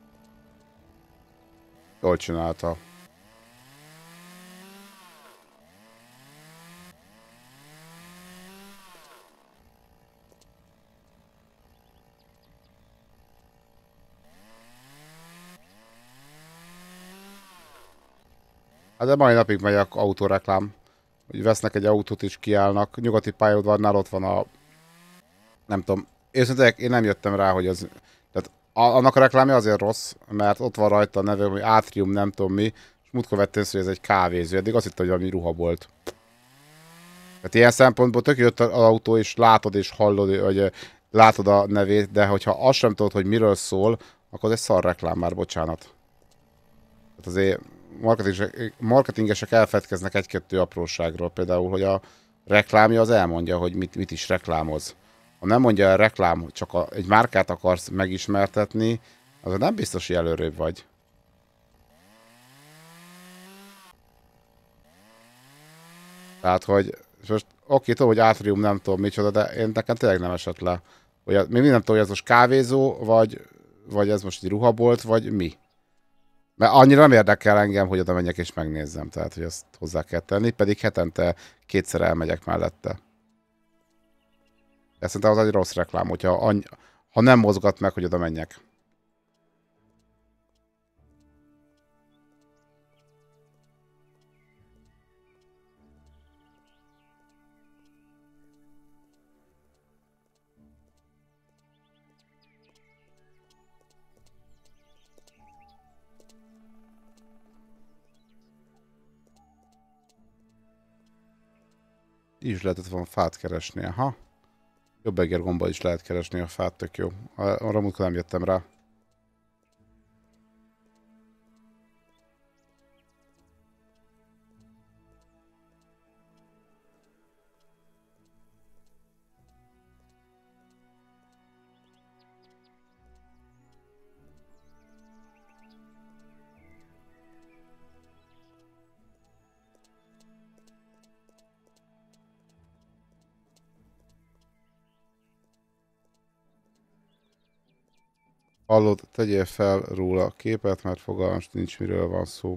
jól csinálta. Hát de mai napig megy a autóreklám. Hogy vesznek egy autót és kiállnak. Nyugati pályaudvarnál ott van a... Nem tudom. Őszintén én nem jöttem rá, hogy az... Tehát annak a reklámja azért rossz, mert ott van rajta a neve, hogy Átrium, nem tudom mi, és múltkor vettem szó, hogy ez egy kávéző. Eddig azt hittem, hogy valami ruhabolt. Tehát ilyen szempontból tök jött az autó, és látod és hallod, hogy látod a nevét, de hogyha azt sem tudod, hogy miről szól, akkor ez egy szar reklám már, bocsánat. Tehát azért... Marketingesek, marketingesek elfedkeznek egy-kettő apróságról, például, hogy a reklámja az elmondja, hogy mit, mit is reklámoz. Ha nem mondja a reklám, csak a, egy márkát akarsz megismertetni, az nem biztos, hogy előrébb vagy. Tehát, hogy most oké, tudom, hogy átrium nem tudom micsoda, de én nekem tényleg nem esett le. Hogy még nem tudom, hogy ez most kávézó, vagy, vagy ez most egy ruhabolt, vagy mi. Mert annyira nem érdekel engem, hogy oda menjek és megnézzem, tehát hogy ezt hozzá kell tenni, pedig hetente kétszer elmegyek mellette. Ez szerintem az egy rossz reklám, hogyha annyi, ha nem mozgat meg, hogy oda menjek. Így is lehetett volna fát keresni, aha. Jobb egér gomba is lehet keresni a fát, tök jó. Arra múltkor nem jöttem rá. Hallod, tegyél fel róla a képet, mert fogalmam nincs, miről van szó.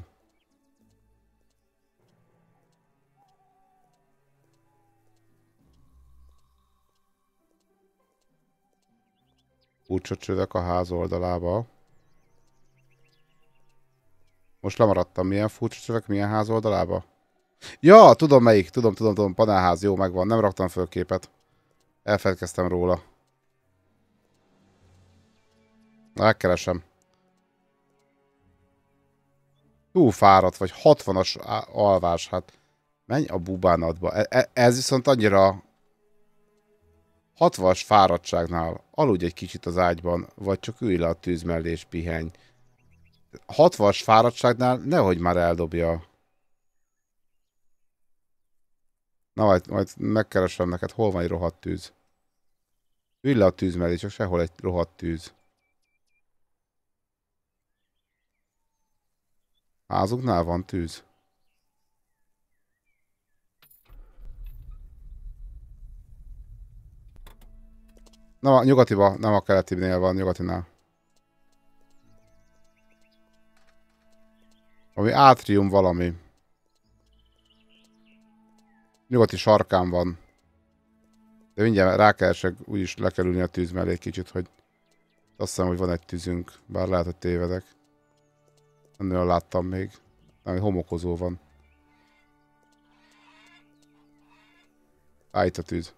Furcsa csövek a ház oldalába. Most lemaradtam, milyen furcsa csövek, milyen ház oldalába? Ja, tudom melyik, tudom, tudom, tudom, panelház, jó, megvan, nem raktam föl képet. Elfelejtkeztem róla. Na, megkeresem. Túl fáradt vagy, hatvanas alvás, hát menj a bubánatba. E e ez viszont annyira hatvanas fáradtságnál aludj egy kicsit az ágyban, vagy csak ülj le a tűz mellé és pihenj. hatvanas fáradtságnál nehogy már eldobja. Na, majd, majd megkeresem neked, hol van egy rohadt tűz. Ülj le a tűz mellé, csak sehol egy rohadt tűz. Házunknál van tűz. Nem a nyugatiba, nem a keletinél van, nyugatinál. Ami átrium valami. Nyugati sarkán van. De mindjárt rákeresek, úgyis le kell ülni a tűz mellé egy kicsit, hogy azt hiszem, hogy van egy tűzünk, bár lehet, hogy tévedek. Nem nagyon láttam még. Nem, homokozó van. Állít a tűz.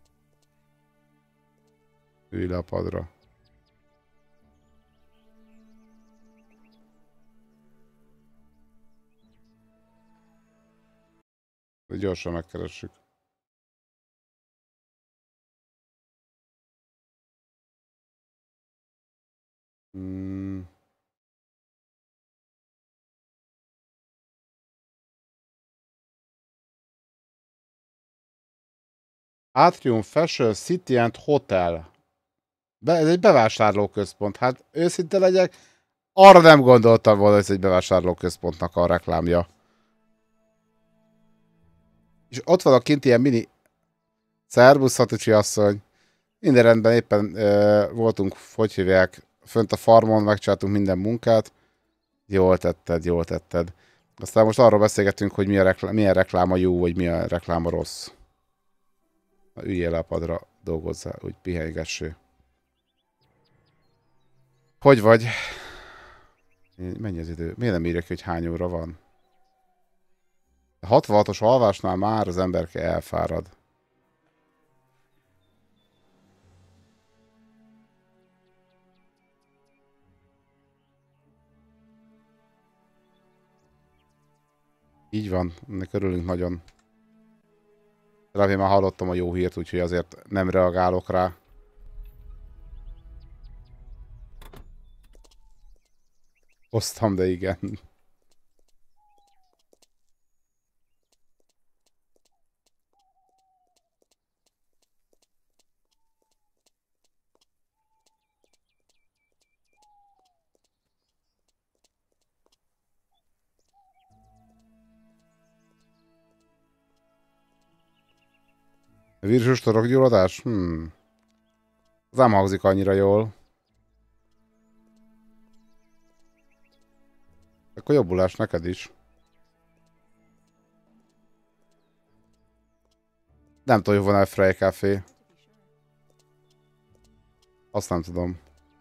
Ülj le a padra. De gyorsan megkeressük. Hmm. Atrium Fashion City and Hotel. Be, ez egy bevásárlóközpont. Hát őszinte legyek, arra nem gondoltam volna, hogy ez egy bevásárlóközpontnak a reklámja. És ott van a kint ilyen mini... Szerbusz, Hatucsi asszony. Minden rendben, éppen ö, voltunk, hogy hívják, fönt a farmon, megcsináltunk minden munkát. Jól tetted, jól tetted. Aztán most arról beszélgetünk, hogy milyen reklám, milyen reklám a jó, vagy milyen reklám a rossz. Na, üljél le a padra, dolgozzál, úgy pihenygessé. Hogy vagy? Mennyi az idő? Miért nem írják, hogy hány óra van? A hatvanhatos alvásnál már az emberke elfárad. Így van, ennek örülünk nagyon. Remélem már hallottam a jó hírt, úgyhogy azért nem reagálok rá. Hoztam, de igen. Vírusos torokgyulladás? Hmm. Ez nem hangzik annyira jól. Akkor jobbulás neked is. Nem tudom, hogy van egy Frey Café. Azt nem tudom.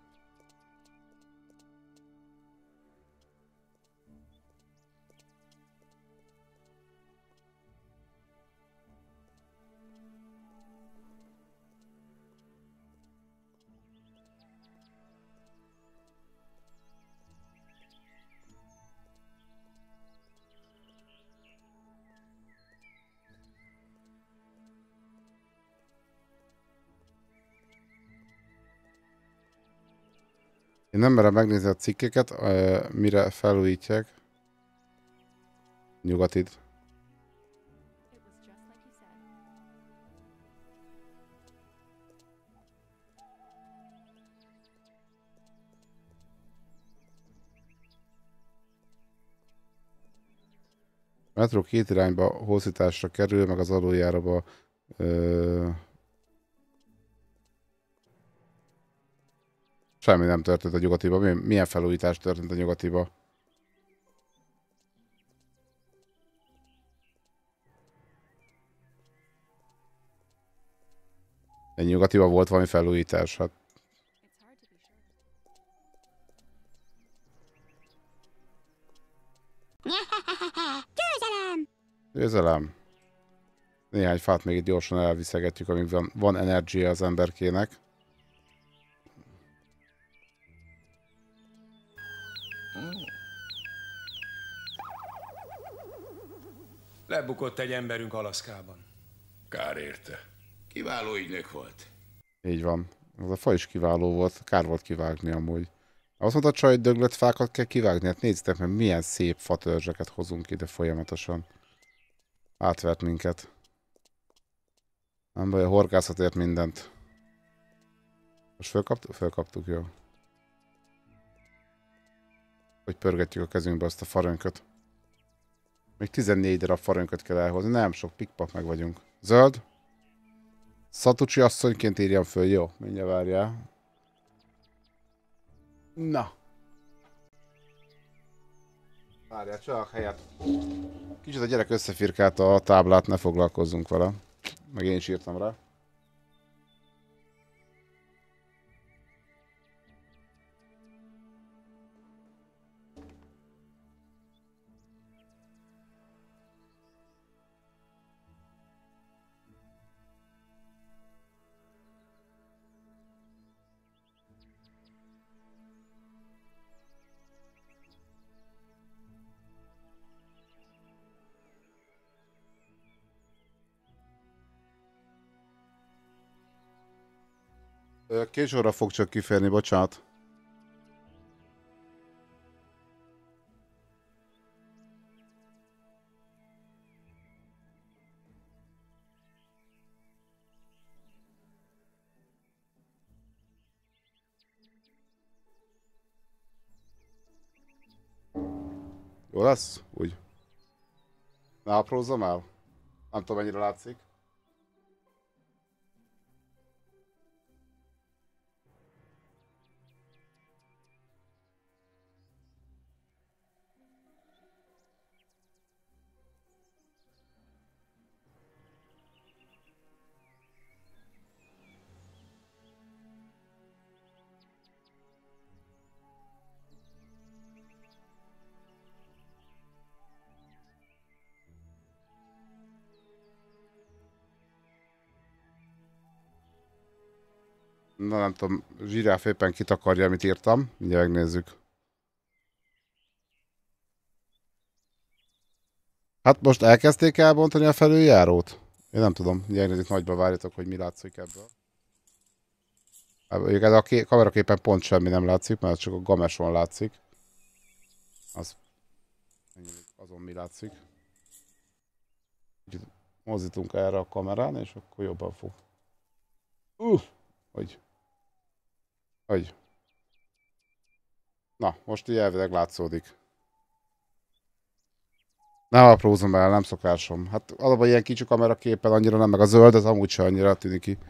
Én nem merem megnézni a cikkeket, uh, mire felújítják. Nyugatit. A metró két irányba hosszításra kerül, meg az aluljáróba uh, semmi nem történt a nyugatiba. Milyen, milyen felújítás történt a nyugatiba? Egy nyugatiba volt valami felújítás, hát. Győzelem. Néhány fát még itt gyorsan elviszegetjük, amíg van, van energia az emberkének. Lebukott egy emberünk Alaszkában. Kár érte. Kiváló ügynök volt. Így van. Az a fa is kiváló volt. Kár volt kivágni amúgy. Azt mondta, csaj, hogy döglött fákat kell kivágni. Hát nézzétek meg, milyen szép fatörzseket hozunk ide folyamatosan. Átvert minket. Nem baj, a horgászat ért mindent. Most fölkaptuk? Fölkaptuk, jó. Hogy pörgetjük a kezünkbe azt a farönköt. Még tizennégy darab farönköt kell elhozni. Nem sok, pikpak meg vagyunk. Zöld. Szatucsi asszonyként írjam föl, jó? Mindjárt várjál. Na. Várjál, csak helyet. Kicsit a gyerek összefirkálta a táblát, ne foglalkozzunk vele. Meg én is írtam rá. Kés óra fog csak kiférni, bocsánat. Jó lesz? Úgy. Ne aprózzam el? Nem tudom, mennyire látszik. Na nem tudom, zsiráf éppen kitakarja, amit írtam. Mindjárt megnézzük. Hát most elkezdték elbontani a felüljárót? Én nem tudom, mindjárt nagyba várjatok, hogy mi látszik ebből. A kameraképen pont semmi nem látszik, mert csak a gameson látszik. Az... Azon mi látszik. Mozdítunk erre a kamerán, és akkor jobban fog. Uh, hogy... Hogy? Na, most így elvileg látszódik. Nem aprózom el, nem szokásom. Hát alapban ilyen kicsi kameraképpen annyira nem, meg a zöld az amúgy se annyira tűnik ki.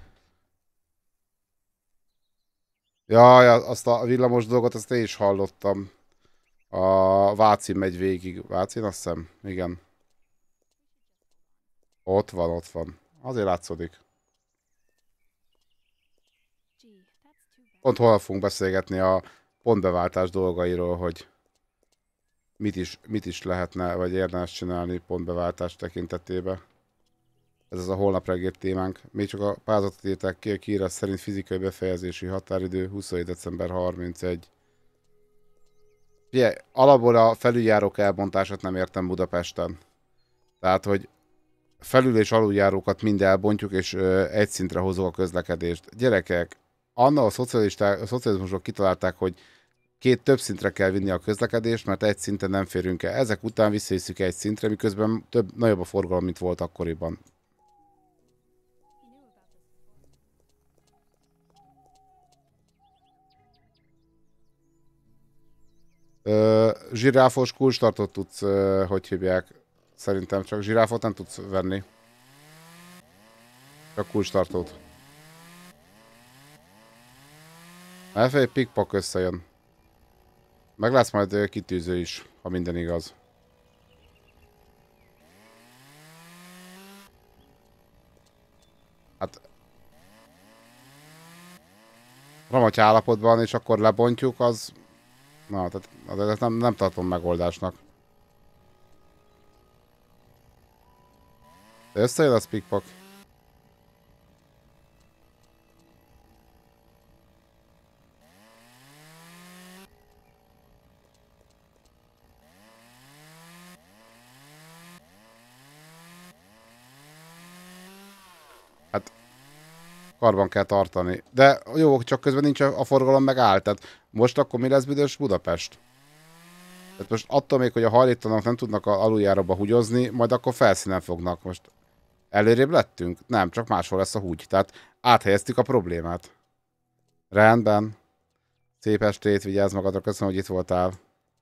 Jaj, azt a villamos dolgot, azt én is hallottam. A Váci megy végig. Vácin, azt hiszem? Igen. Ott van, ott van. Azért látszódik. Pont holnap fogunk beszélgetni a pontbeváltás dolgairól, hogy mit is, mit is lehetne, vagy érdemes csinálni pontbeváltás tekintetében. Ez az a holnap reggel témánk. Még csak a pályázatot írták ki, a kiírás szerint fizikai befejezési határidő huszonhét december harmincegy. Ugye, alapból a felüljárók elbontását nem értem Budapesten. Tehát, hogy felül- és aluljárókat mind elbontjuk, és ö, egy szintre hozok a közlekedést. Gyerekek, annál a szocialisták, a szocializmusok kitalálták, hogy két több szintre kell vinni a közlekedést, mert egy szinten nem férünk el. Ezek után visszahisszük egy szintre, miközben több, nagyobb a forgalom, mint volt akkoriban. Ö, zsiráfos kulcstartót tudsz, ö, hogy hívják? Szerintem csak zsiráfot nem tudsz venni. Csak kulcstartót. Elfelé pikpak összejön. Meg lesz majd kitűző is, ha minden igaz. Hát... Ramaty állapotban, és akkor lebontjuk, az... Na, tehát nem, nem tartom megoldásnak. Összejön az pikpak. Hát karban kell tartani. De jó, csak közben nincs a forgalom megáll. Tehát most akkor mi lesz büdös Budapest? Tehát most attól még, hogy a hajlítanak nem tudnak a aluljáróba húgyozni, majd akkor felszínen fognak. Most előrébb lettünk? Nem, csak máshol lesz a húgy. Tehát áthelyeztük a problémát. Rendben. Szép estét, vigyázz magadra, köszönöm, hogy itt voltál.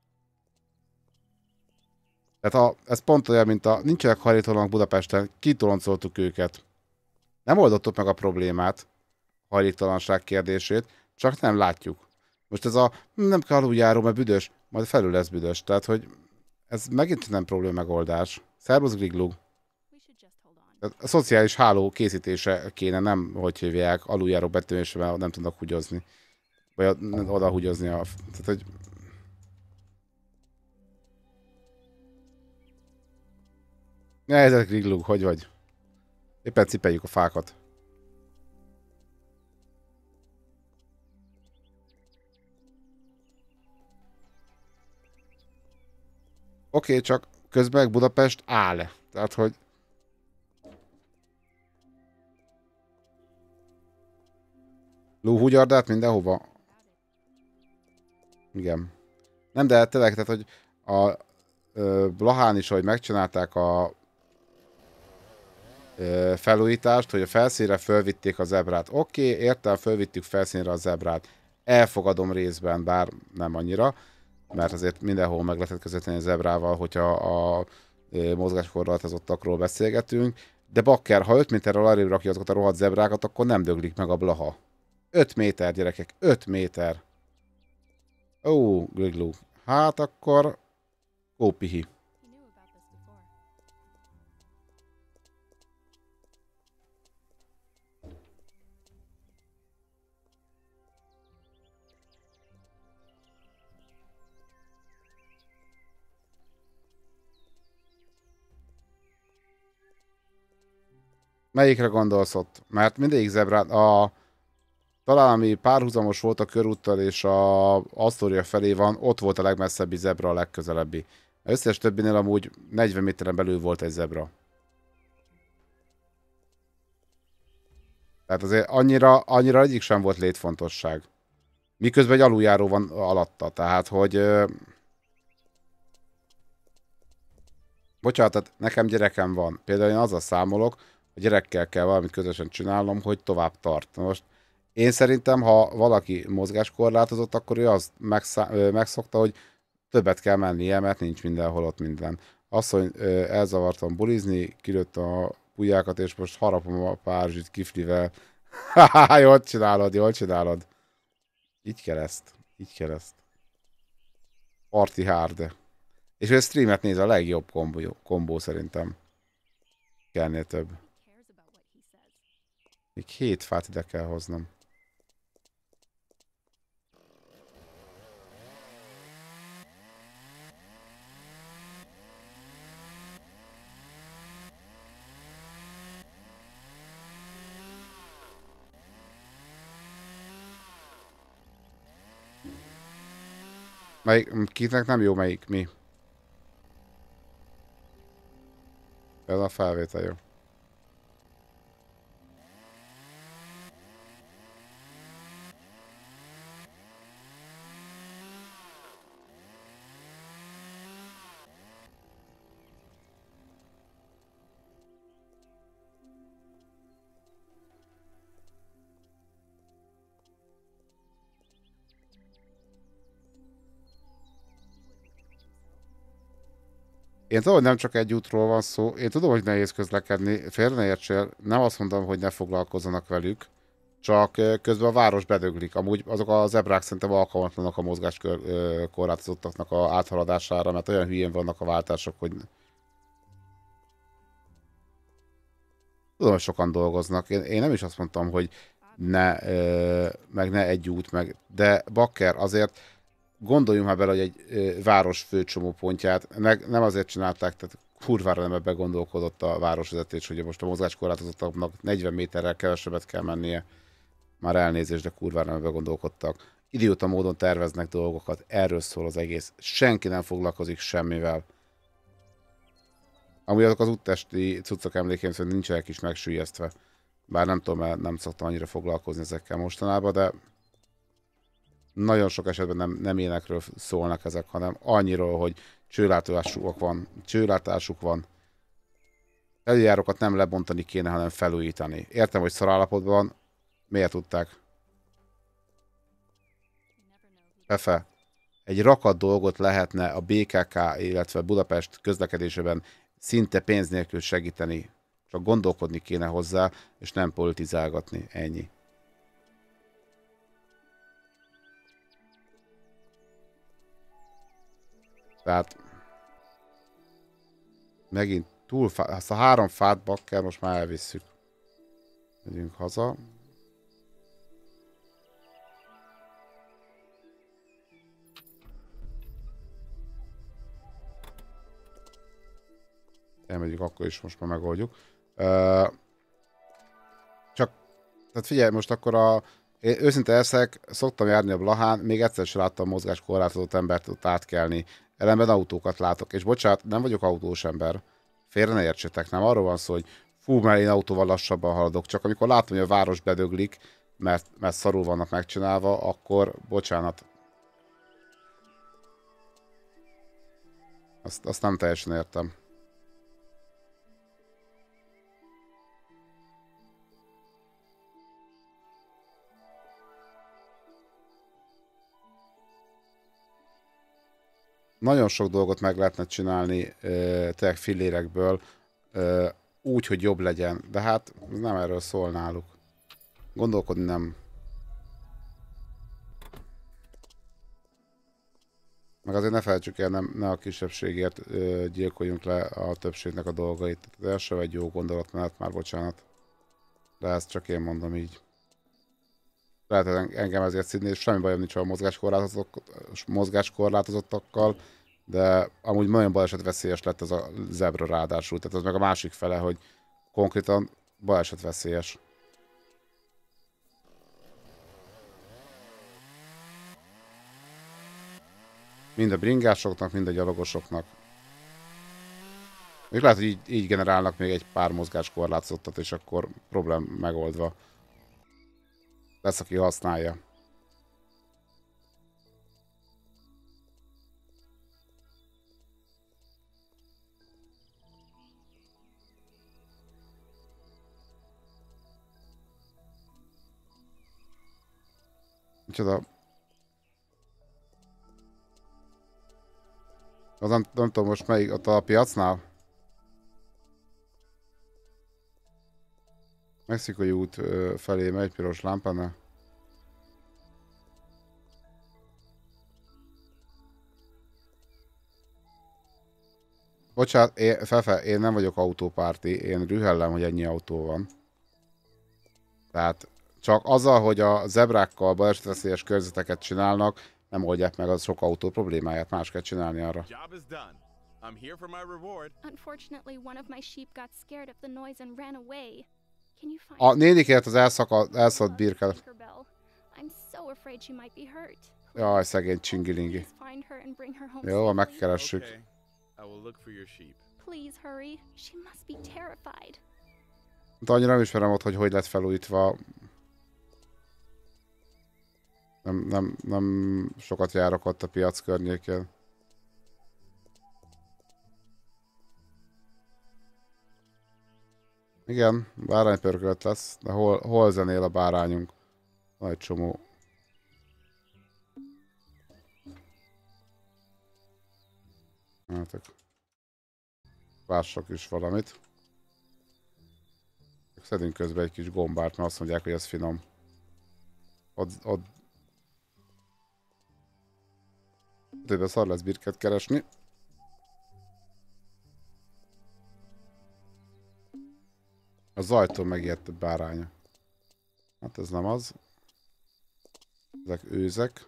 Tehát a, ez pont olyan, mint a nincsenek hajlítónak Budapesten, kitoloncoltuk őket. Nem oldottuk meg a problémát, a hajlítalanság kérdését, csak nem látjuk. Most ez a nem kell aluljáró, mert büdös, majd felül lesz büdös. Tehát, hogy ez megint nem probléma megoldás. Szervusz, Griglug. A szociális háló készítése kéne, nem, hogy hívják, aluljáró betűnésre, mert nem tudnak húgyozni. Vagy oda húgyozni a... Tehát, hogy... Ne, ez Griglug, hogy vagy? Éppen cipeljük a fákat. Oké, okay, csak közben Budapest áll. Tehát, hogy... Lóhugyardát mindenhova. Igen. Nem, de tényleg, tehát, hogy a ö, Blahán is, hogy megcsinálták a ö, felújítást, hogy a felszínre fölvitték a zebrát. Oké, okay, értem, fölvittük felszínre a zebrát. Elfogadom részben, bár nem annyira, mert azért mindenhol meg lehetett közvetlenül a zebrával, hogyha a ö, mozgáskorlátozottakról beszélgetünk. De bakker, ha öt méterrel arrébb rakja azokat a rohadt zebrákat, akkor nem döglik meg a Blaha. öt méter, gyerekek, öt méter. Ó, Griglug. Hát akkor... Ó, pihi. Melyikre gondolsz ott? Mert mindegyik zebrát... A... Talán ami párhuzamos volt a körúttal és a Astoria felé van, ott volt a legmesszebbi zebra, a legközelebbi. Az összes többinél amúgy negyven méteren belül volt egy zebra. Tehát azért annyira, annyira egyik sem volt létfontosság. Miközben egy aluljáró van alatta, tehát hogy... Ö... Bocsánat, tehát nekem gyerekem van. Például én azzal számolok, hogy gyerekkel kell valamit közösen csinálnom, hogy tovább tart. Most én szerintem, ha valaki mozgáskorlátozott, akkor ő azt megszá- megszokta, hogy többet kell mennie, mert nincs mindenhol ott minden. Azt, hogy elzavartam bulizni, kilőttem a pulyákat, és most harapom a párzsit kiflivel. Haha, jól csinálod, jól csinálod. Így kell ezt, így kell ezt. Party hard. És ő streamet néz, a legjobb kombó, kombó szerintem. Kellnél több. Még hét fát ide kell hoznom. Melyik, kinek nem jó melyik, mi? Ez a felvétel jó. Én tudom, hogy nem csak egy útról van szó. Én tudom, hogy nehéz közlekedni. Félre ne értsél, nem azt mondom, hogy ne foglalkozzanak velük. Csak közben a város bedöglik. Amúgy azok a zebrák szerintem alkalmatlanak a mozgáskorlátozottaknak a áthaladására, mert olyan hülyén vannak a váltások, hogy... Tudom, hogy sokan dolgoznak. Én, én nem is azt mondtam, hogy ne, meg ne egy út, meg... De bakker, azért... Gondoljunk már bele, hogy egy ö, város főcsomópontját, meg nem azért csinálták, tehát kurvára nem ebben gondolkodott a városvezetés, hogy most a mozgáskorlátozottaknak negyven méterrel kevesebbet kell mennie. Már elnézést, de kurvára nem ebben gondolkodtak. Idióta módon terveznek dolgokat, erről szól az egész. Senki nem foglalkozik semmivel. Amúgy azok az úttesti cuccok emlékeim szerint nincsenek is megsüllyesztve. Bár nem tudom, mert nem szoktam annyira foglalkozni ezekkel mostanában, de nagyon sok esetben nem, nem ilyenekről szólnak ezek, hanem annyiról, hogy csőlátásuk van, csőlátásuk van. Előjárókat nem lebontani kéne, hanem felújítani. Értem, hogy szarállapotban van. Miért tudták? Efe, egy rakat dolgot lehetne a bé ká ká, illetve Budapest közlekedésében szinte pénz nélkül segíteni. Csak gondolkodni kéne hozzá, és nem politizálgatni. Ennyi. Tehát megint túl fá... Azt a három fát bakker most már elvisszük. Megyünk haza. Elmegyünk, akkor is most már megoldjuk. Uh, csak, tehát figyelj, most akkor a... Én őszinte leszek, szoktam járni a Blahán, még egyszer sem láttam mozgáskorlátozott embert ott átkelni. Ellenben autókat látok, és bocsánat, nem vagyok autós ember. Félre ne értsetek, nem arról van szó, hogy fú, mert én autóval lassabban haladok. Csak amikor látom, hogy a város bedöglik, mert, mert szarul vannak megcsinálva, akkor bocsánat. Azt, azt nem teljesen értem. Nagyon sok dolgot meg lehetne csinálni tényleg fillérekből, ö, úgy, hogy jobb legyen. De hát nem erről szól náluk. Gondolkodni nem. Meg azért ne felejtsük el, nem, ne a kisebbségért ö, gyilkoljunk le a többségnek a dolgait. De ez sem egy jó gondolat, mert már bocsánat. De ezt csak én mondom így. Lehet, hogy engem ezért szidni, és semmi bajom nincs a mozgáskorlátozottakkal, de amúgy nagyon balesetveszélyes lett ez a zebra ráadásul. Tehát az meg a másik fele, hogy konkrétan balesetveszélyes. Mind a bringásoknak, mind a gyalogosoknak. Még lehet, hogy így, így generálnak még egy pár mozgáskorlátozottat, és akkor problém megoldva. Lesz, aki használja. Micsoda? Az nem, nem tudom most melyik, ott a piacnál? Mexikói út felé megy piros lámpánál. Bocsánat, én, Fefe, én nem vagyok autópárti, én rühellem, hogy ennyi autó van. Tehát csak azzal, hogy a zebrákkal balesetveszélyes körzeteket csinálnak, nem oldják meg az sok autó problémáját, más kell csinálni arra. Unfortunately, one of my sheep got scared of the noise and ran away. Can you find A nénikért az elszakadt, elszakadt birkát. I'm so afraid she might be hurt. Jaj, szegény csingilingi. Find her and bring her home. Jó, megkeressük. I will look for your sheep. Please hurry. She must be terrified. De annyira nem ismerem ott, hogy hogy lett felújítva. Nem, nem, nem sokat járok ott a piac környékén. Igen, báránypörkölt lesz, de hol, hol zenél a bárányunk? Van egy csomó. Hát, lássak is valamit. Szedünk közben egy kis gombát, mert azt mondják, hogy ez finom. Ott, ott... Többen szar lesz birket keresni. A zajtól megijedt a báránya. Hát ez nem az. Ezek őzek.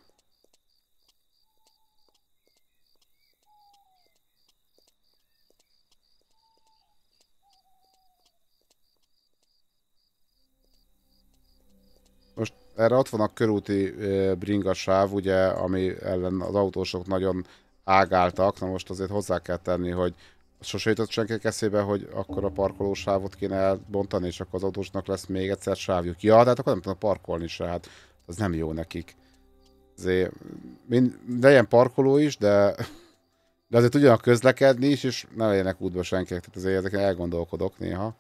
erre ott van a körúti bringasáv, ugye, ami ellen az autósok nagyon ágáltak. Na most azért hozzá kell tenni, hogy sose jutott senkinek eszébe, hogy akkor a parkolósávot kéne elbontani, és akkor az autósnak lesz még egyszer sávjuk. Ja, de hát akkor nem tudnak parkolni se, hát az nem jó nekik. Azért, mind, legyen parkoló is, de, de azért tudjanak közlekedni is, és ne legyenek útba senkinek. Tehát azért ezeken elgondolkodok néha.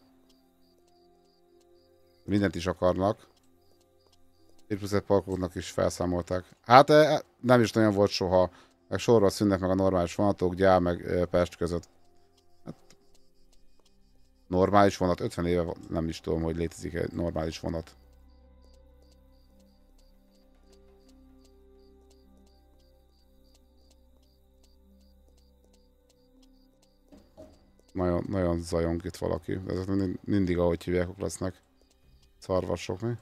Mindent is akarnak. épületek parkolóknak is felszámolták. Hát nem is nagyon volt soha. Meg sorra szűnnek meg a normális vonatok, Gyál meg Pest között. Hát, normális vonat, ötven éve nem is tudom, hogy létezik egy normális vonat. Nagyon, nagyon zajong itt valaki. Ezek mindig ahogy hívják, lesznek. Szarvasok, mi?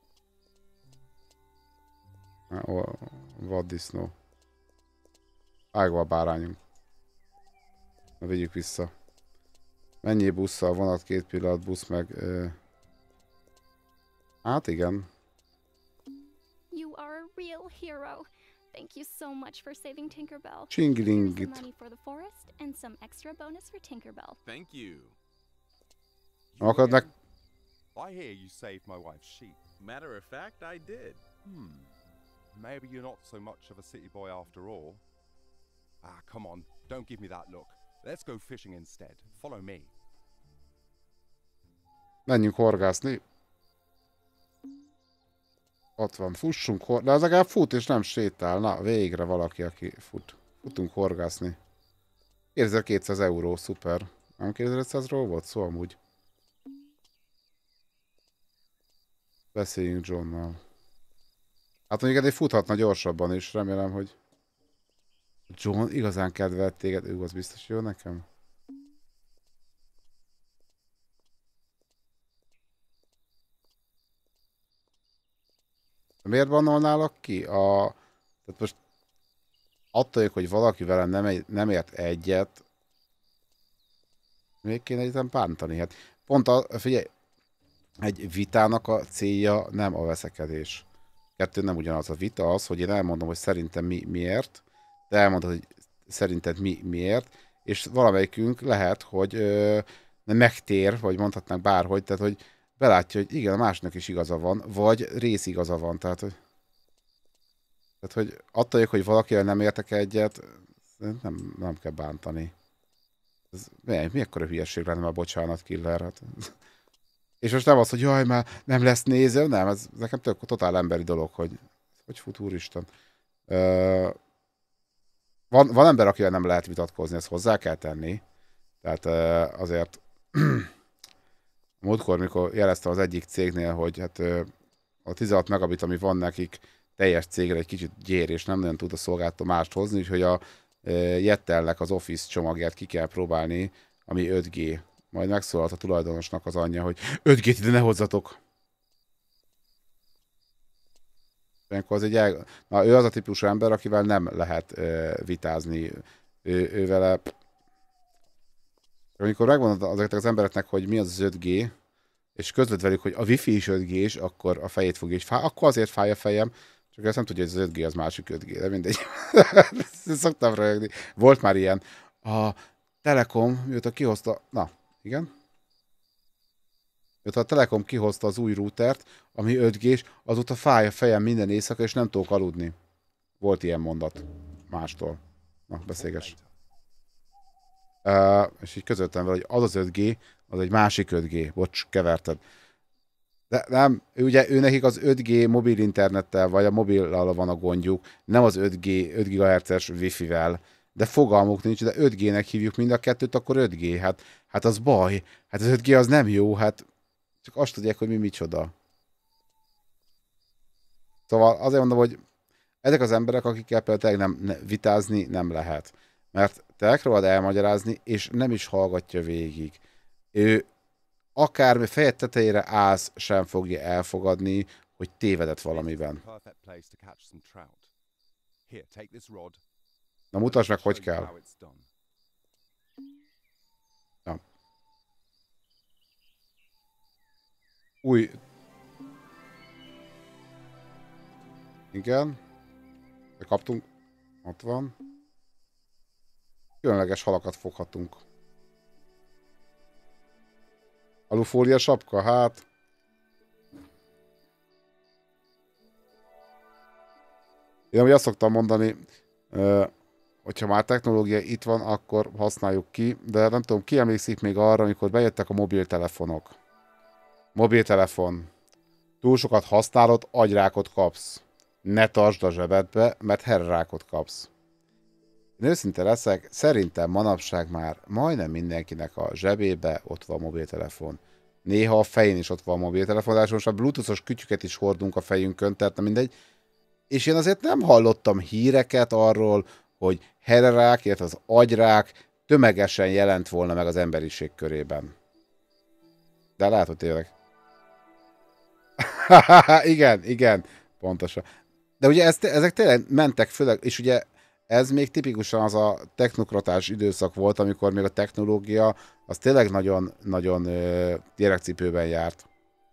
Vaddisznó. Ágva a bárányunk. Na, vigyük vissza. Mennyi busszal, vonat, két pillanat, busz meg... Uh... Hát igen. You are a real hero. Thank you so much for saving Tinkerbell. Csingilingit. Here's some money for the forest and some extra bonus for Tinkerbell. Thank you. Akadnak. I hear you saved my wife's sheep. Matter of fact, I did. Hmm. Maybe you're not so much of a city boy after all. Ah, come on. Don't give me that look. Let's go fishing instead. Follow me. Menjünk horgászni. Ott van, fussunk, hor... de az legalább fut és nem sétál. Na, végre valaki, aki fut. Futunk horgászni. kétezer-kétszáz euró, szuper. Nem kétezer-ötszázról volt szó amúgy. Beszéljünk Johnnal. Hát mondjuk eddig futhatna gyorsabban is, remélem, hogy John igazán kedvelt téged, ő az biztos jó nekem. Miért bannolnálak ki? A... Tehát most attól, hogy valaki velem nem, nem ért egyet, még kéne egyetem bántani. Hát pont a, figyelj, egy vitának a célja nem a veszekedés. Kettő nem ugyanaz. A vita az, hogy én elmondom, hogy szerintem mi miért, te elmondod, hogy szerinted mi miért, és valamelyikünk lehet, hogy ö, megtér, vagy mondhatnánk bárhogy, tehát hogy belátja, hogy igen, a másnak is igaza van, vagy rész igaza van, tehát hogy, tehát, hogy attól, hogy valakivel nem értek egyet, nem, nem kell bántani. Ez, mi, mi ekkora hülyeség lenne már, bocsánat, killer, hát. És most nem az, hogy jaj, már nem lesz néző, nem, ez nekem tök totál emberi dolog, hogy hogy fut, úristen. Uh, van, van ember, akivel nem lehet vitatkozni, ezt hozzá kell tenni. Tehát uh, azért múltkor, mikor jeleztem az egyik cégnél, hogy hát uh, a tizenhat megabit, ami van nekik, teljes cégre egy kicsit gyér, és nem nagyon tud a szolgáltató mást hozni, úgyhogy a uh, Jettelnek az Office csomagját ki kell próbálni, ami öt G. Majd megszólalt a tulajdonosnak az anyja, hogy öt G-t ide ne hozzatok. Az egy el... Na, ő az a típusú ember, akivel nem lehet ö, vitázni. Ő, ő vele... Amikor megmondod azoknak az embereknek, hogy mi az az öt G, és közled velük, hogy a Wi-Fi is öt G-s, akkor a fejét fogja, és fáj, akkor azért fáj a fejem, csak ezt nem tudja, hogy az öt G az másik öt G, de mindegy. Szoktam röhögni. Volt már ilyen. A Telekom, mióta kihozta... Na, igen? Mióta a Telekom kihozta az új routert, ami öt G-s, azóta fáj a fejem minden éjszaka, és nem tudok aludni. Volt ilyen mondat mástól. Na, beszélgess. Uh, és így közöltem vele, hogy az az öt G, az egy másik öt G. Bocs, keverted. De nem, ugye ő nekik az öt G mobil internettel, vagy a mobillal van a gondjuk, nem az öt G, öt gigahertzes Wi-Fi-vel. De fogalmuk nincs, de öt G-nek hívjuk mind a kettőt, akkor öt G. Hát, hát az baj. Hát az öt G az nem jó, hát csak azt tudják, hogy mi micsoda. Szóval azért mondom, hogy ezek az emberek, akikkel például nem, ne, vitázni nem lehet. Mert te megpróbálod elmagyarázni, és nem is hallgatja végig. Ő akármi fejed tetejére állsz, sem fogja elfogadni, hogy tévedett valamiben. Na mutasd meg, hogy kell. Ja. Igen. Kaptunk. Ott van. Különleges halakat foghatunk. Alufólia sapka, hát. Én amúgy azt szoktam mondani, hogyha már technológia itt van, akkor használjuk ki, de nem tudom, ki emlékszik még arra, amikor bejöttek a mobiltelefonok. Mobiltelefon. Túl sokat használod, agyrákot kapsz. Ne tartsd a zsebedbe, mert herrákot kapsz. Én őszinte leszek, szerintem manapság már majdnem mindenkinek a zsebébe ott van a mobiltelefon. Néha a fején is ott van a mobiltelefon, de most a bluetoothos kütyüket is hordunk a fejünkön, tehát nem mindegy. És én azért nem hallottam híreket arról, hogy herrák, illetve az agyrák tömegesen jelent volna meg az emberiség körében. De lehet, hogy tényleg. igen, igen, pontosan. De ugye ez, ezek tényleg mentek főleg, és ugye ez még tipikusan az a technokratás időszak volt, amikor még a technológia az tényleg nagyon, nagyon ö, gyerekcipőben járt.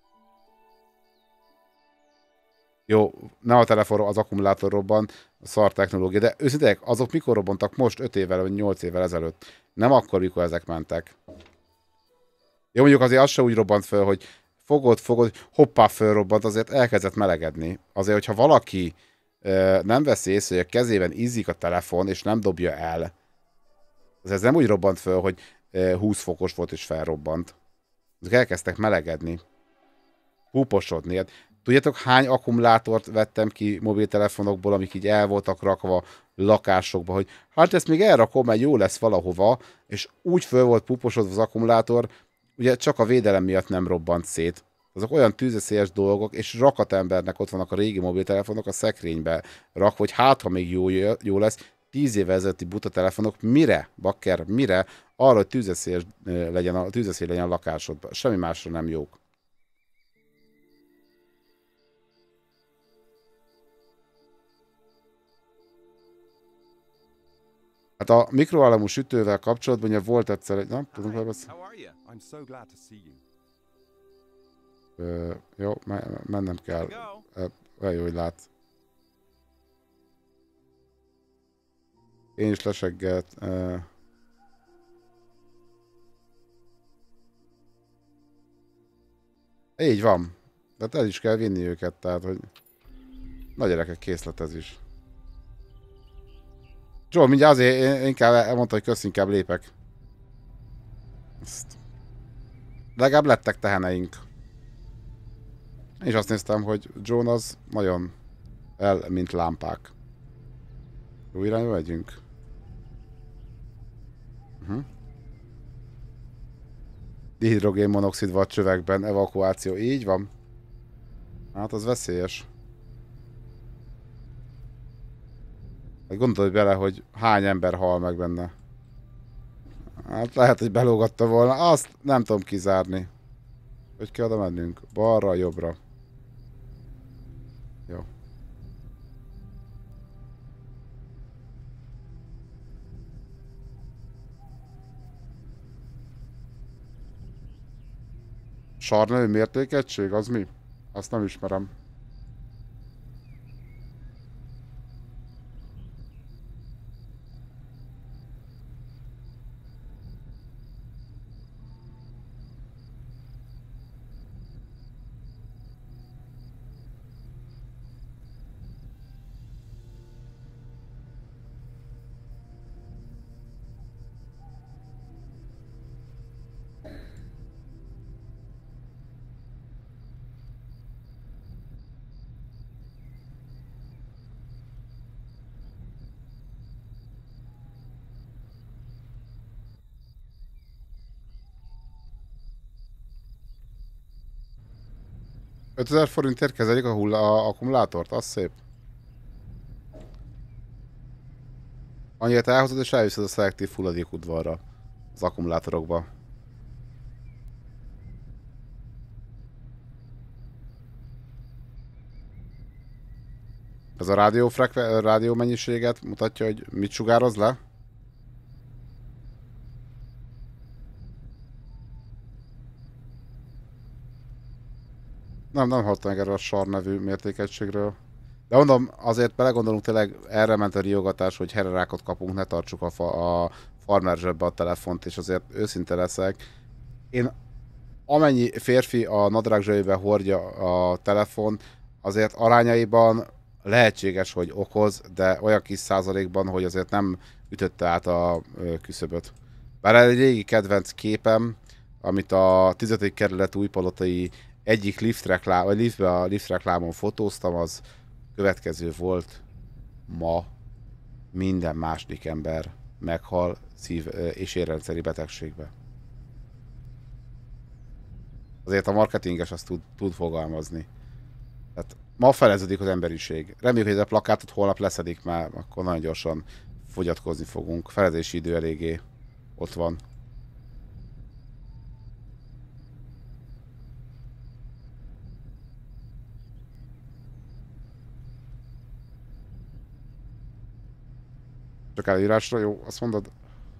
Jó, nem a telefon, az akkumulátor robban, a szar technológia, de őszintén azok mikor robbantak most, öt évvel, vagy nyolc évvel ezelőtt? Nem akkor, mikor ezek mentek. Jó, mondjuk azért az se úgy robbant föl, hogy fogod, fogod, hoppá fölrobbant, azért elkezdett melegedni. Azért, hogyha valaki ö, nem veszi észre, hogy a kezében izzik a telefon, és nem dobja el, az ez nem úgy robbant föl, hogy ö, húsz fokos volt, és felrobbant. Azok elkezdtek melegedni. Púposodni. Hát, tudjátok, hány akkumulátort vettem ki mobiltelefonokból, amik így el voltak rakva lakásokba, hogy hát ezt még elrakom, mert jó lesz valahova, és úgy föl volt puposodva az akkumulátor, ugye csak a védelem miatt nem robbant szét. Azok olyan tűzveszélyes dolgok, és rakat embernek ott vannak a régi mobiltelefonok a szekrénybe rakva, hogy hát, ha még jó, jó lesz, tíz éve ezelőtti buta telefonok, mire, bakker, mire, arra, hogy tűzveszélyes legyen a, tűzveszély legyen a lakásodban. Semmi másra nem jók. Hát a mikroáramú sütővel kapcsolatban ugye volt egyszer egy... Nem tudom, hogy jó, mennem kell. Olyan jó, hogy lát. Én is leseggelt. Uh... Így van. De el is kell vinni őket, tehát, hogy... Na gyerekek, készlet ez is. Joel, mindjárt azért inkább elmondta, hogy kösz, inkább lépek. Ezt. Legalább lettek teheneink. Én is azt néztem, hogy John az nagyon el, mint lámpák. Jó irányba megyünk. Uh-huh. Dihidrogénmonoxid vagy csövekben, evakuáció. Így van. Hát az veszélyes. Gondolj bele, hogy hány ember hal meg benne. Hát lehet, hogy belógatta volna. Azt nem tudom kizárni. Hogy kell oda mennünk? Balra, jobbra. Jó. Sarnői mértékegység? Az mi? Azt nem ismerem. ötezer forintért kezelik a, hulla, a akkumulátort, az szép. Annyit elhozod és elviszed a szelektív hulladékudvarra az akkumulátorokba. Ez a rádió, rádió mennyiséget mutatja, hogy mit sugároz le? Nem, nem hallottam meg erről a SAR nevű mértékegységről. De mondom, azért belegondolunk, tényleg erre ment a riogatás, hogy hererákot kapunk, ne tartsuk a, fa, a farmer zsebbe a telefont, és azért őszinte leszek. Én amennyi férfi a nadrág zsebébe hordja a telefon, azért arányaiban lehetséges, hogy okoz, de olyan kis százalékban, hogy azért nem ütötte át a küszöböt. Bár egy régi kedvenc képem, amit a tizedik kerület újpalotai egyik lift reklám, vagy liftbe a lift reklámon fotóztam, az következő volt: ma minden második ember meghal szív- és érrendszeri betegségbe. Azért a marketinges azt tud, tud fogalmazni. Tehát ma feleződik az emberiség. Reméljük, hogy ez a plakátot holnap leszedik, mert akkor nagyon gyorsan fogyatkozni fogunk. Felezési idő eléggé ott van. Csak előírásra, jó, azt mondod?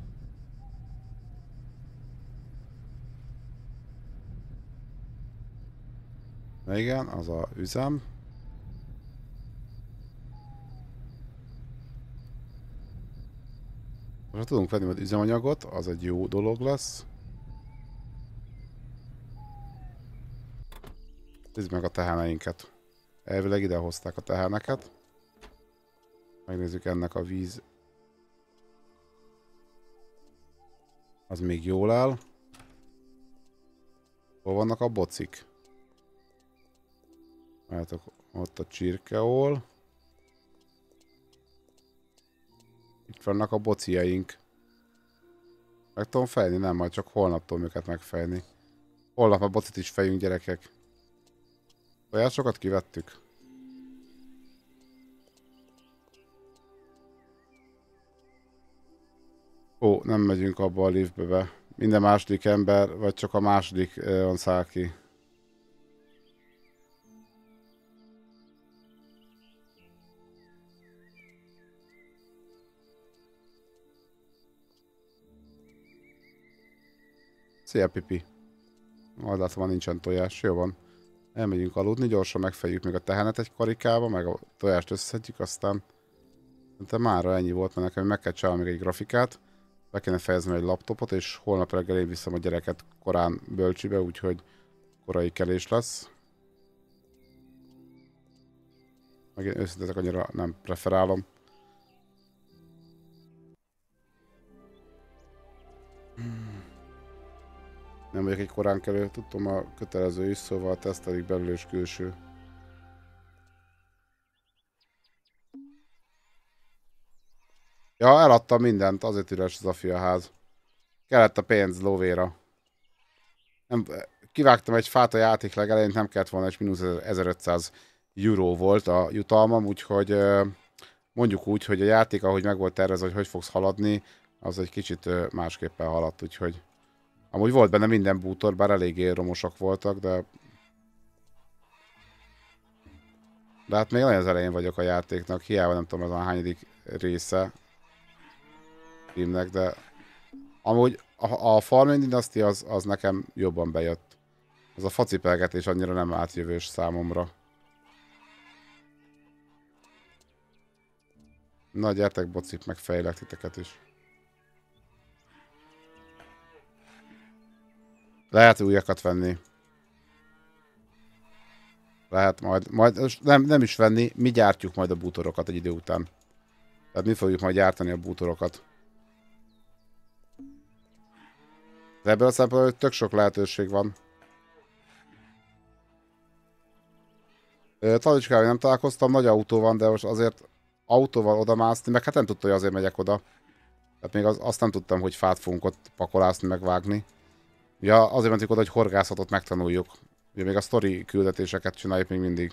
Na igen, az a üzem. Most tudunk venni majd üzemanyagot, az egy jó dolog lesz. Nézzük meg a teheneinket. Elvileg ide hozták a teheneket. Megnézzük ennek a víz. Az még jól áll. Hol vannak a bocik? Látok, ott a csirkeol. Itt vannak a bociaink. Meg tudom fejni? Nem, majd csak holnap tudom őket megfejni. Holnap a bocit is fejünk, gyerekek. Tojásokat kivettük. Ó, nem megyünk abba a liftbe be. Minden második ember, vagy csak a második uh, on száll ki. Szia, Pipi. Majd látom, nincsen tojás. Jó van. Elmegyünk aludni, gyorsan megfejjük még a tehenet egy karikába, meg a tojást összeszedjük, aztán szerintem mára ennyi volt, mert nekem meg kell csinálni még egy grafikát. Be kéne fejezni egy laptopot, és holnap reggel én viszem a gyereket korán bölcsibe, úgyhogy korai kelés lesz. Meg én őszintén annyira nem preferálom. Nem vagyok egy korán kelő, tudtam, a kötelező is, szóval tesztelik belül és külső. Ja, eladtam mindent, azért üres az a fiaház. Kellett a pénz lóvéra. Nem, kivágtam egy fát a játék legelején, nem kellett volna, és mínusz ezerötszáz euró volt a jutalmam, úgyhogy mondjuk úgy, hogy a játék, ahogy meg volt tervezve, hogy hogy fogsz haladni, az egy kicsit másképpen haladt, úgyhogy amúgy volt benne minden bútor, bár eléggé romosak voltak, de... De hát még nagyon az elején vagyok a játéknak, hiába nem tudom, ez a hányadik része filmnek, de... Amúgy a, a Farming Dynasty az, az nekem jobban bejött. Az a facipelgetés annyira nem átjövős számomra. Na gyertek, bocik, megfejlek titeket is. Lehet újakat venni. Lehet majd, majd nem, nem is venni, mi gyártjuk majd a bútorokat egy idő után. Tehát mi fogjuk majd gyártani a bútorokat. De ebből a szempontból tök sok lehetőség van. Talicskával nem találkoztam, nagy autó van, de most azért autóval odamászni, meg hát nem tudta, hogy azért megyek oda. Tehát még az, azt nem tudtam, hogy fát fogunk ott pakolászni, megvágni. Ja, azért mentünk oda, hogy horgászatot megtanuljuk. Ugye még a sztori küldetéseket csináljuk még mindig.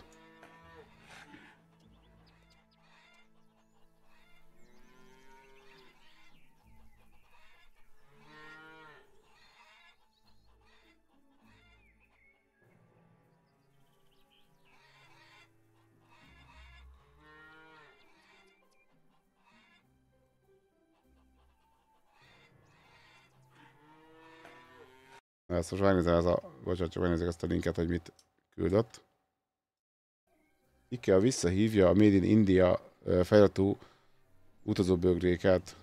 Ezt most megnézem, ez a... Bocsánat, csak megnézzük ezt a linket, hogy mit küldött. IKEA visszahívja a Made in India feliratú utazóbögréket.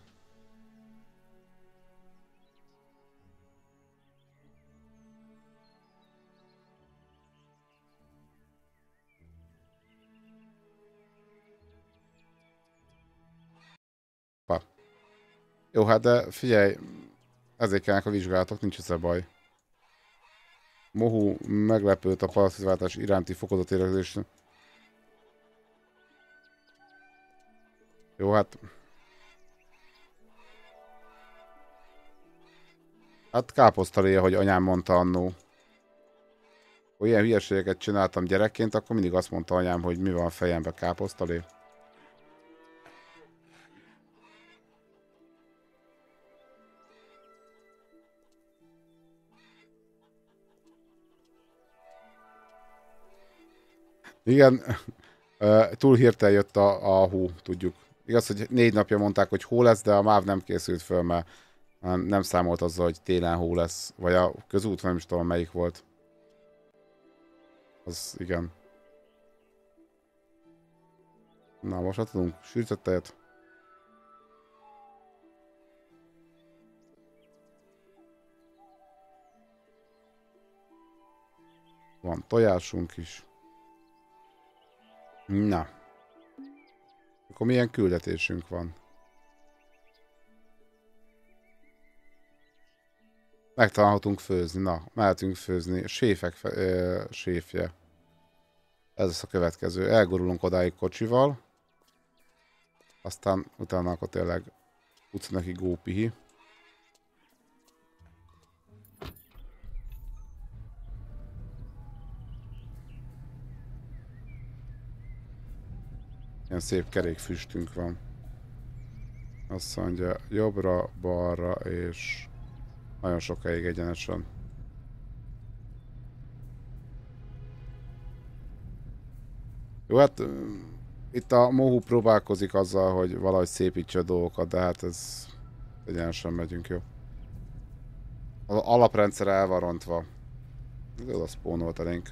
Pa. Jó, hát de figyelj, ezért kellnek a vizsgálatok, nincs ezzel baj. Mohu meglepőt a palasztváltás iránti fokozott érdeklődésre. Jó, hát... Hát káposztaléja, hogy anyám mondta annó. Ha ilyen hülyeségeket csináltam gyerekként, akkor mindig azt mondta anyám, hogy mi van a fejemben, káposztalé. Igen, túl hirtelen jött a, a hó, tudjuk. Igaz, hogy négy napja mondták, hogy hó lesz, de a MÁV nem készült föl, mert nem számolt azzal, hogy télen hó lesz. Vagy a közút, nem is tudom melyik volt. Az igen. Na, most hát tudunk sűrített tejet. Van tojásunk is. Na. Akkor milyen küldetésünk van? Megtalálhatunk főzni. Na, mehetünk főzni. Séfek ö, séfje. Ez lesz a következő. Elgurulunk odáig kocsival. Aztán utána akkor tényleg utca neki gópihi. Ilyen szép kerékfüstünk van. Azt mondja, jobbra, balra, és nagyon sokáig egyenesen. Jó, hát itt a Mohu próbálkozik azzal, hogy valahogy szépítse a dolgokat, de hát ez egyenesen megyünk, jó. Az alaprendszer el van rontva. Ez oda spawnolt elénk.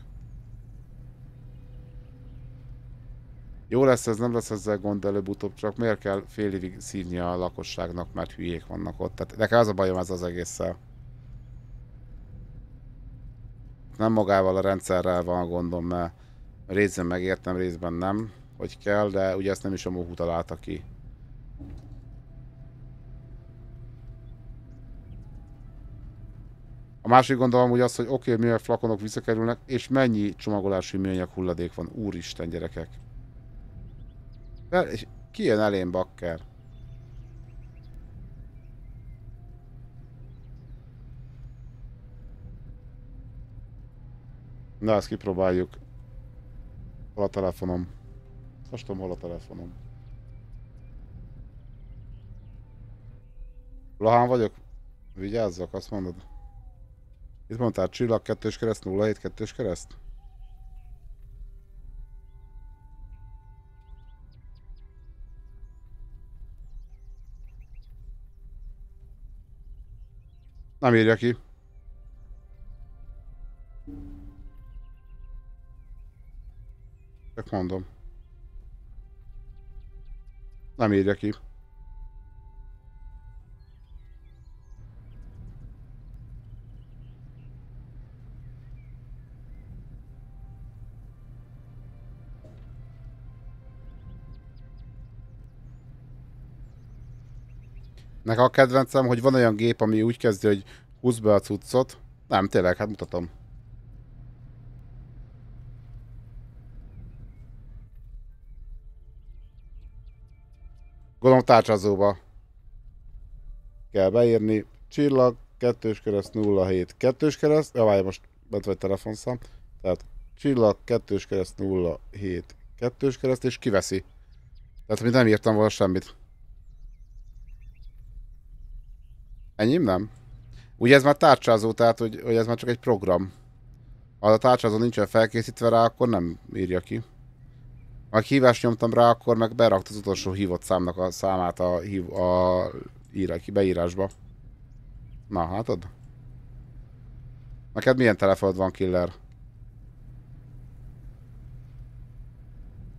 Jó lesz ez, nem lesz ezzel gond előbb-utóbb, csak miért kell fél évig szívni a lakosságnak, mert hülyék vannak ott. Tehát nekem az a bajom ez az egésszel. Nem magával a rendszerrel van a gondom, mert részben megértem, részben nem, hogy kell, de ugye ezt nem is a Mohu találta ki. A másik gondolom úgy az, hogy oké, okay, műanyag flakonok visszakerülnek, és mennyi csomagolási műanyag hulladék van, úristen gyerekek. És ki jön elém, bakker? Na, ezt kipróbáljuk. Hol a telefonom? Most tudom, hol a telefonom. Lahán vagyok? Vigyázzak, azt mondod. Itt mondtál, csillag kettős kereszt, nulla hét kettős kereszt? Nem írja ki. Csak mondom. Nem írja ki. Nekem a kedvencem, hogy van olyan gép, ami úgy kezdi, hogy húzd be a cuccot. Nem, tényleg, hát mutatom. Gondolom tárcsázóba kell beírni. Csillag, kettős kereszt, nulla hét, kettős kereszt. Ja, várj, most bent vagy telefonszám. Tehát csillag, kettős kereszt, nulla hét, kettős kereszt, és kiveszi. Tehát, mint nem írtam volna semmit. Enyém nem? Ugye ez már tárcsázó, tehát hogy, hogy ez már csak egy program. Ha a tárcsázó nincsen felkészítve rá, akkor nem írja ki. Ha hívást nyomtam rá, akkor meg berakt az utolsó hívott számnak a számát a, hív, a írá, beírásba. Na, hátod? Neked milyen telefonod van, killer?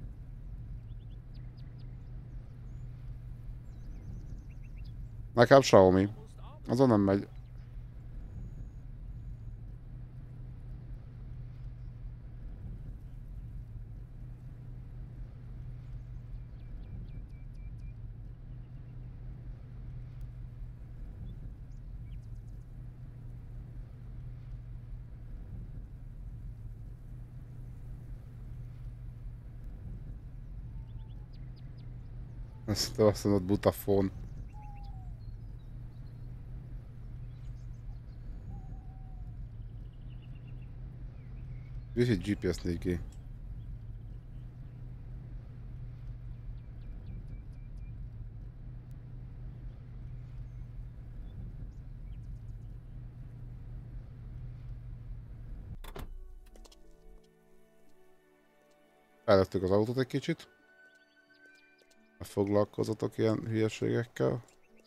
Nekem Xiaomi. Azon nem megy. Ezt azt mondod, butafón. Wi-Fi gé pé es négy gé. Fejlesztük az autót egy kicsit. Ne foglalkozatok ilyen hülyeségekkel.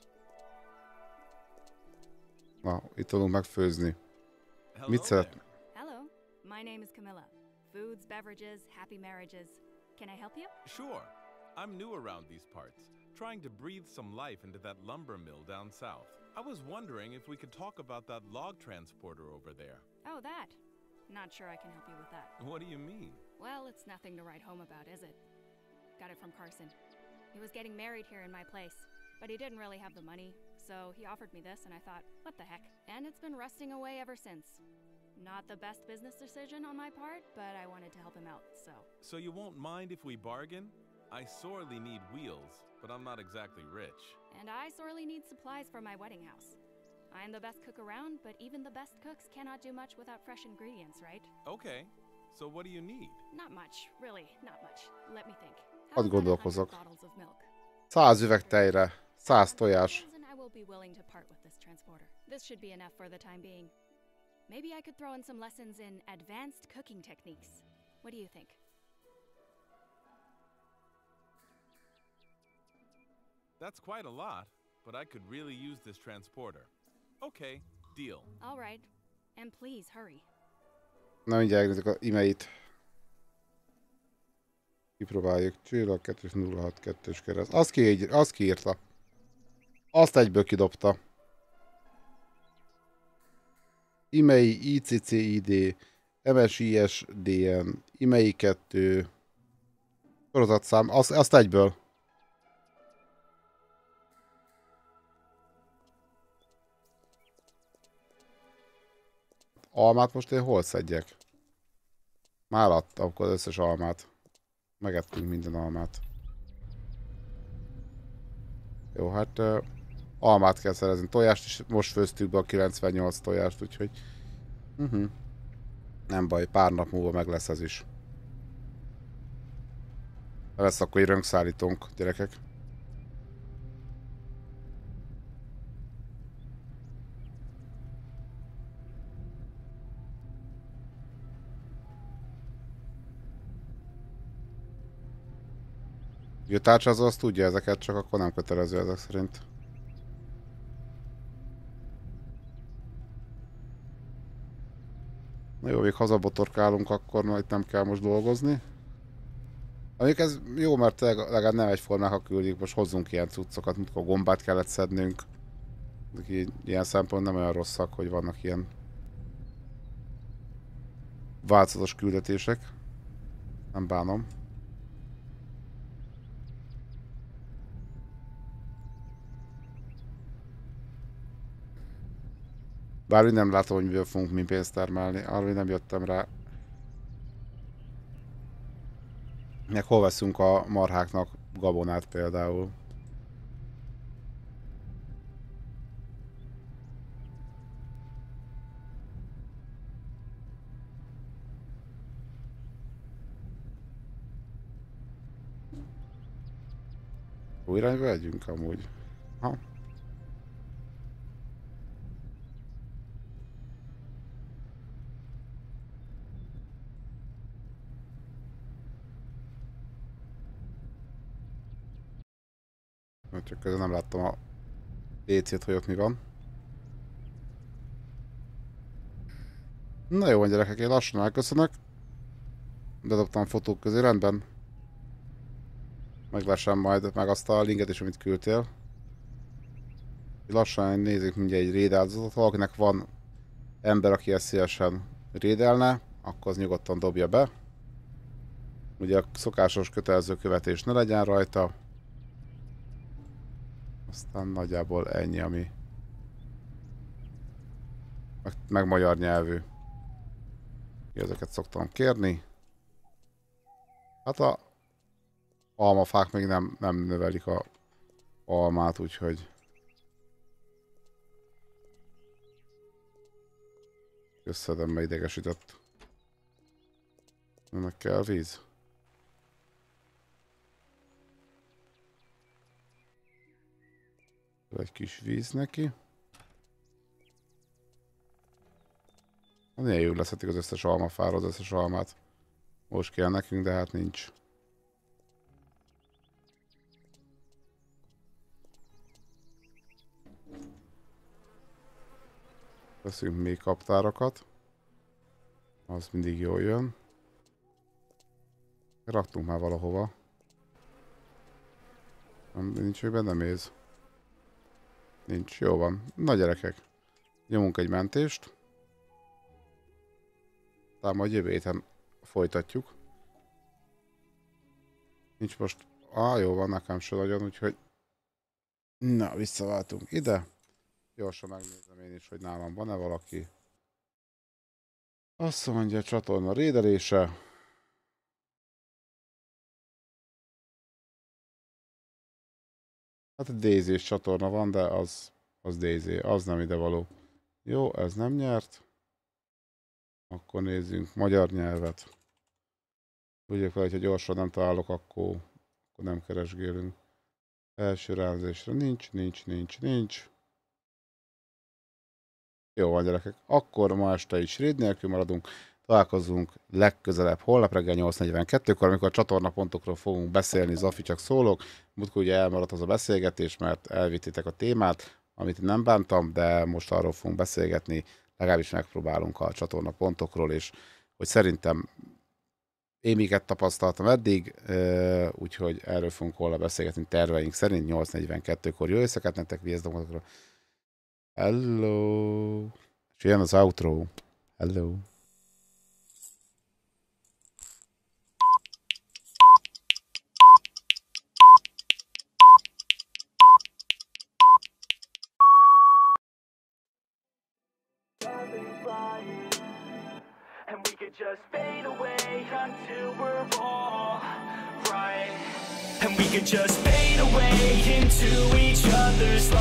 Na, itt tudunk megfőzni. Mit szeret? Hello, my name is Camilla. Foods, beverages, happy marriages. Can I help you? Sure. I'm new around these parts, trying to breathe some life into that lumber mill down south. I was wondering if we could talk about that log transporter over there. Oh, that. Not sure I can help you with that. What do you mean? Well, it's nothing to write home about, is it? Got it from Carson. He was getting married here in my place, but he didn't really have the money, so he offered me this and I thought, what the heck? And it's been rusting away ever since. Not the best business decision on my part, but I wanted to help him out, so. So you won't mind if we bargain? I sorely need wheels, but I'm not exactly rich. And I sorely need supplies for my wedding house. I'm the best cook around, but even the best cooks cannot do much without fresh ingredients, right? Okay, so what do you need? Not much, really, not much. Let me think. Hadd gondolkozok. Száz üveg tejre, száz tojás. I will be willing to part with this transporter. This should be enough for the time being. Maybe I could throw in some lessons in advanced cooking techniques. What do you think? That's quite a lot, but I could really use this transporter. Okay, deal. All right. And please hurry. Na, mindjárt nézzük az e-mailt. Kipróbáljuk. Csillag kettő nulla hat kettős kereszt. Azt, ki, azt kiírta. Azt egyből kidobta. E-mail, i c c i d, em es i s d n, e-mail kettő, sorozatszám, azt, azt egyből. Almát most én hol szedjek? Már adtam akkor az összes almát. Megettünk minden almát. Jó, hát uh, almát kell szerezni. Tojást is most főztük be a kilencvennyolc tojást, úgyhogy... Uh-huh. Nem baj, pár nap múlva meg lesz ez is. Lesz akkor egy rönkszállítónk, gyerekek. Ugye a tárcsázó azt tudja ezeket, csak akkor nem kötelező ezek szerint. Na jó, még hazabotorkálunk, akkor majd nem kell most dolgozni. Amíg ez jó, mert legalább nem egyformák, ha küldjük, most hozzunk ilyen cuccokat, mint a gombát kellett szednünk. Ilyen szempont nem olyan rosszak, hogy vannak ilyen változatos küldetések. Nem bánom. Bár nem látom, hogy miből fogunk mi pénzt termelni, arra nem jöttem rá. Meg hol veszünk a marháknak gabonát például. Jó irányba vegyünk amúgy. Ha. Csak közben nem láttam a pé cét, hogy ott mi van. Na jó van gyerekek, én lassan elköszönök. Bedobtam fotók közé, rendben. Megvessem majd meg azt a linket is, amit küldtél. Lassan nézzük mindjárt egy raid áldozatot, ha valakinek van ember, aki ezt szívesen raidelne, akkor az nyugodtan dobja be. Ugye a szokásos kötelező követés ne legyen rajta. Aztán nagyjából ennyi, ami meg, meg magyar nyelvű. Ezeket szoktam kérni. Hát a almafák még nem, nem növelik a almát, úgyhogy összedem, mert idegesített. Ennek kell víz. Egy kis víz neki. Milyen jól leszetik az összes almafáról, az összes almát. Most kell nekünk, de hát nincs. Veszünk még kaptárakat. Az mindig jól jön. Raktunk már valahova. Nem, nincs még benne méz. Nincs, jó van. Na gyerekek. Nyomunk egy mentést. Talán majd jövő héten folytatjuk. Nincs most... Á, jó van, nekem se nagyon, úgyhogy... Na, visszaváltunk ide. Gyorsan megnézem én is, hogy nálam van-e valaki. Azt mondja, csatorna rédelése. Hát a Daisy-s csatorna van, de az, az Daisy, az nem idevaló. Jó, ez nem nyert. Akkor nézzünk magyar nyelvet. Tudjuk fel, hogyha gyorsan nem találok, akkor, akkor nem keresgélünk. Első rázésre nincs, nincs, nincs, nincs. Jó van gyerekek, akkor ma este is raid nélkül maradunk. Találkozunk legközelebb holnap reggel nyolc negyvenkettőkor, amikor a csatornapontokról fogunk beszélni, Zafi, csak szólok. Múltkor ugye elmaradt az a beszélgetés, mert elvittétek a témát, amit nem bántam, de most arról fogunk beszélgetni, legalábbis megpróbálunk a csatornapontokról, és hogy szerintem én miket tapasztaltam eddig, úgyhogy erről fogunk holnap beszélgetni terveink szerint nyolc negyvenkettőkor. Jó éjszakát nektek, vigyázzatok! Hello! És jön az outro. Hello! And we could just fade away until we're all right. And we could just fade away into each other's lives.